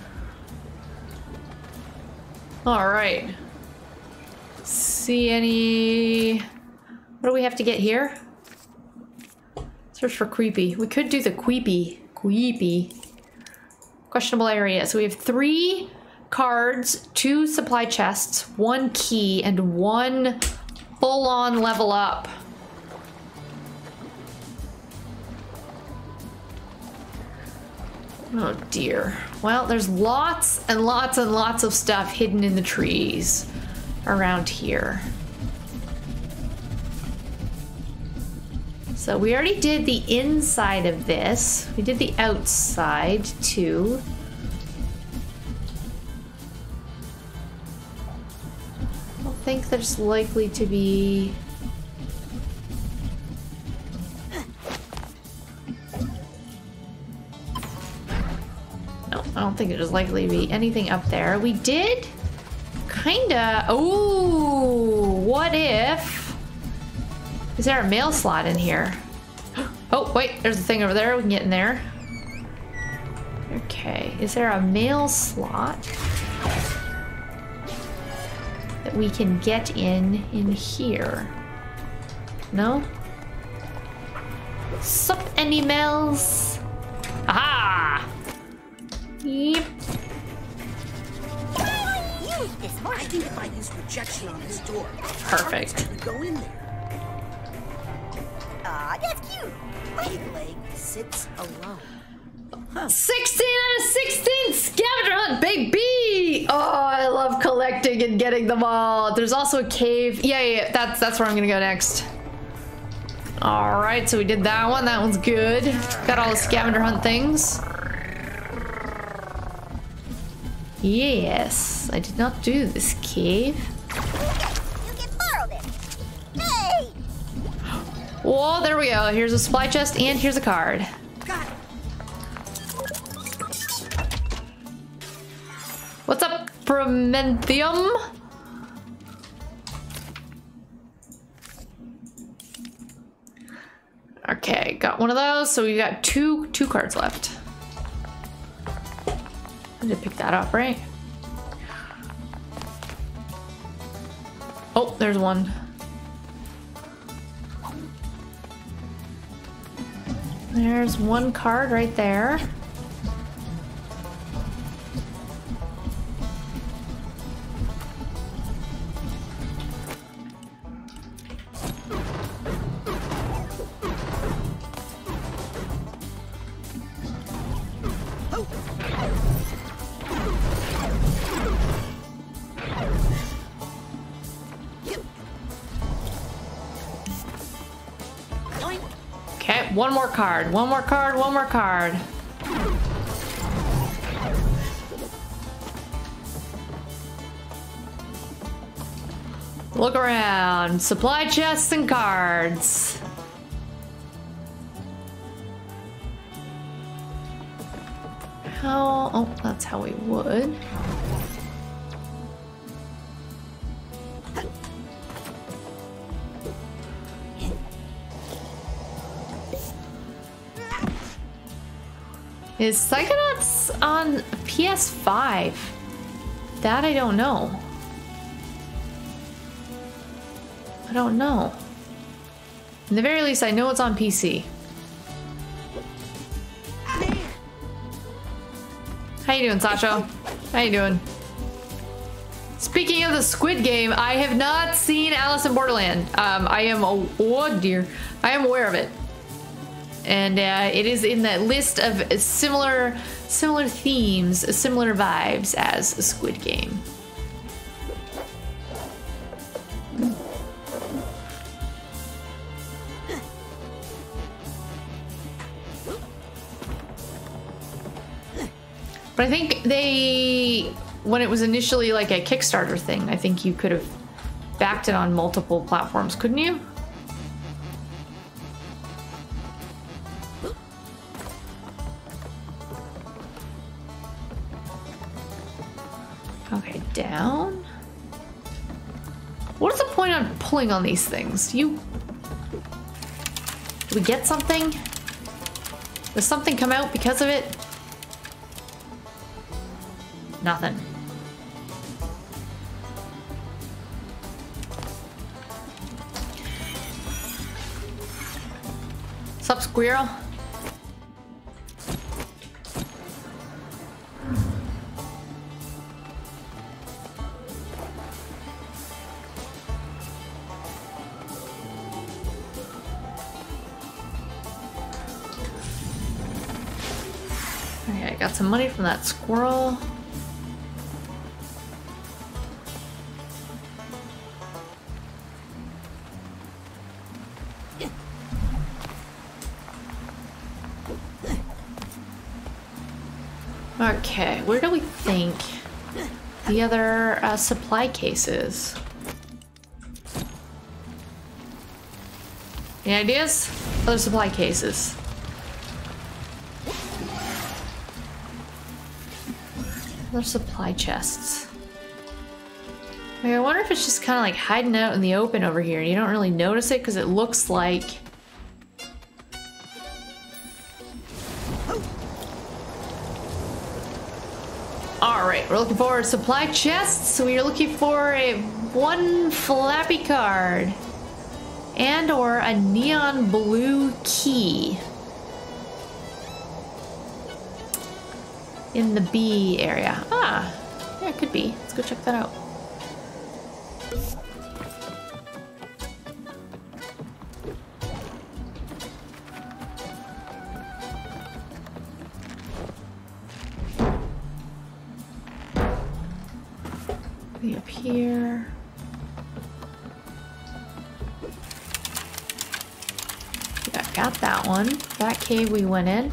All right. See any... What do we have to get here? Search for creepy. We could do the creepy. Creepy. Questionable area. So we have three cards, two supply chests, one key, and one full-on level up. Oh dear. Well, there's lots and lots and lots of stuff hidden in the trees around here. So we already did the inside of this. We did the outside too. I don't think there's likely to be... No, I don't think there's likely to be anything up there. We did kinda... Oh, what if... Is there a mail slot in here? Oh, wait, there's a thing over there. We can get in there. Okay, is there a mail slot that we can get in in here? No? Sup, any mails? Aha! Yep.
I think if I use projection on this door,
perfect.
Go in there.
Aw, that's cute.
Big leg sits alone.
Huh. sixteen out of sixteen scavenger hunt, baby! Oh, I love collecting and getting them all. There's also a cave. Yeah, yeah, yeah. That's that's where I'm gonna go next. All right, so we did that one. That one's good. Got all the scavenger hunt things. Yes, I did not do this cave. Whoa, there we go. Here's a supply chest and here's a card. What's up, Promethium? Okay, got one of those. So we got two two cards left. I did pick that up, right? Oh, there's one. There's one card right there. Okay, one more card, one more card, one more card. Look around. Supply chests and cards. How? Oh, that's how we would. Is Psychonauts on P S five? That I don't know. I don't know. In the very least, I know it's on P C. How you doing, Sasha? How you doing? Speaking of the Squid Game, I have not seen Alice in Borderland. Um, I am, oh, oh dear, I am aware of it. And uh, it is in that list of similar, similar themes, similar vibes as Squid Game. But I think they, when it was initially like a Kickstarter thing, I think you could have backed it on multiple platforms, couldn't you? Okay, down. What is the point on pulling on these things? You... Do we get something? Does something come out because of it? Nothing. Sup, squirrel? Okay, I got some money from that squirrel. Okay, where do we think the other uh, supply case is? Any ideas? Other supply cases. Other supply chests. I mean, I wonder if it's just kind of like hiding out in the open over here. You don't really notice it because it looks like... Alright, we're looking for supply chests. We are looking for a one flappy card. And or a neon blue key. In the B area. Ah, yeah, it could be. Let's go check that out. Be up here. Yeah, got that one. That cave we went in.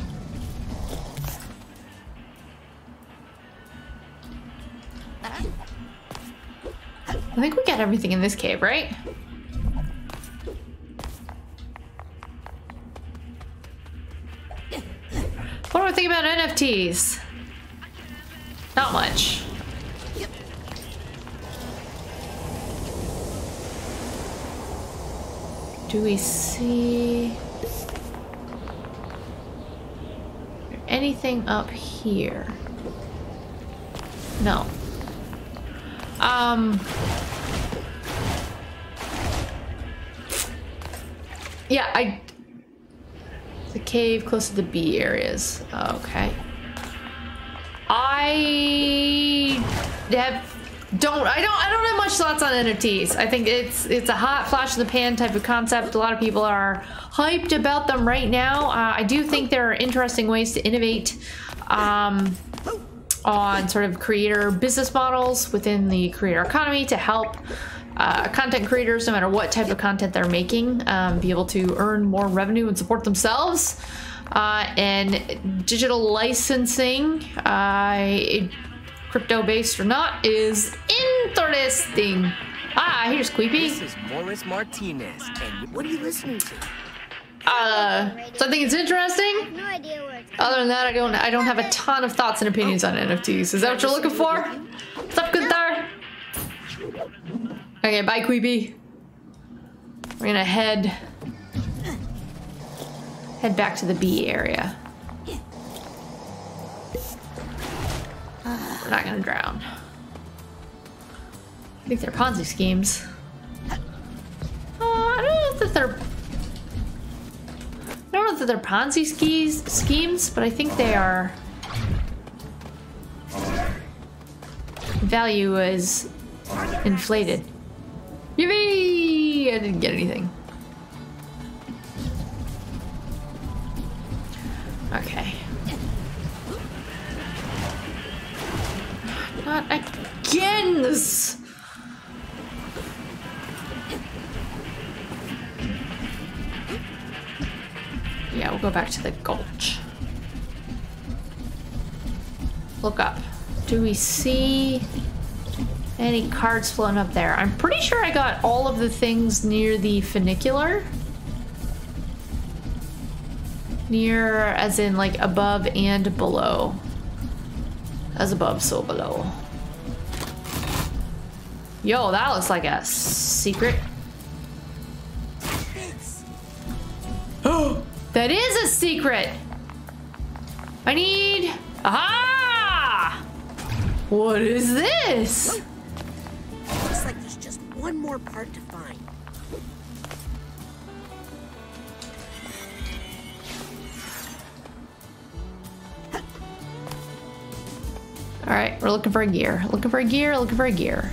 I think we got everything in this cave, right? What do I think about N F Ts? Not much. Do we see anything up here? No. Um. Yeah, I. The cave close to the B areas. Okay. I have don't I don't I don't have much thoughts on N F Ts. I think it's it's a hot flash in the pan type of concept. A lot of people are hyped about them right now. Uh, I do think there are interesting ways to innovate um, on sort of creator business models within the creator economy to help uh, content creators, no matter what type of content they're making, um, be able to earn more revenue and support themselves. Uh, and digital licensing, uh, crypto based or not, is interesting. Ah, here's Queepy.
This is Morris Martinez, and what are you listening to?
Uh, so I think it's interesting.
No idea where it's
Other than that, I don't. I don't have a ton of thoughts and opinions on N F Ts. Is that what you're looking for? What's up, Gunther? Okay, bye, Queepy. We're gonna head head back to the B area. We're not gonna drown. I think they're Ponzi schemes. Uh, I don't know if they're. I don't know if they're Ponzi skis schemes, but I think they are. Value is inflated. Yippee! I didn't get anything. Okay. Not again! This. Yeah, we'll go back to the gulch. Look up. Do we see any cards floating up there? I'm pretty sure I got all of the things near the funicular. Near, as in like above and below. As above, so below. Yo, that looks like a secret. Oh! That is a secret! I need... Aha! What is this?
Looks like there's just one more part to find.
Alright, we're looking for a gear. Looking for a gear, looking for a gear.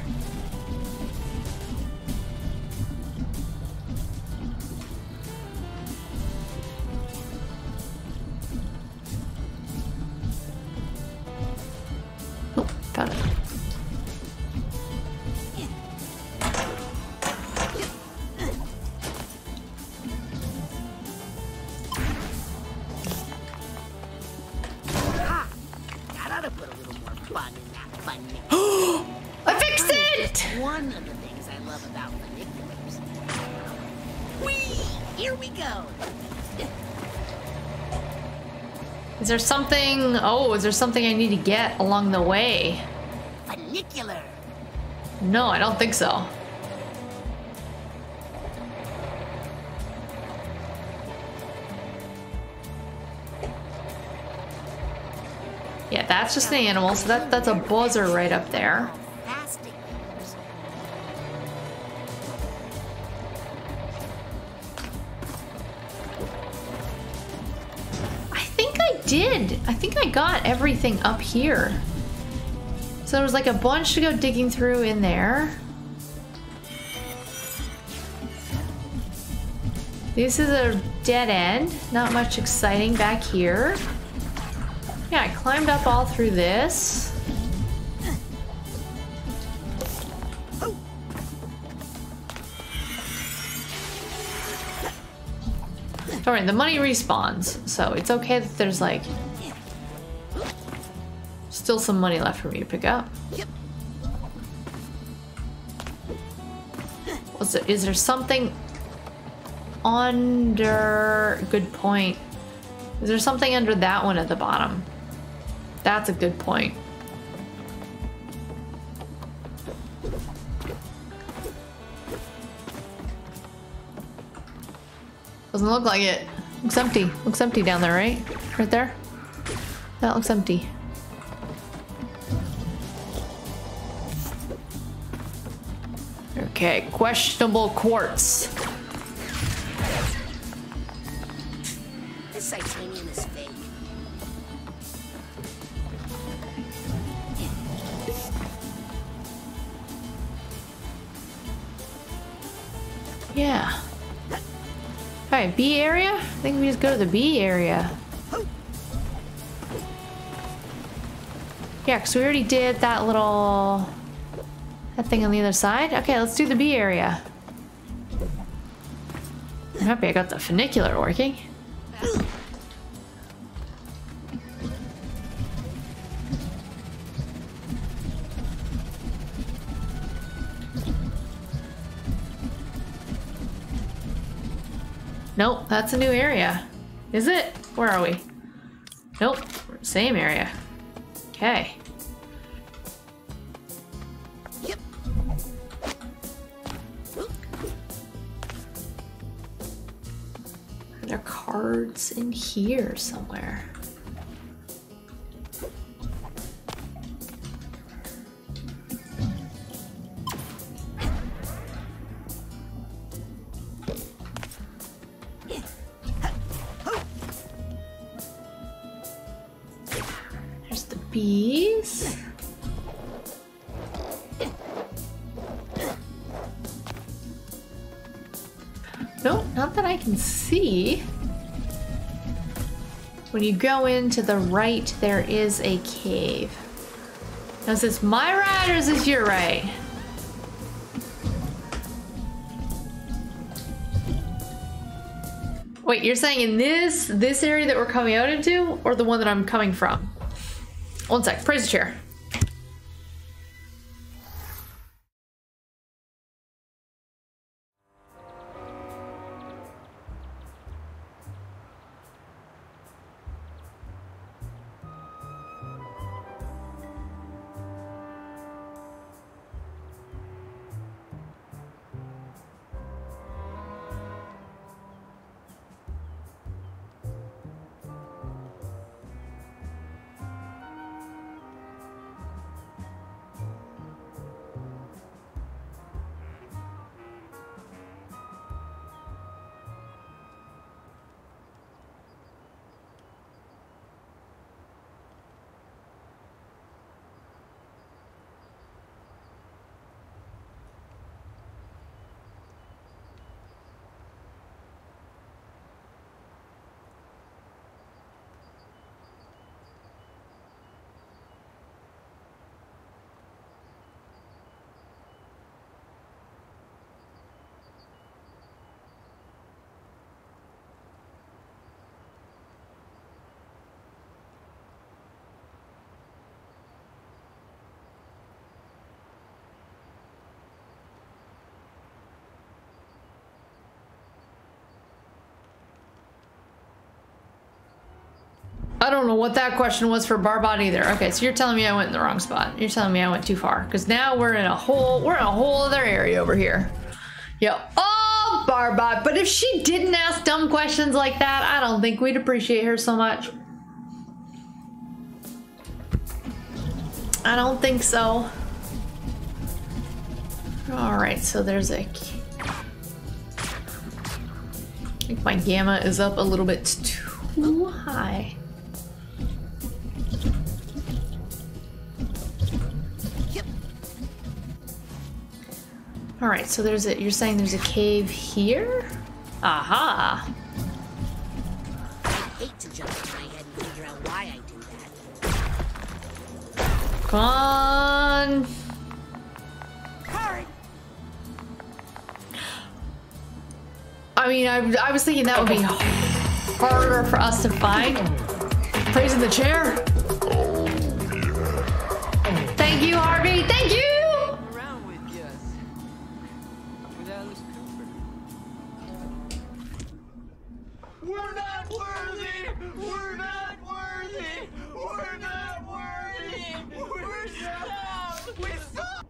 Found it.
Ah, that ought to put a little more fun in that fun.
I fixed it!
One of the things I love about funiculars. Whee! Here we go.
Is there something... Oh, is there something I need to get along the way?
Funicular.
No, I don't think so. Yeah, that's just an animal, so that, that's a buzzer right up there. Did. I think I got everything up here. So there was like a bunch to go digging through in there. This is a dead end. Not much exciting back here. Yeah, I climbed up all through this. Alright, the money respawns, so it's okay that there's like still some money left for me to pick up. Was there, is there something under... Good point. Is there something under that one at the bottom? That's a good point. Doesn't look like it. Looks empty. Looks empty down there, right? Right there? That looks empty. Okay, questionable quartz.
This titanium is fake.
Yeah. Alright, B area? I think we just go to the B area. Yeah, because we already did that little... that thing on the other side. Okay, let's do the B area. I'm happy I got the funicular working. Nope, that's a new area. Is it? Where are we? Nope, same area. Okay.
Yep.
Are there cards in here somewhere? There's the bees. No, not that I can see. When you go into the right, there is a cave. Now, is this my right or is this your right? Wait, you're saying in this this area that we're coming out into, or the one that I'm coming from? One sec, praise the chair. I don't know what that question was for Barbot either. Okay, so you're telling me I went in the wrong spot. You're telling me I went too far. Because now we're in a whole, we're in a whole other area over here. Yo, oh, Barbot. But if she didn't ask dumb questions like that, I don't think we'd appreciate her so much. I don't think so. All right, so there's a... I think my gamma is up a little bit too high. All right, so there's a, you're saying there's a cave here? Aha.
I hate to jump in my head and figure out why I do that.
Come on.
Hurry.
I mean, I, I was thinking that would be harder for us to find. Praising the chair.
Oh, yeah.
Thank you, Harvey. Thank you.
We're not worthy! We're not worthy! We're not worthy! We're stopped! We stopped!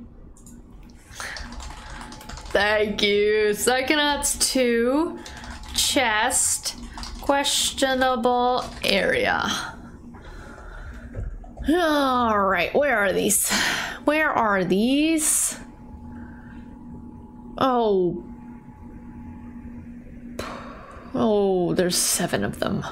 Thank you. Psychonauts two. Chest. Questionable area. Alright, where are these? Where are these? Oh. Oh, there's seven of them.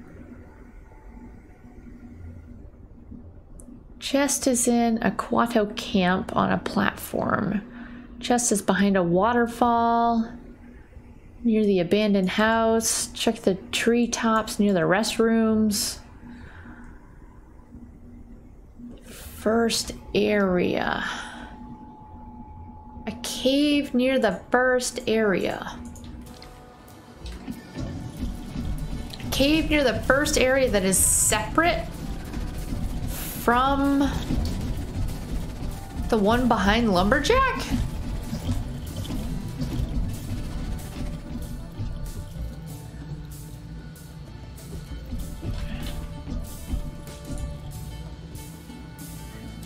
Chest is in a Quato camp on a platform. Chest is behind a waterfall. Near the abandoned house. Check the treetops near the restrooms. First area. A cave near the first area. Cave near the first area that is separate from the one behind Lumberjack?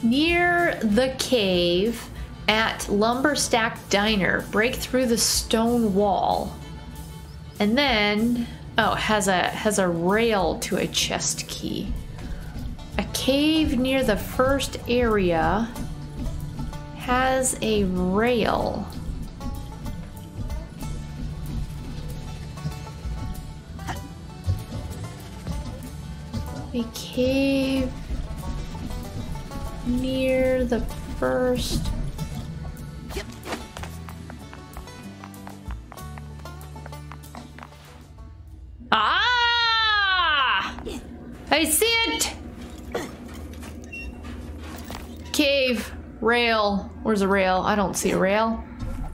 Near the cave at Lumberstack Diner. Break through the stone wall. And then, oh, has a has a rail to a chest key. A cave near the first area has a rail. A cave near the first. Ah! I see it! Cave. Rail. Where's a rail? I don't see a rail.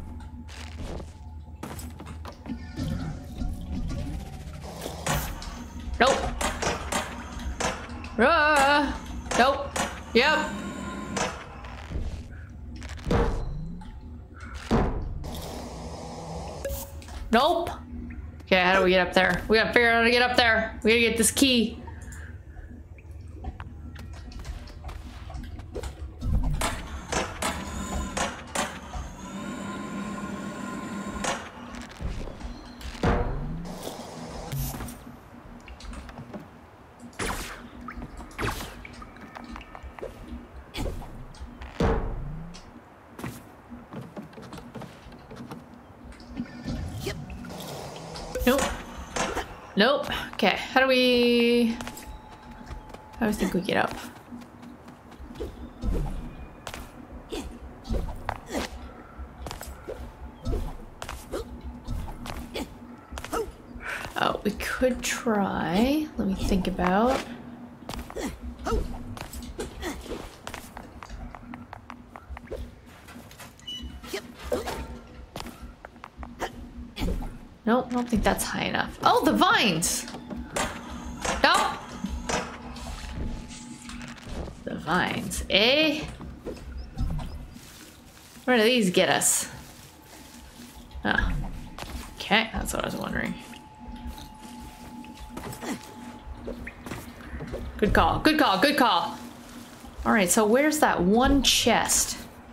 Nope. Ah! Nope. Yep. Nope. Okay, how do we get up there? We gotta figure out how to get up there. We gotta get this key. Nope. Nope. Okay, how do we... How do you think we get up? Oh, we could try. Let me think about... Nope, I don't think that's high enough. Oh, the vines! Nope! The vines, eh? Where do these get us? Oh. Okay, that's what I was wondering. Good call, good call, good call! Alright, so where's that one chest?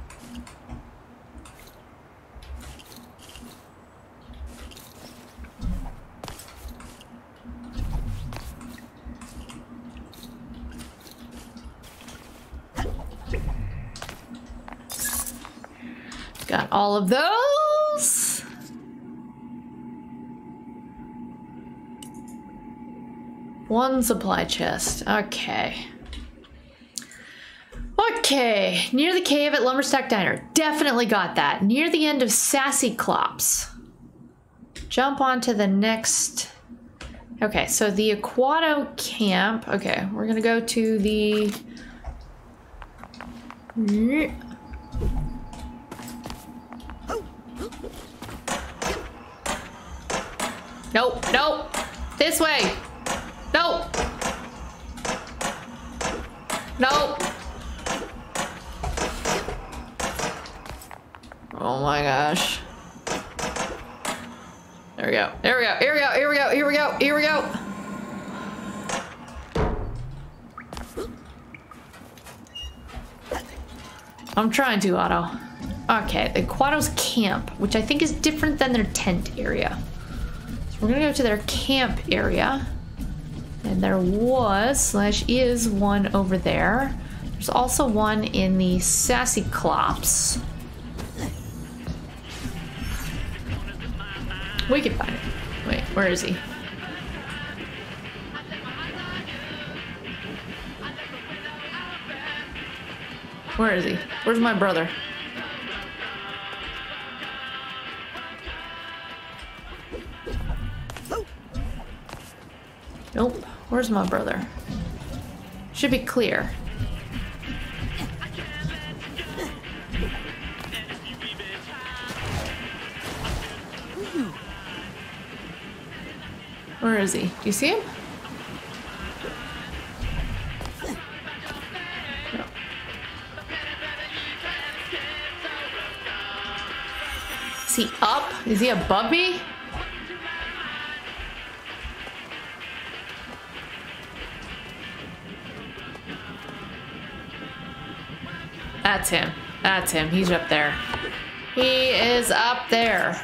Got all of those. One supply chest. Okay. Okay. Near the cave at Lumberstack Diner. Definitely got that. Near the end of Sassy Clops. Jump onto the next... Okay, so the Aquato camp. Okay, we're gonna go to the... Nope, nope. This way. Nope. Nope. Oh my gosh. There we go. There we go. Here we go. Here we go. Here we go. Here we go. I'm trying to, Otto. Okay, the Aquato's camp, which I think is different than their tent area. We're gonna go to their camp area. And there was, slash is, one over there. There's also one in the Sassy Clops. We can find it. Wait, where is he? Where is he? Where's my brother? Nope. Where's my brother? Should be clear. Where is he? Do you see him? No. Is he up? Is he above me? That's him. That's him. He's up there. He is up there.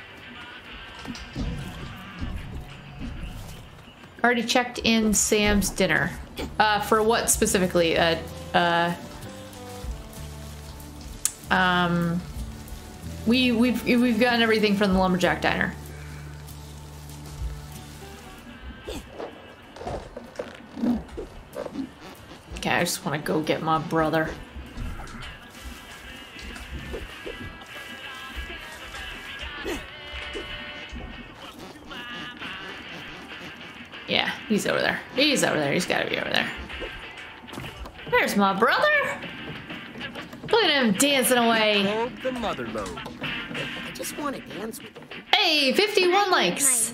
Already checked in Sam's dinner. Uh, for what specifically? Uh, uh, um, we we've we've gotten everything from the Lumberjack Diner. Okay, I just want to go get my brother. Yeah, he's over there. He's over there. He's got to be over there. There's my brother. Look at him dancing away.
The mother load.
I just want to dance with you.
Hey, fifty-one likes.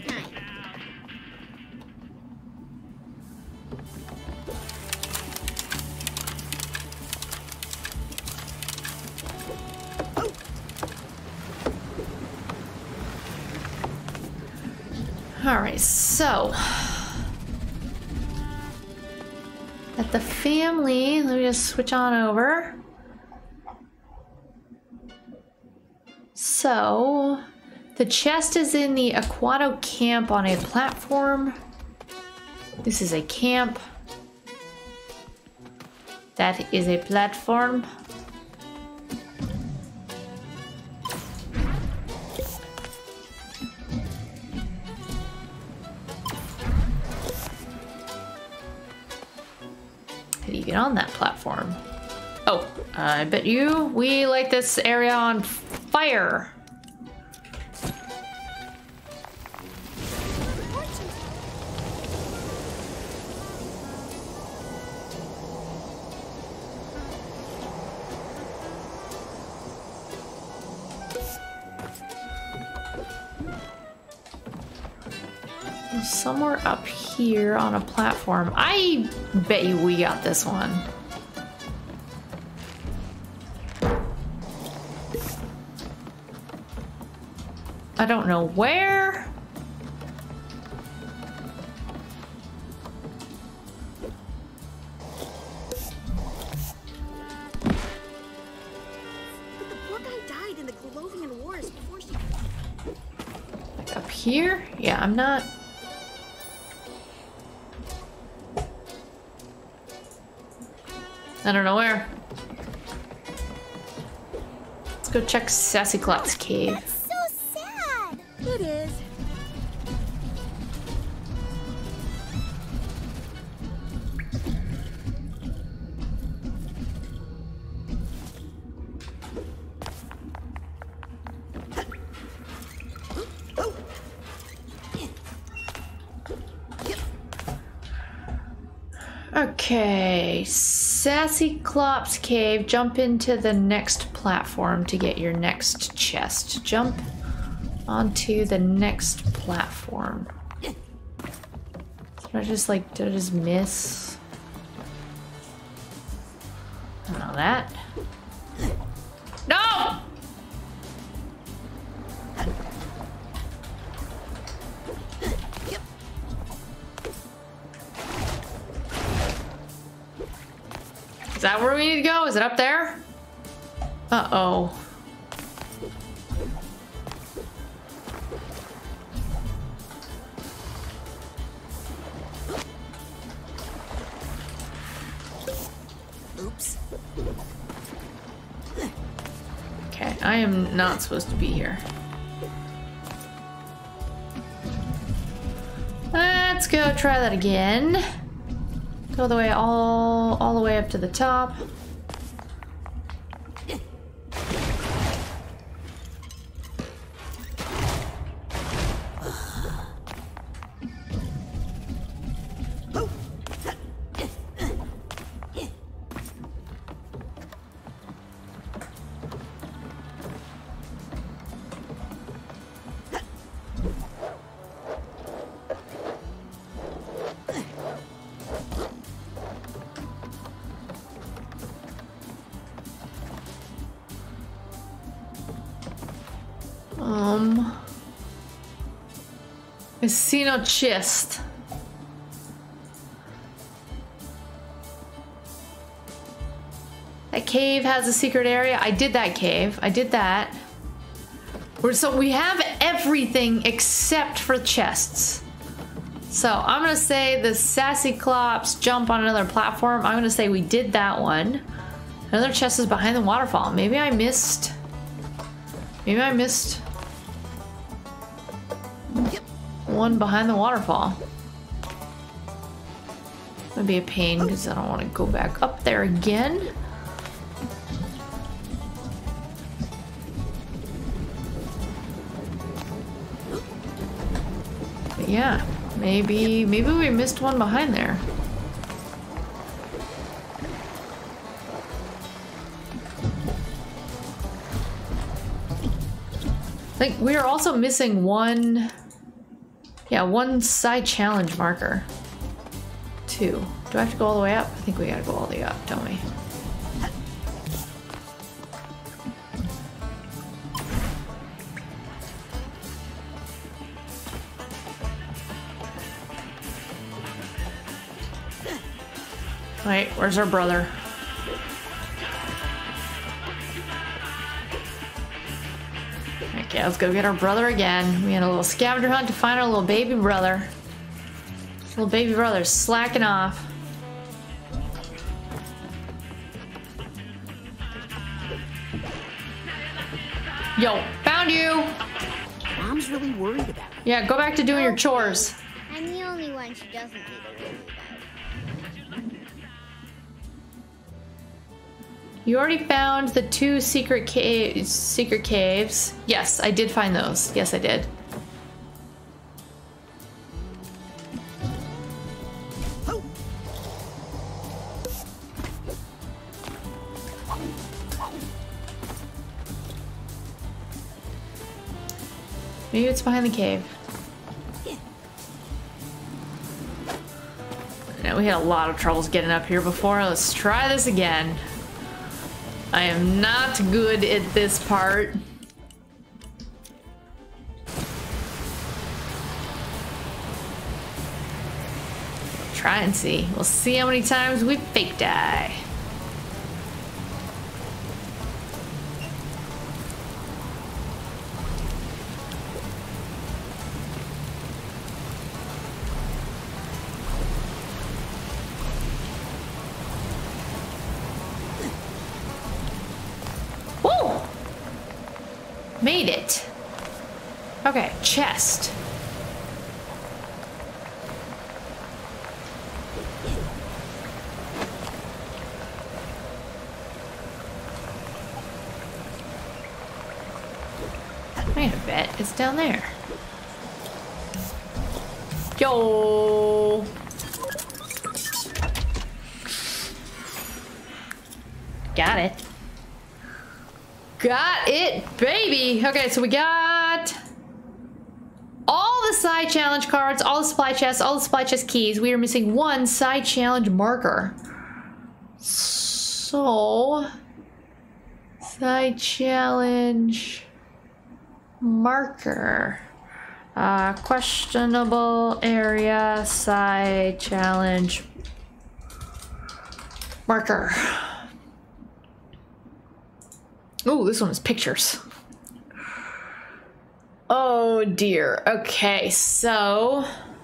All right, so at the family, let me just switch on over. So the chest is in the Aquato camp on a platform. This is a camp. That is a platform. How do you get on that platform? Oh, I bet you we light this area on fire. Somewhere up here on a platform. I bet you we got this one. I don't know where.
But the poor guy died in the Glolovian Wars before she...
Like up here? Yeah, I'm not... I don't know where. Let's go check Sassy Clot's cave.
That's so sad.
It is.
Okay, Sassy Clop's cave. Jump into the next platform to get your next chest. Jump onto the next platform. Did I just like, did I just miss? I don't know that. No! Is that where we need to go? Is it up there? Uh-oh.
Oops.
Okay, I am not supposed to be here. Let's go try that again. Go the way all all the way up to the top. Um, I see no chest. I can't cave has a secret area. I did that cave. I did that. We're, so we have everything except for chests. So I'm gonna say the Sassy Clops jump on another platform. I'm gonna say we did that one. Another chest is behind the waterfall. Maybe I missed. Maybe I missed one behind the waterfall. That'd be a pain because I don't want to go back up there again. But yeah, maybe maybe we missed one behind there. I think we are also missing one, yeah, one side challenge marker. Two. Do I have to go all the way up? I think we gotta go all the way up, don't we? Wait, where's our brother? Okay, let's go get our brother again. We had a little scavenger hunt to find our little baby brother. Little baby brother's slacking off. Yo, found you!
Mom's really worried about it.
Yeah, go back to doing your chores.
I'm the only one she doesn't need to worry about.
You already found the two secret caves. Secret caves. Yes, I did find those. Yes, I did. Maybe it's behind the cave. Now, we had a lot of troubles getting up here before. Let's try this again. I am not good at this part. Try and see. We'll see how many times we fake die. Made it. Okay, chest. I bet it's down there. Yo. Got it. Got it, baby. Okay, so we got all the side challenge cards, all the supply chests, all the supply chest keys. We are missing one side challenge marker. So, side challenge marker. Uh, questionable area, side challenge marker. Oh, this one is pictures. Oh dear. Okay, so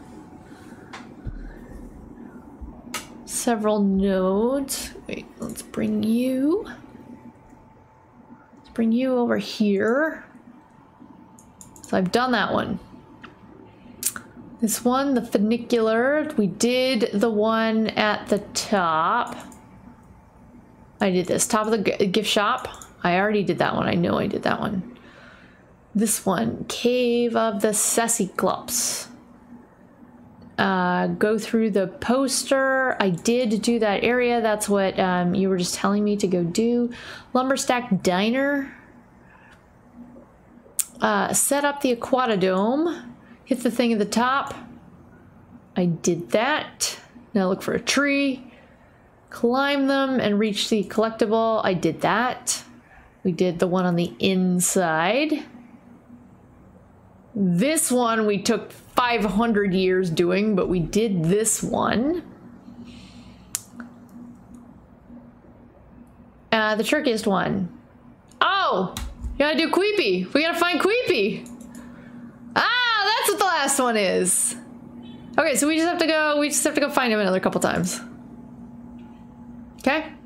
several nodes. Wait, let's bring you. Let's bring you over here. So I've done that one. This one, the funicular. We did the one at the top. I did this. Top of the gift shop. I already did that one. I know I did that one. This one, Cave of the Sesiclops. Uh, go through the poster. I did do that area. That's what um, you were just telling me to go do. Lumberstack Diner. Uh, set up the Aquatodome. Hit the thing at the top. I did that. Now look for a tree. Climb them and reach the collectible. I did that. We did the one on the inside. This one we took five hundred years doing, but we did this one. Uh, the trickiest one. Oh! You gotta do Queepy. We gotta find Queepy. Ah, that's what the last one is. Okay, so we just have to go, we just have to go find him another couple times. Okay?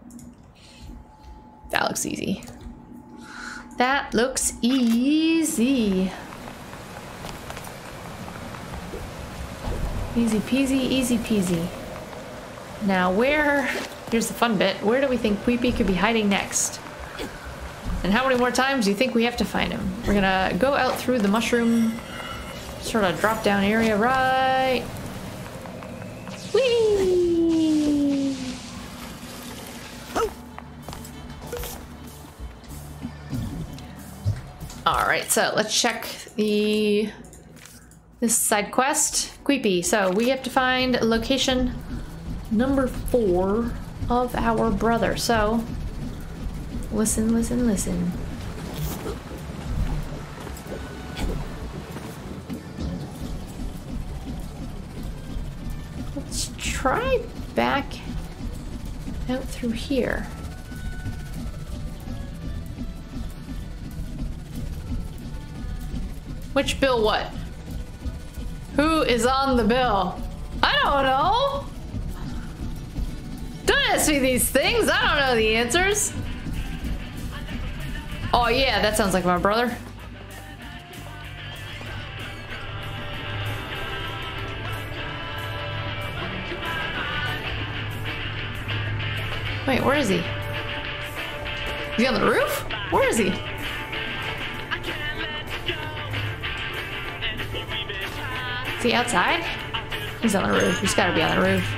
That looks easy. That looks easy. Easy peasy, easy peasy. Now where, here's the fun bit, where do we think Queepy could be hiding next? And how many more times do you think we have to find him? We're gonna go out through the mushroom sort of drop down area, right? Whee! Alright, so let's check the this side quest. Queepy. So we have to find location number four of our brother. So listen, listen, listen. Let's try back out through here. Which bill what? Who is on the bill? I don't know. Don't ask me these things. I don't know the answers. Oh yeah, that sounds like my brother. Wait, where is he? Is he on the roof? Where is he? Is he outside? He's on the roof. He's gotta be on the roof.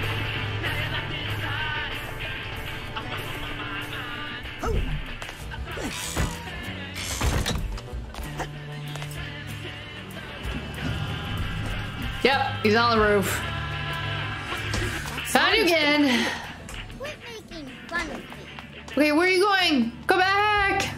Yep, he's on the roof. Found you again.
Quit making fun of me.
Okay, where are you going? Go back!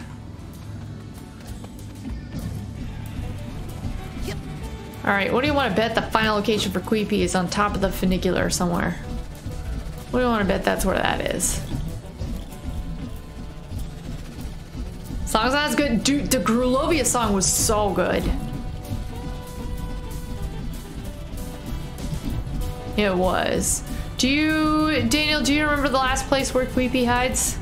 Alright, what do you want to bet the final location for Queepy is on top of the funicular somewhere? What do you want to bet that's where that is? As long as that's good. Dude, the Grulovia song was so good. It was. Do you, Daniel, do you remember the last place where Queepy hides?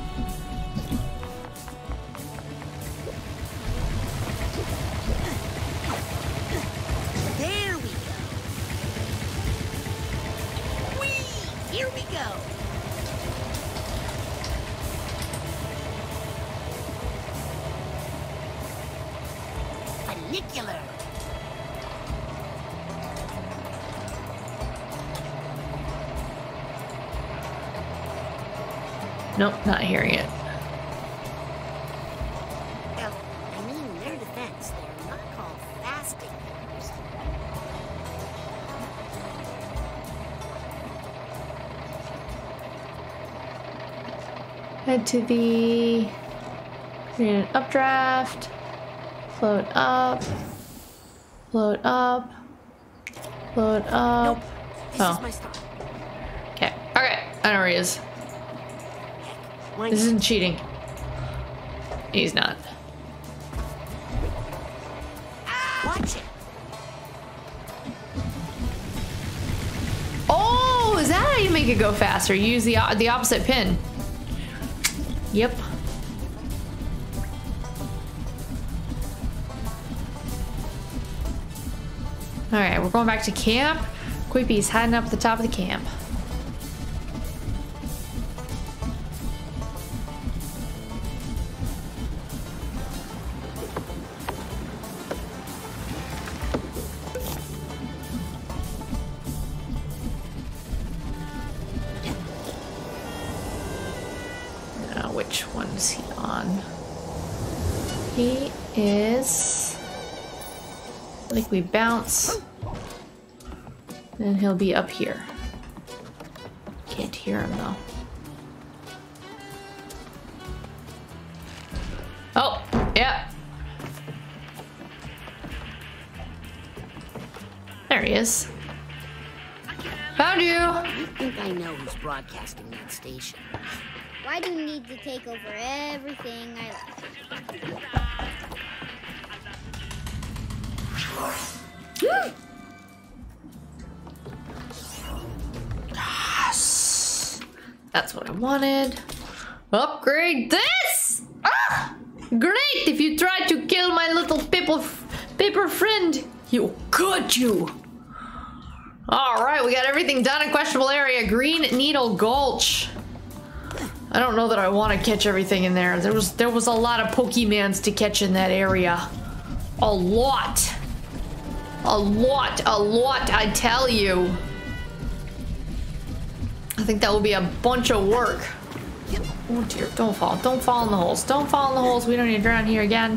There we go. Whee! Here we go. Funicular.
Nope, not hearing it.
Well, I mean, in their defense, they're not called fasting bears.
Head to the create an updraft. Float up. Float up. Float up.
Nope. This
Oh.
is my stop.
Okay. Okay. I know where he is. This isn't cheating. He's not.
Watch it.
Oh, is that how you make it go faster? You use the the opposite pin. Yep. All right, we're going back to camp. Queepy's hiding up at the top of the camp. Which one is he on? He is... Like we bounce. Then he'll be up here. Can't hear him though. Oh, yeah. There he is. Found you!
I think I know who's broadcasting that station.
Why do you need to take over everything I love?
Yes! That's what I wanted. Upgrade this! Ah! Great! If you try to kill my little paper, paper friend, you could you! Alright, we got everything done in questionable area. Green Needle Gulch. I don't know that I want to catch everything in there. There was there was a lot of Pokemons to catch in that area. A lot. A lot, a lot, I tell you. I think that will be a bunch of work. Oh dear, don't fall. Don't fall in the holes. Don't fall in the holes. We don't need to drown here again.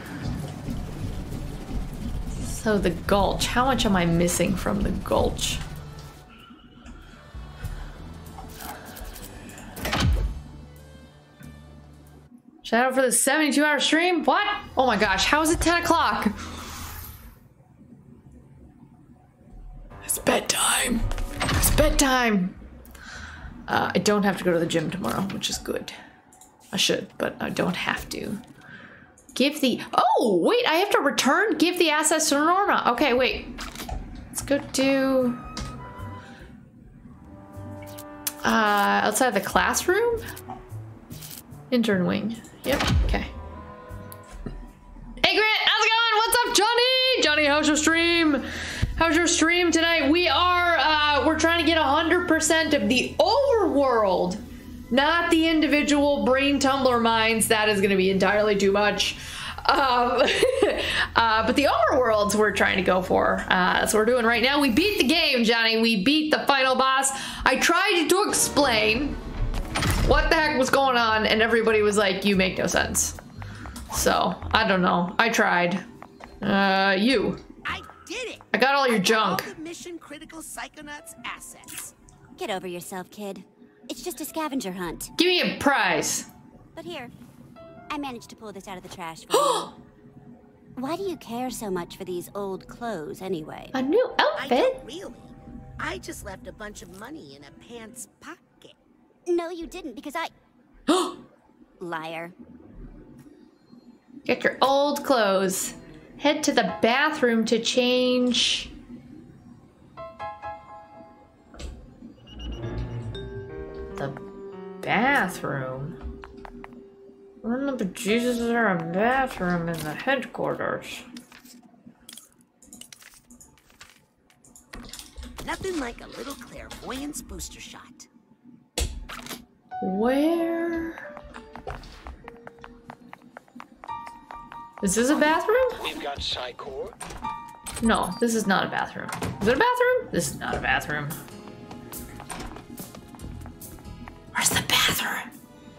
So the gulch. How much am I missing from the gulch? Shout out for the seventy-two hour stream? What? Oh my gosh, how is it ten o'clock? It's bedtime. It's bedtime. Uh, I don't have to go to the gym tomorrow, which is good. I should, but I don't have to. Give the... Oh, wait, I have to return? Give the assets to Norma. Okay, wait. Let's go to... Uh, outside the classroom? Intern wing. Yep, okay. Hey, Grant, how's it going? What's up, Johnny? Johnny, how's your stream? How's your stream tonight? We are, uh, we're trying to get one hundred percent of the overworld, not the individual brain tumbler mines. That is going to be entirely too much. Um, uh, but the overworlds we're trying to go for. Uh, that's what we're doing right now. We beat the game, Johnny. We beat the final boss. I tried to explain what the heck was going on, and everybody was like, you make no sense. So, I don't know. I tried. Uh, you.
I did it!
I got all your junk.
All the mission critical Psychonauts assets.
Get over yourself, kid. It's just a scavenger hunt.
Give me a prize.
But here, I managed to pull this out of the trash for you. Why do you care so much for these old clothes, anyway?
A new outfit?
I don't really. I just left a bunch of money in a pants pocket.
No, you didn't, because I... Liar.
Get your old clothes. Head to the bathroom to change. The bathroom? When the bejesus is there a bathroom in the headquarters?
Nothing like a little clairvoyance booster shot.
Where? Is this a bathroom?
We've got Psychor.
No, this is not a bathroom. Is it a bathroom? This is not a bathroom. Where's the bathroom?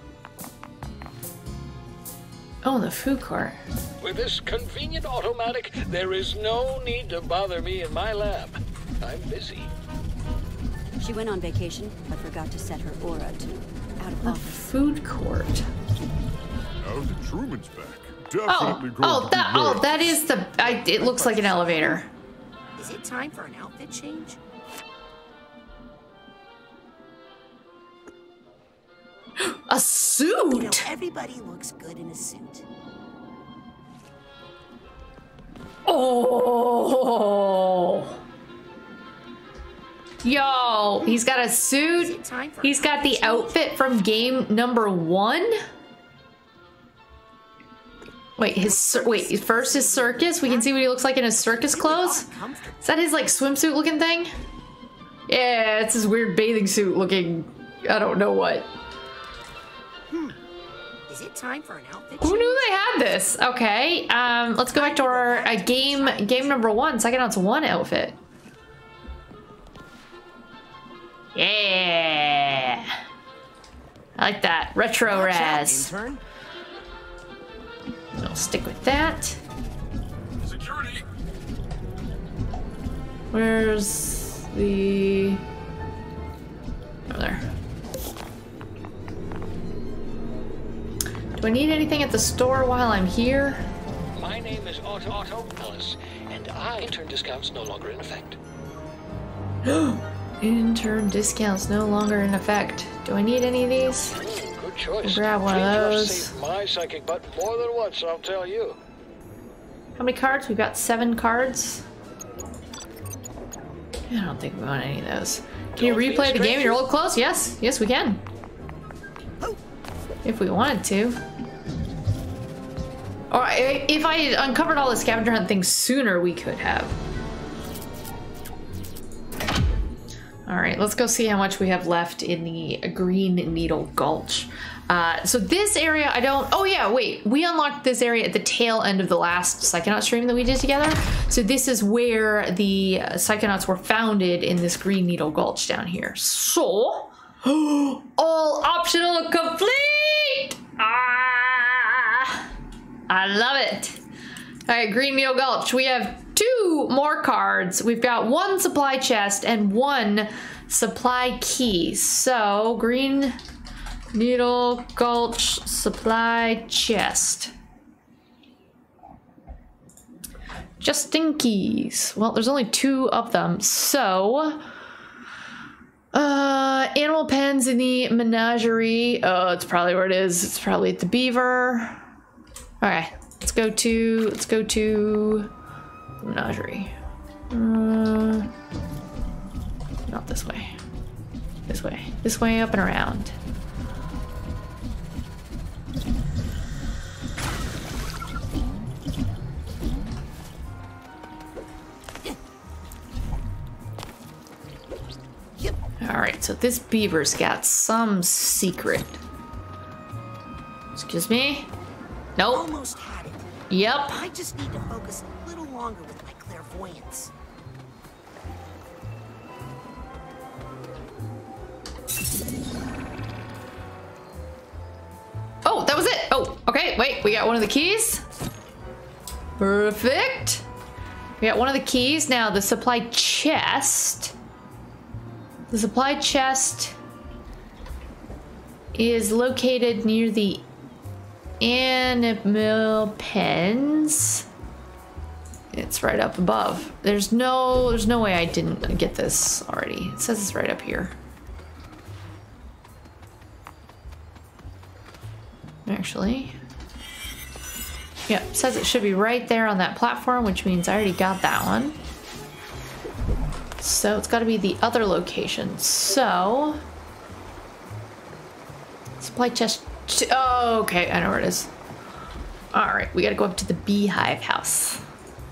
Oh, the food court.
With this convenient automatic, there is no need to bother me in my lab. I'm busy.
She went on vacation, but forgot to set her aura to out of
The
office.
food court.
Now that Truman's back.
Oh,
Definitely going
oh,
to
that,
be
oh,
rare.
that is the. I, it looks like an elevator.
Is it time for an outfit change?
A suit.
You know, everybody looks good in a suit.
Oh. Yo, he's got a suit. He's got the outfit from game number one. Wait, his cir- wait. First his circus. We can see what he looks like in his circus clothes. Is that his like swimsuit looking thing? Yeah, it's his weird bathing suit looking. I don't know what.
Hmm. Is it time for an outfit
Who
change?
knew they had this? Okay, um, let's go back to our uh, game. Game number one. Psychonauts one outfit. Yeah, I like that retro raz. I'll stick with that.
Security.
Where's the... Over there. Do I need anything at the store while I'm here?
My name is Otto Otto Ellis, and I intern discounts no longer in effect.
Intern discounts no longer in effect. Do I need any of these?
Good choice.
Grab one
Tree
of
fluffs
those.
saved my psychic butt more than once, I'll tell you.
How many cards? We've got seven cards. I don't think we want any of those. Can you
Don't be a
replay the game and
stranger.
roll close? Yes, yes we can. If we wanted to. Or I- if I had uncovered all the scavenger hunt things sooner, we could have. Alright, let's go see how much we have left in the Green Needle Gulch. Uh, so this area, I don't... Oh yeah, wait. We unlocked this area at the tail end of the last Psychonaut stream that we did together. So this is where the uh, Psychonauts were founded, in this Green Needle Gulch down here. So... all optional complete! Ah, I love it. Alright, Green Needle Gulch. We have two more cards. We've got one supply chest and one supply key. So, Green Needle Gulch supply chest. Justin keys. Well, there's only two of them. So, uh, animal pens in the menagerie. Oh, it's probably where it is. It's probably at the beaver. Okay, let's go to, let's go to the menagerie. Uh, not this way. This way. This way, up and around. Alright, so this beaver's got some secret. Excuse me? Nope.
Almost had it.
Yep.
I just need to focus a little longer with my clairvoyance.
Oh, that was it. Oh, okay, wait, we got one of the keys. Perfect. We got one of the keys. Now, the supply chest. The supply chest is located near the animal pens. It's right up above. There's no, there's no way I didn't get this already. It says it's right up here. Actually, yeah, it says it should be right there on that platform, which means I already got that one. So it's got to be the other location. So, supply chest. Oh, okay, I know where it is. All right, we got to go up to the beehive house.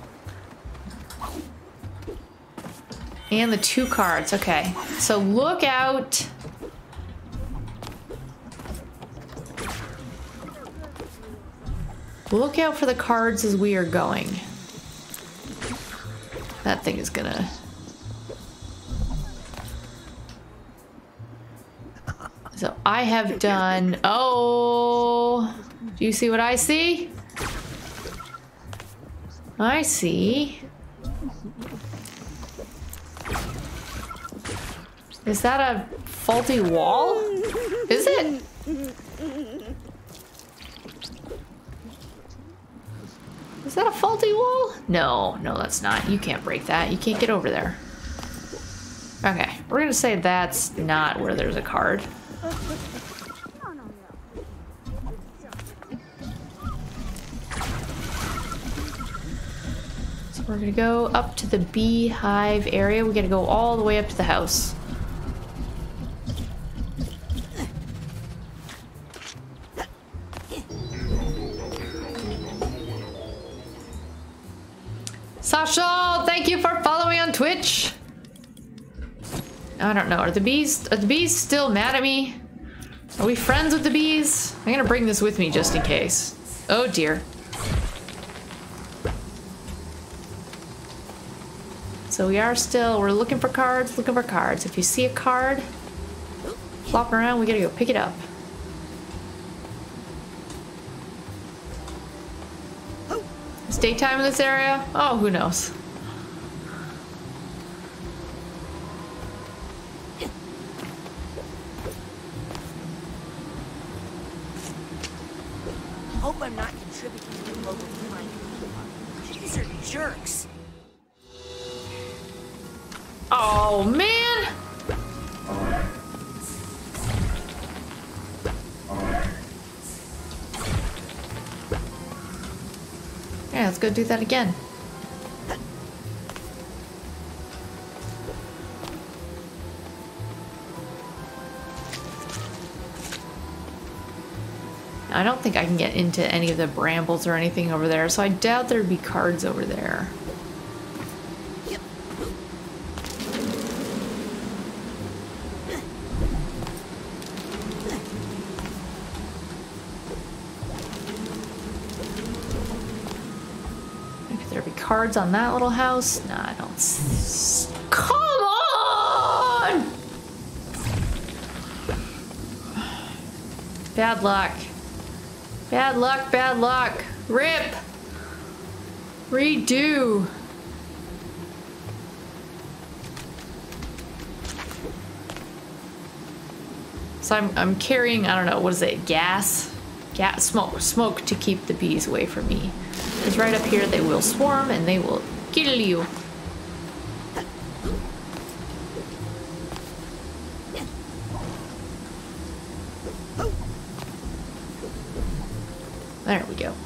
And the two cards. Okay, so look out. Look out for the cards as we are going. That thing is gonna... So I have done... Oh! Do you see what I see? I see. Is that a faulty wall? Is it? Is that a faulty wall? No, no, that's not. You can't break that. You can't get over there. Okay, we're gonna say that's not where there's a card. So we're gonna go up to the beehive area. We gotta go all the way up to the house. Sasha, thank you for following on Twitch. I don't know. Are the bees? Are the bees still mad at me? Are we friends with the bees? I'm gonna bring this with me just in case. Oh dear. So we are still. We're looking for cards. Looking for cards. If you see a card flopping around, we gotta go pick it up. Is daytime in this area? Oh, who knows?
Hope I'm not contributing to the local crime. These are jerks.
Oh man! Yeah, let's go do that again. I don't think I can get into any of the brambles or anything over there, so I doubt there'd be cards over there. Could there be cards on that little house? No, I don't. S Come on! Bad luck. Bad luck, bad luck. Rip. Redo. So I'm, I'm carrying, I don't know, what is it, gas? Gas, smoke, smoke to keep the bees away from me. Because right up here they will swarm and they will kill you. There we go.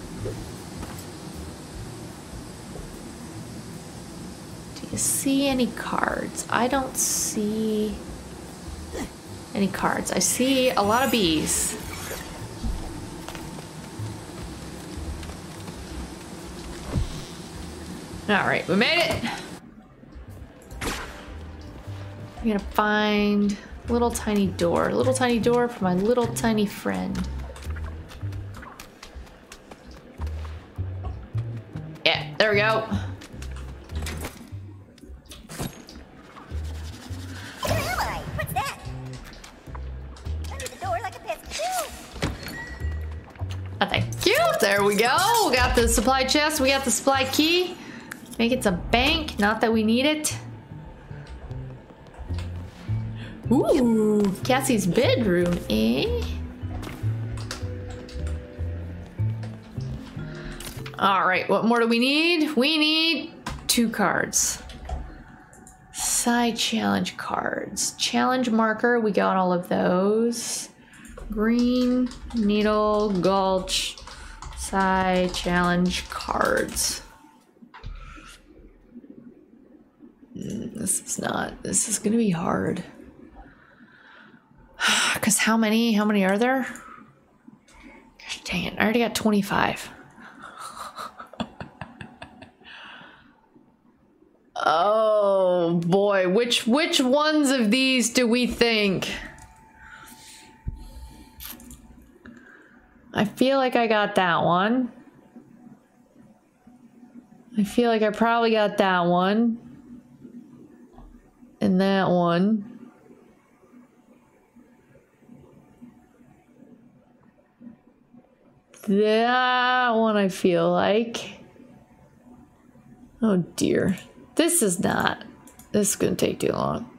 Do you see any cards? I don't see any cards. I see a lot of bees. Alright, we made it. I'm gonna find a little tiny door. A little tiny door for my little tiny friend. Yeah, there we go.
Where am I? What's that? Under the door like a pesky too.
Oh, thank you. There we go. We got the supply chest. We got the supply key. Make it a bank. Not that we need it. Ooh, Cassie's bedroom, eh? All right, what more do we need? We need two cards. Side challenge cards. Challenge marker, we got all of those. Green, Needle, Gulch, side challenge cards. Mm, this is not, this is gonna be hard. Because how many, how many are there? Gosh dang it, I already got twenty-five. Oh boy, which which ones of these do we think? I feel like I got that one. I feel like I probably got that one. And that one. That one I feel like. Oh dear. This is not. This is gonna take too long.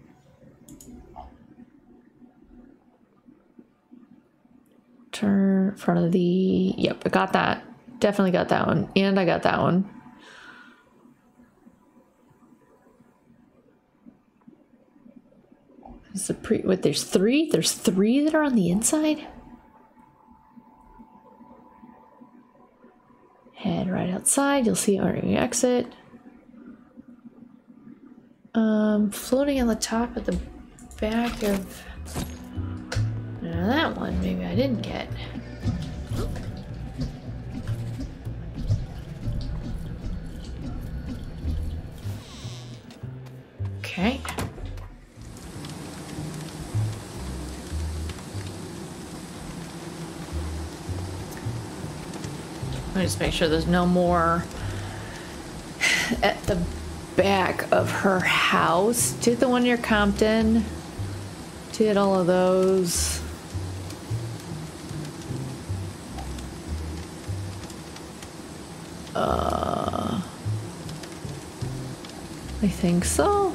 Turn in front of the. Yep, I got that. Definitely got that one. And I got that one. Is a pre. Wait, there's three? There's three that are on the inside? Head right outside. You'll see it when you exit. Um, floating on the top at the back of... Now that one, maybe I didn't get. Okay. Let me just make sure there's no more at the back of her house. Did the one near Compton. Did all of those. Uh, I think so.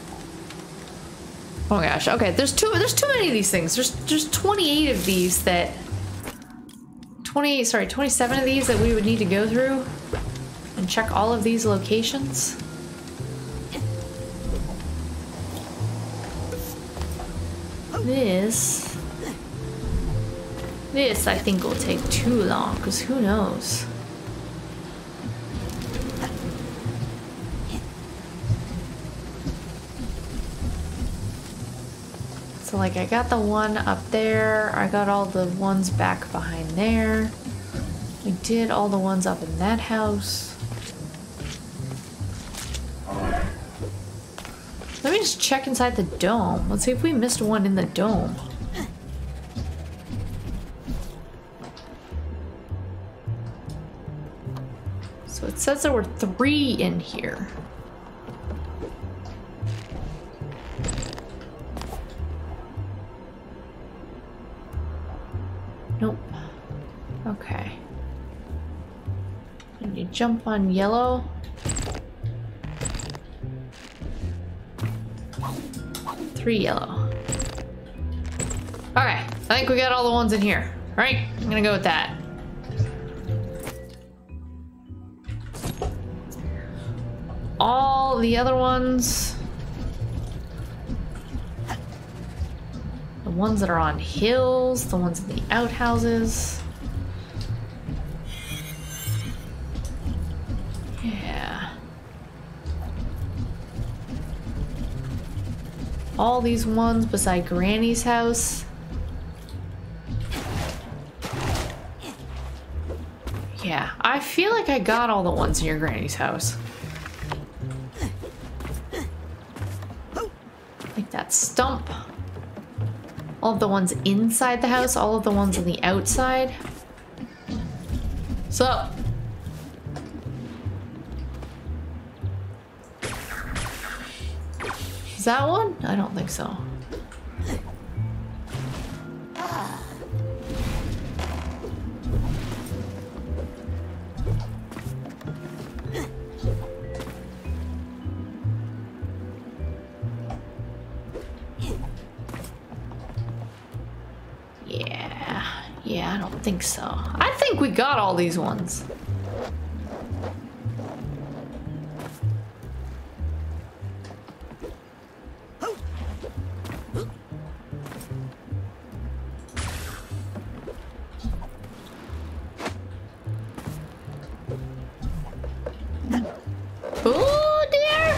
Oh my gosh. Okay, there's too there's too many of these things. There's there's twenty-eight of these that twenty sorry, twenty-seven of these that we would need to go through and check all of these locations. This, this I think will take too long, because who knows? So like I got the one up there, I got all the ones back behind there. We did all the ones up in that house. Let me just check inside the dome. Let's see if we missed one in the dome. So it says there were three in here. Nope. Okay. Can you jump on yellow? Three yellow. Okay, I think we got all the ones in here. Alright, I'm gonna go with that. All the other ones. The ones that are on hills, the ones in the outhouses. Yeah. All these ones beside Granny's house. Yeah, I feel like I got all the ones in your Granny's house. Like that stump. All of the ones inside the house, all of the ones on the outside. So. Is that one? I don't think so. Yeah, yeah, I don't think so. I think we got all these ones. Oh dear!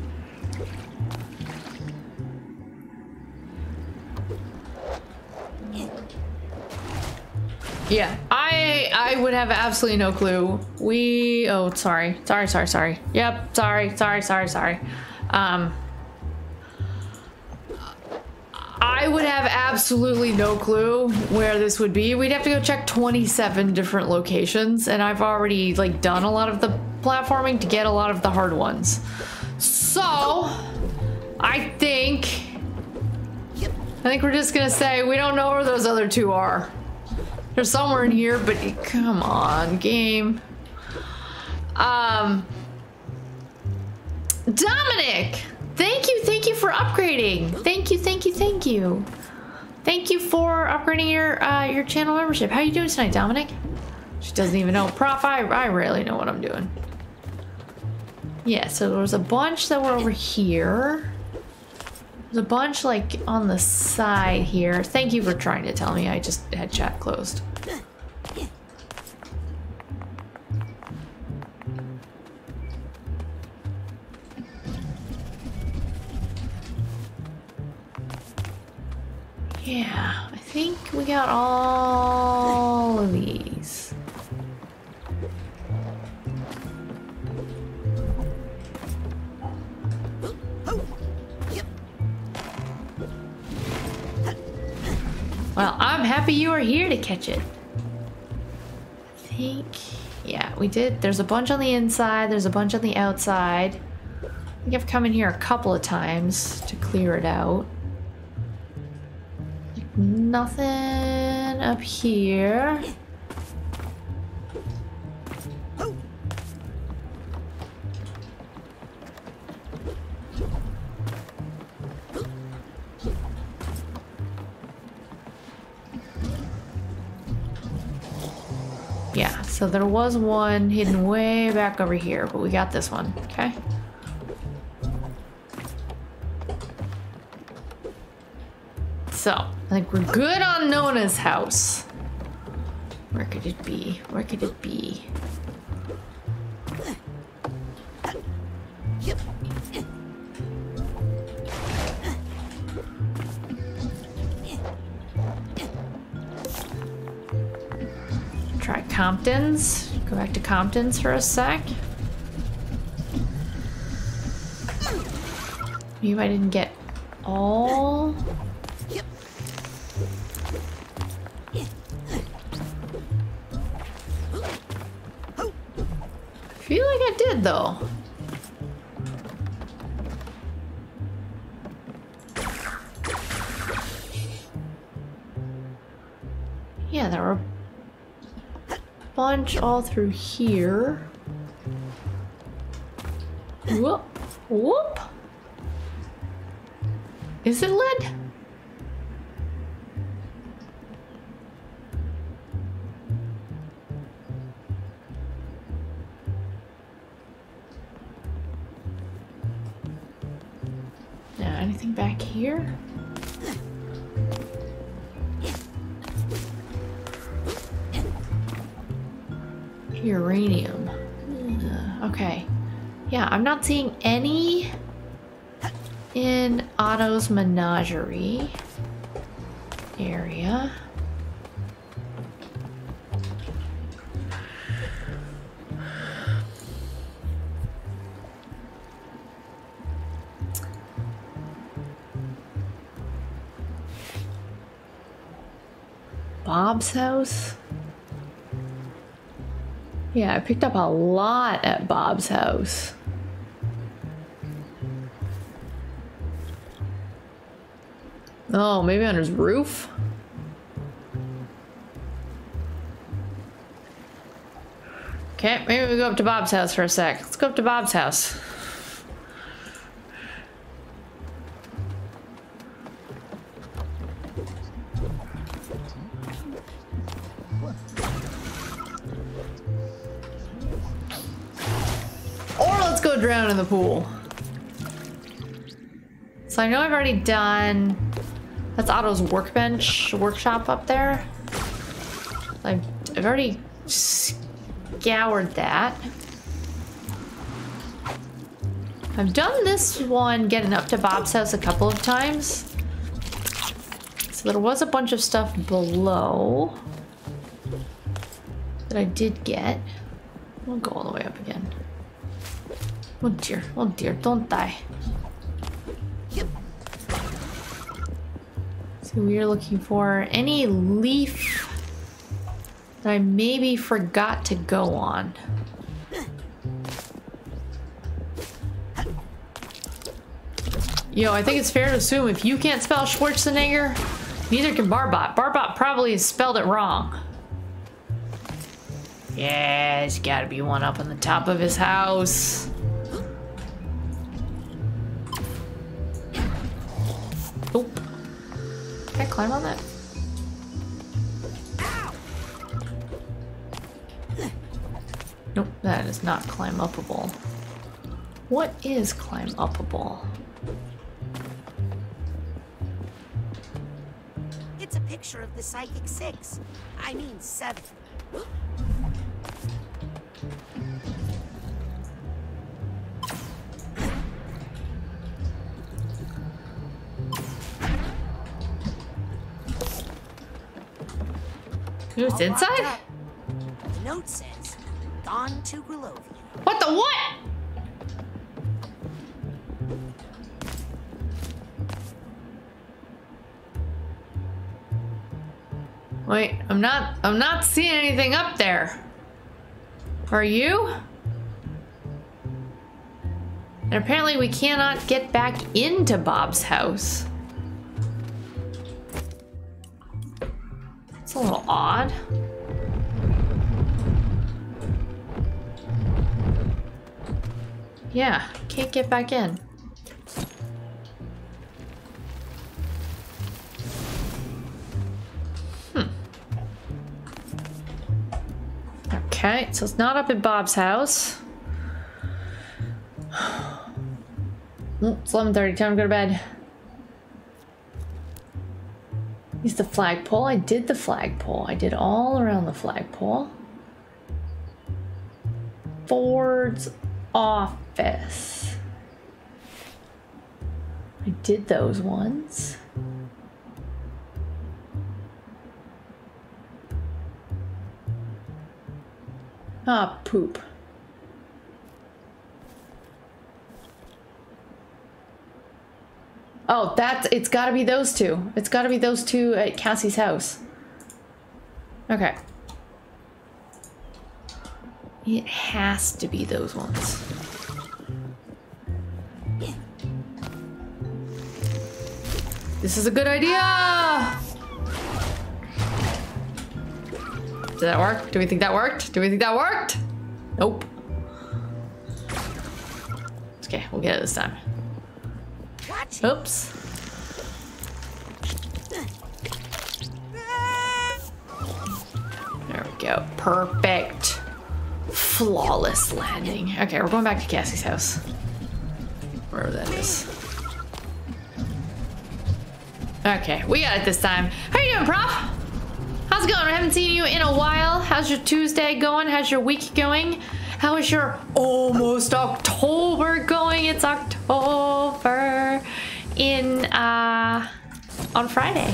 Yeah, I I would have absolutely no clue. We oh sorry sorry sorry sorry. Yep, sorry sorry sorry sorry. Um, I would have absolutely no clue where this would be. We'd have to go check twenty-seven different locations, and I've already like done a lot of the platforming to get a lot of the hard ones. So I think I think we're just gonna say we don't know where those other two are. They're somewhere in here, but come on, game. Um, Dominic, thank you, thank you for upgrading. Thank you, thank you, thank you. Thank you for upgrading your uh, your channel membership. How are you doing tonight, Dominic? She doesn't even know. Prof, I, I rarely know what I'm doing. Yeah, so there was a bunch that were over here. There's a bunch like on the side here. Thank you for trying to tell me. I just had chat closed. Yeah, I think we got all of these. Well, I'm happy you are here to catch it. I think, yeah, we did. There's a bunch on the inside. There's a bunch on the outside. I think I've come in here a couple of times to clear it out. Nothing up here. Yeah, so there was one hidden way back over here, but we got this one, okay? So, I think we're good on Nona's house. Where could it be? Where could it be? Got Compton's. Go back to Compton's for a sec. Maybe I didn't get all. I feel like I did though. Yeah, there were a bunch all through here. Whoop, whoop. Is it lead? Yeah, anything back here? Uranium. Uh, okay. Yeah, I'm not seeing any in Otto's menagerie area. Bob's house? Yeah, I picked up a lot at Bob's house. Oh, maybe on his roof? Okay, maybe we go up to Bob's house for a sec. Let's go up to Bob's house. Or let's go drown in the pool. So I know I've already done... That's Otto's workbench, workshop up there. I've, I've already scoured that. I've done this one getting up to Bob's house a couple of times. So there was a bunch of stuff below that I did get. We'll go all the way up again. Oh dear, oh dear, don't die. So we are looking for any leaf that I maybe forgot to go on. Yo, I think it's fair to assume if you can't spell Schwarzenegger, neither can Barbot. Barbot probably has spelled it wrong. Yeah, there's gotta be one up on the top of his house. Nope. Can I climb on that? Nope, that is not climb upable. What is climb upable?
It's a picture of the Psychic Six. I mean seven.
Who's inside?
The note says, "Gone to Grulovia."
What the what? Wait, I'm not I'm not seeing anything up there. Are you? And apparently we cannot get back into Bob's house. It's a little odd. Yeah, can't get back in. Hmm. Okay, so it's not up at Bob's house. Oh, it's eleven thirty, time to go to bed. Use the flagpole. I did the flagpole. I did all around the flagpole. Ford's office. I did those ones. Ah, poop. Oh, that's, it's gotta be those two. It's gotta be those two at Cassie's house. Okay. It has to be those ones. This is a good idea! Did that work? Do we think that worked? Do we think that worked? Nope. Okay, we'll get it this time. Oops. There we go. Perfect. Flawless landing. Okay, we're going back to Cassie's house. Wherever that is. Okay, we got it this time. How you doing, Prof? How's it going? I haven't seen you in a while. How's your Tuesday going? How's your week going? How is your almost October going? It's October in, uh, on Friday.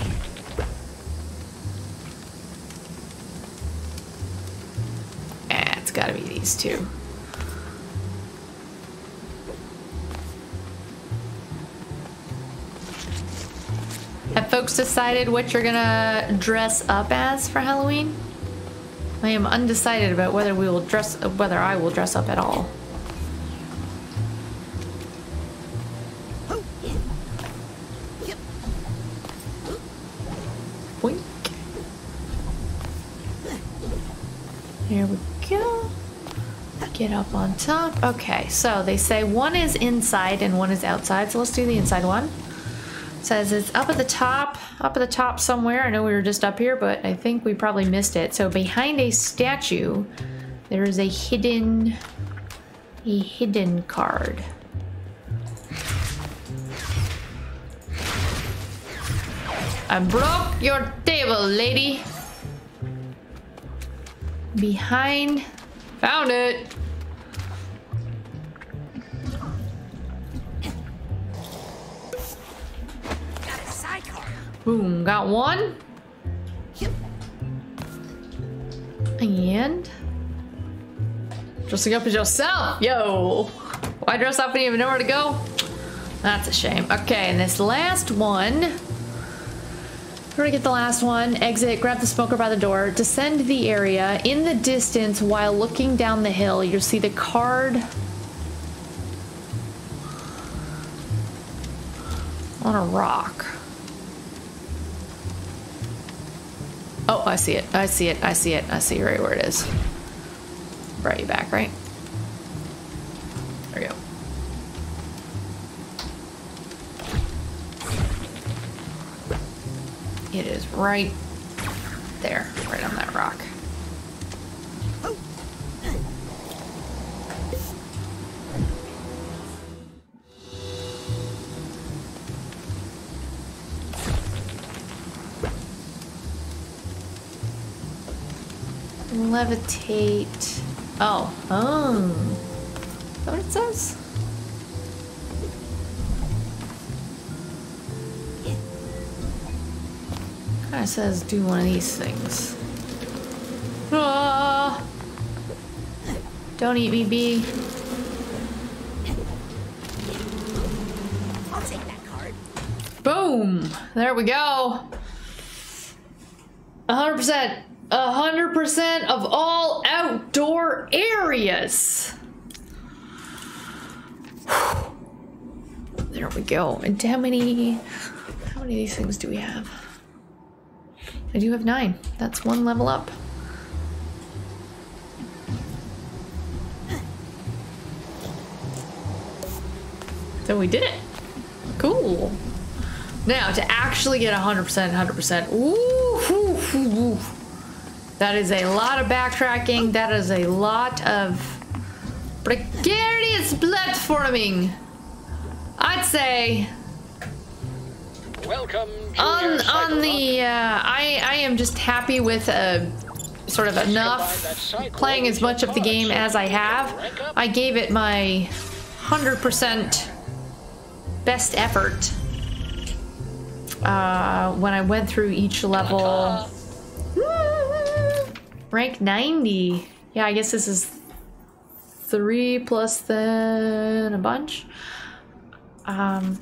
Eh, it's gotta be these two. Have folks decided what you're gonna dress up as for Halloween? I am undecided about whether we will dress, whether I will dress up at all. Boink. There we go. Get up on top. Okay, so they say one is inside and one is outside, so let's do the inside one. Says it's up at the top, up at the top somewhere. I know we were just up here, but I think we probably missed it. So behind a statue, there is a hidden, a hidden card. I broke your table, lady. Behind, found it. Boom, got one. And dressing up as yourself. Yo, why dress up when you even know where to go? That's a shame. Okay, and this last one. We're gonna get the last one. Exit, grab the smoker by the door, descend the area. In the distance, while looking down the hill, you'll see the card on a rock. Oh, I see it. I see it. I see it. I see right where it is. Brought you back, right? There we go. It is right there, right on that rock. Levitate. Oh. Oh. Is that what it says? Kind of says do one of these things. Ah! Don't eat me, bee.
I'll take that card.
Boom! There we go. A hundred percent. A hundred percent of all outdoor areas. There we go. And how many, how many of these things do we have? I do have nine. That's one level up. So we did it. Cool. Now to actually get a hundred percent, hundred percent. Ooh, ooh, ooh, ooh. That is a lot of backtracking. That is a lot of precarious platforming. I'd say.
Welcome.
On on the, uh, I I am just happy with uh, sort of enough playing as much of the game as I have. I gave it my hundred percent best effort uh, when I went through each level. Rank ninety. Yeah, I guess this is three plus then a bunch. Um,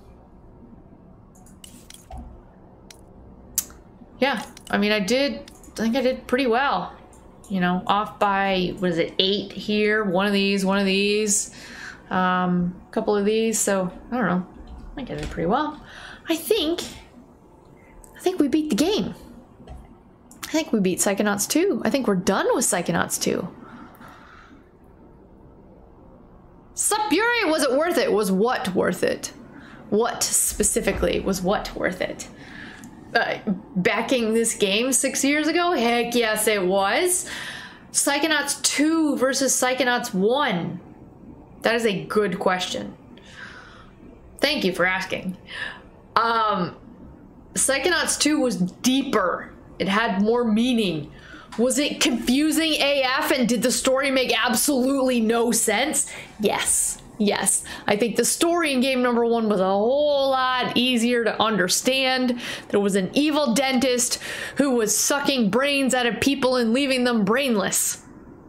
yeah, I mean, I did, I think I did pretty well. You know, off by, what is it, eight here, one of these, one of these, um, a couple of these, so, I don't know. I think I did pretty well. I think, I think we beat the game. I think we beat Psychonauts two. I think we're done with Psychonauts two. Sup, Yuri? Was it worth it? Was what worth it? What specifically was what worth it? Uh, backing this game six years ago? Heck yes, it was. Psychonauts two versus Psychonauts one. That is a good question. Thank you for asking. Um, Psychonauts two was deeper. It had more meaning. Was it confusing A F and did the story make absolutely no sense? Yes. Yes. I think the story in game number one was a whole lot easier to understand. There was an evil dentist who was sucking brains out of people and leaving them brainless.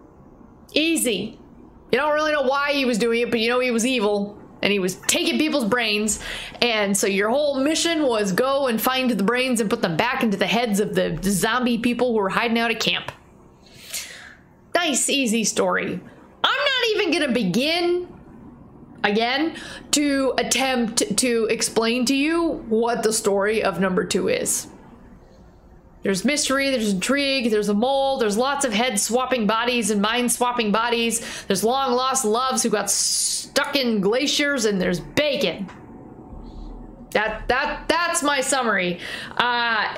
Easy. You don't really know why he was doing it, but you know he was evil. And he was taking people's brains, and so your whole mission was go and find the brains and put them back into the heads of the zombie people who were hiding out at camp. Nice, easy story. I'm not even gonna begin, again, to attempt to explain to you what the story of number two is. There's mystery, there's intrigue, there's a mole, there's lots of head-swapping bodies and mind-swapping bodies, there's long-lost loves who got stuck in glaciers, and there's bacon. That, that, that's my summary. Uh,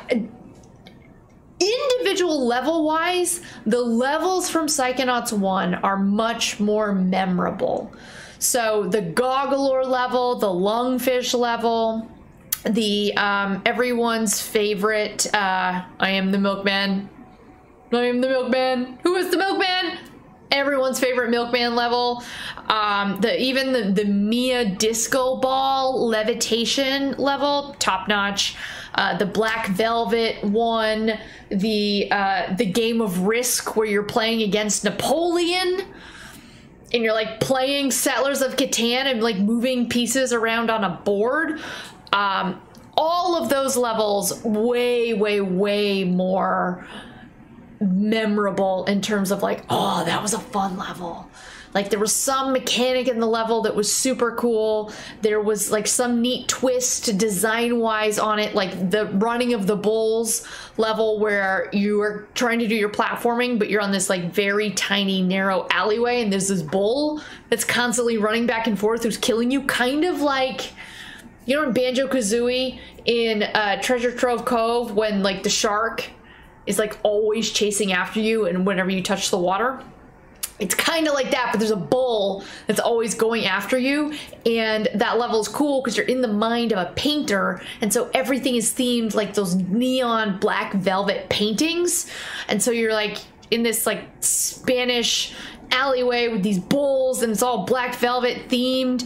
individual level-wise, the levels from Psychonauts one are much more memorable. So the Goggalor level, the Lungfish level, the um everyone's favorite uh I am the milkman I am the milkman who is the milkman everyone's favorite milkman level, um the even the the Mia disco ball levitation level, top notch. Uh the Black Velvet one, the uh the game of Risk where you're playing against Napoleon and you're like playing Settlers of Catan and like moving pieces around on a board. Um, all of those levels way, way, way more memorable in terms of like, oh, that was a fun level. Like there was some mechanic in the level that was super cool. There was like some neat twist design wise on it, like the running of the bulls level where you are trying to do your platforming, but you're on this like very tiny narrow alleyway and there's this bull that's constantly running back and forth who's killing you, kind of like, you know, in Banjo-Kazooie in uh, Treasure Trove Cove when like the shark is like always chasing after you and whenever you touch the water. It's kind of like that, but there's a bull that's always going after you, and that level is cool because you're in the mind of a painter, and so everything is themed like those neon black velvet paintings, and so you're like in this like Spanish alleyway with these bulls, and it's all black velvet themed.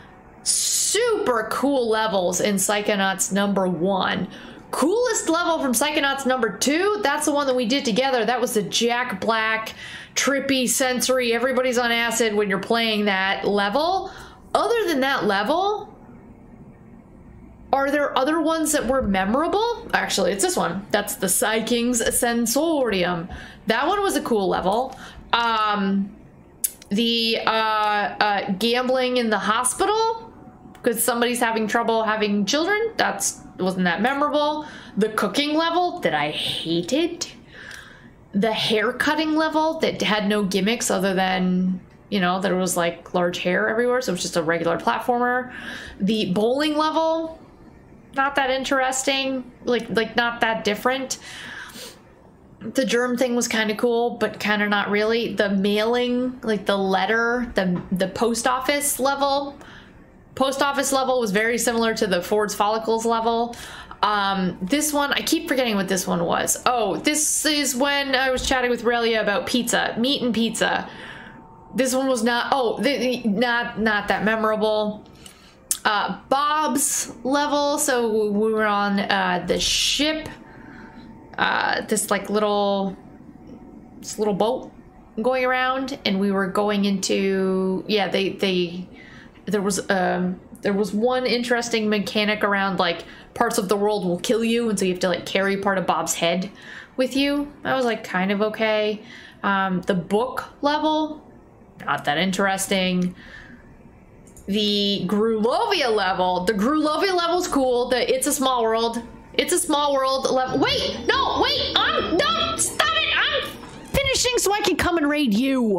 Super cool levels in Psychonauts number one. Coolest level from Psychonauts number two, that's the one that we did together. That was the Jack Black, trippy, sensory, everybody's on acid when you're playing that level. Other than that level, are there other ones that were memorable? Actually, it's this one. That's the Psyking's Sensorium. That one was a cool level. Um, the uh, uh, gambling in the hospital, because somebody's having trouble having children, that's wasn't that memorable. The cooking level that I hated. The hair cutting level that had no gimmicks other than, you know, there was like large hair everywhere, so it was just a regular platformer. The bowling level, not that interesting, like like not that different. The germ thing was kind of cool, but kind of not really. The mailing, like the letter, the the post office level, post office level was very similar to the Ford's Follicles level. Um, this one, I keep forgetting what this one was. Oh, this is when I was chatting with Relia about pizza, meat and pizza. This one was not, oh, the, not, not that memorable. Uh, Bob's level, so we were on, uh, the ship, uh, this like little, this little boat, going around, and we were going into yeah. They they there was um there was one interesting mechanic around like parts of the world will kill you, and so you have to like carry part of Bob's head with you. That was like kind of okay. Um, the book level, not that interesting. The Grulovia level, the Grulovia level's cool. The It's a Small World, It's a Small World level. Wait, no, wait, I'm no, stop it! I'm finishing so I can come and raid you.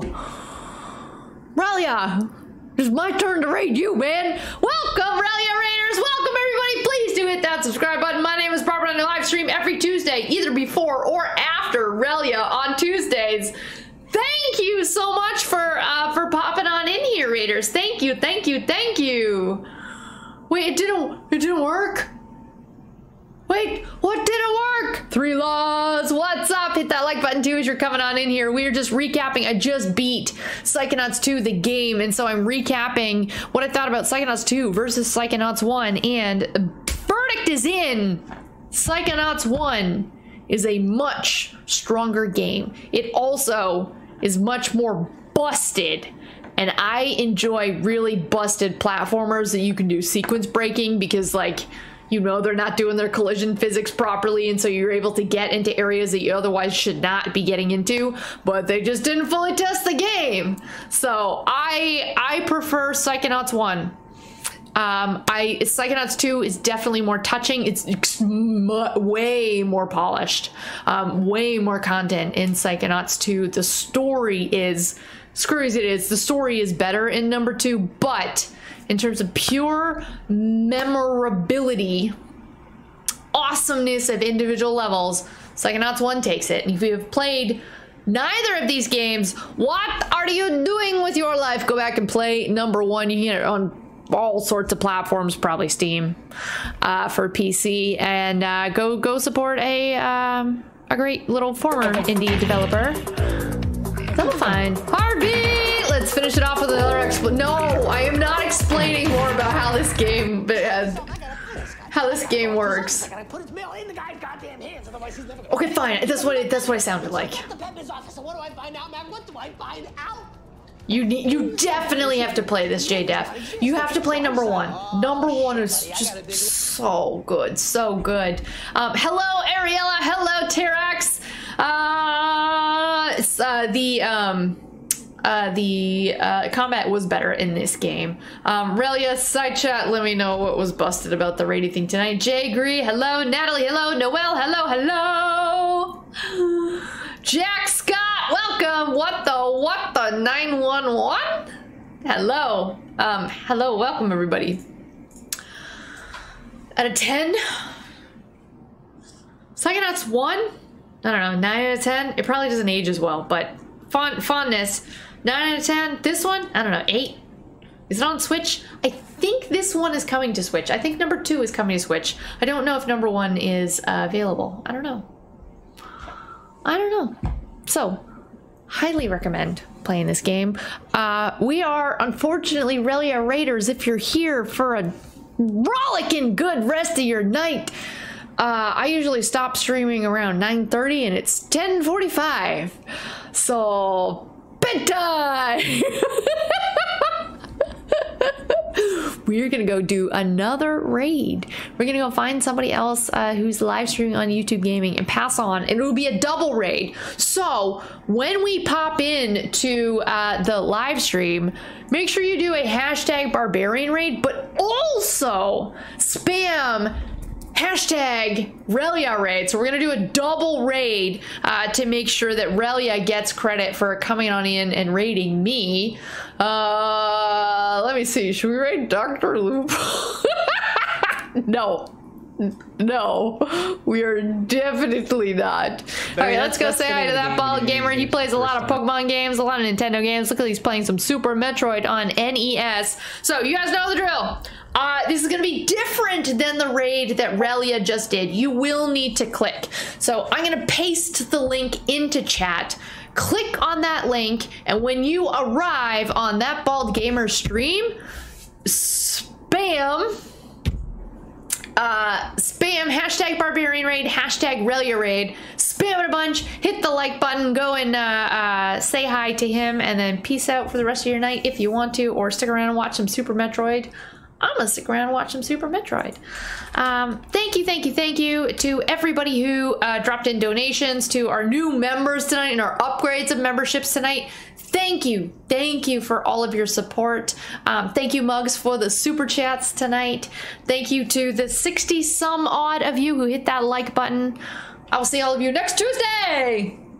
Relia, it's my turn to raid you, man. Welcome, Relia Raiders. Welcome, everybody. Please do hit that subscribe button. My name is Barbara, and I live stream every Tuesday, either before or after Relia on Tuesdays. Thank you so much for uh, for popping on in here, Raiders. Thank you, thank you, thank you. Wait, it didn't, it didn't work? Wait, what didn't work? Three Laws, what's up? Hit that like button too as you're coming on in here. We are just recapping. I just beat Psychonauts two, the game, and so I'm recapping what I thought about Psychonauts two versus Psychonauts one, and verdict is in. Psychonauts one is a much stronger game. It also is much more busted, and I enjoy really busted platformers that you can do sequence breaking because, like, you know, they're not doing their collision physics properly, and so you're able to get into areas that you otherwise should not be getting into, but they just didn't fully test the game. So I I prefer Psychonauts one. Um, I Psychonauts two is definitely more touching. It's, it's way more polished, um, way more content in Psychonauts two. The story is, screwy as it is, the story is better in number two, but in terms of pure memorability, awesomeness of individual levels, Psychonauts one takes it. And if you have played neither of these games, what are you doing with your life? Go back and play number one. You can get it on all sorts of platforms, probably Steam, uh, for P C, and uh, go go support a um, a great little former indie developer. Double Fine. Heartbeat! Let's finish it off with another expl- No, I am not explaining more about how this game uh, how this game works. Okay, fine. That's what it, that's what I sounded like. You need, you definitely have to play this, J-Def. You have to play number one. Number one is just so good, so good. Um, hello, Ariella. Hello, Terax. Uh, it's, uh, the um, uh, the uh, combat was better in this game. Um, Relia, side chat. Let me know what was busted about the rating thing tonight. Jay Gree. Hello, Natalie. Hello, Noel. Hello, hello. Jack Scott, welcome. What the, what the nine one one? Hello. Um, hello, welcome everybody. Out of ten? Psychonauts one? I don't know, nine out of ten? It probably doesn't age as well, but fond fondness. nine out of ten? This one? I don't know, eight? Is it on Switch? I think this one is coming to Switch. I think number two is coming to Switch. I don't know if number one is uh, available. I don't know. I don't know. So, highly recommend playing this game. Uh, we are, unfortunately, Relia Raiders. If you're here for a rollicking good rest of your night, uh, I usually stop streaming around nine thirty, and it's ten forty-five. So, bedtime! We're gonna go do another raid. We're gonna go find somebody else uh, who's live streaming on YouTube Gaming and pass on, and it will be a double raid. So when we pop in to uh, the live stream, make sure you do a hashtag barbarian raid, but also spam hashtag Relia raid. So we're gonna do a double raid uh, to make sure that Relia gets credit for coming on in and raiding me. Uh, let me see. Should we raid Doctor Loop? No. No, we are definitely not. All right, let's go say hi to that bald gamer. He plays a lot of Pokemon games, a lot of Nintendo games. Look at he's playing some Super Metroid on N E S. So you guys know the drill. Uh, this is going to be different than the raid that Relia just did. You will need to click. So I'm going to paste the link into chat. Click on that link, and when you arrive on that bald gamer stream, spam uh, spam hashtag barbarian raid, hashtag Relia raid, spam spam it a bunch, hit the like button, go and uh, uh, say hi to him, and then peace out for the rest of your night if you want to, or stick around and watch some Super Metroid. I'm gonna stick around and watch some Super Metroid. Um, thank you, thank you, thank you to everybody who uh, dropped in donations, to our new members tonight and our upgrades of memberships tonight. Thank you, thank you for all of your support. Um, thank you, Mugs, for the super chats tonight. Thank you to the sixty some odd of you who hit that like button. I will see all of you next Tuesday.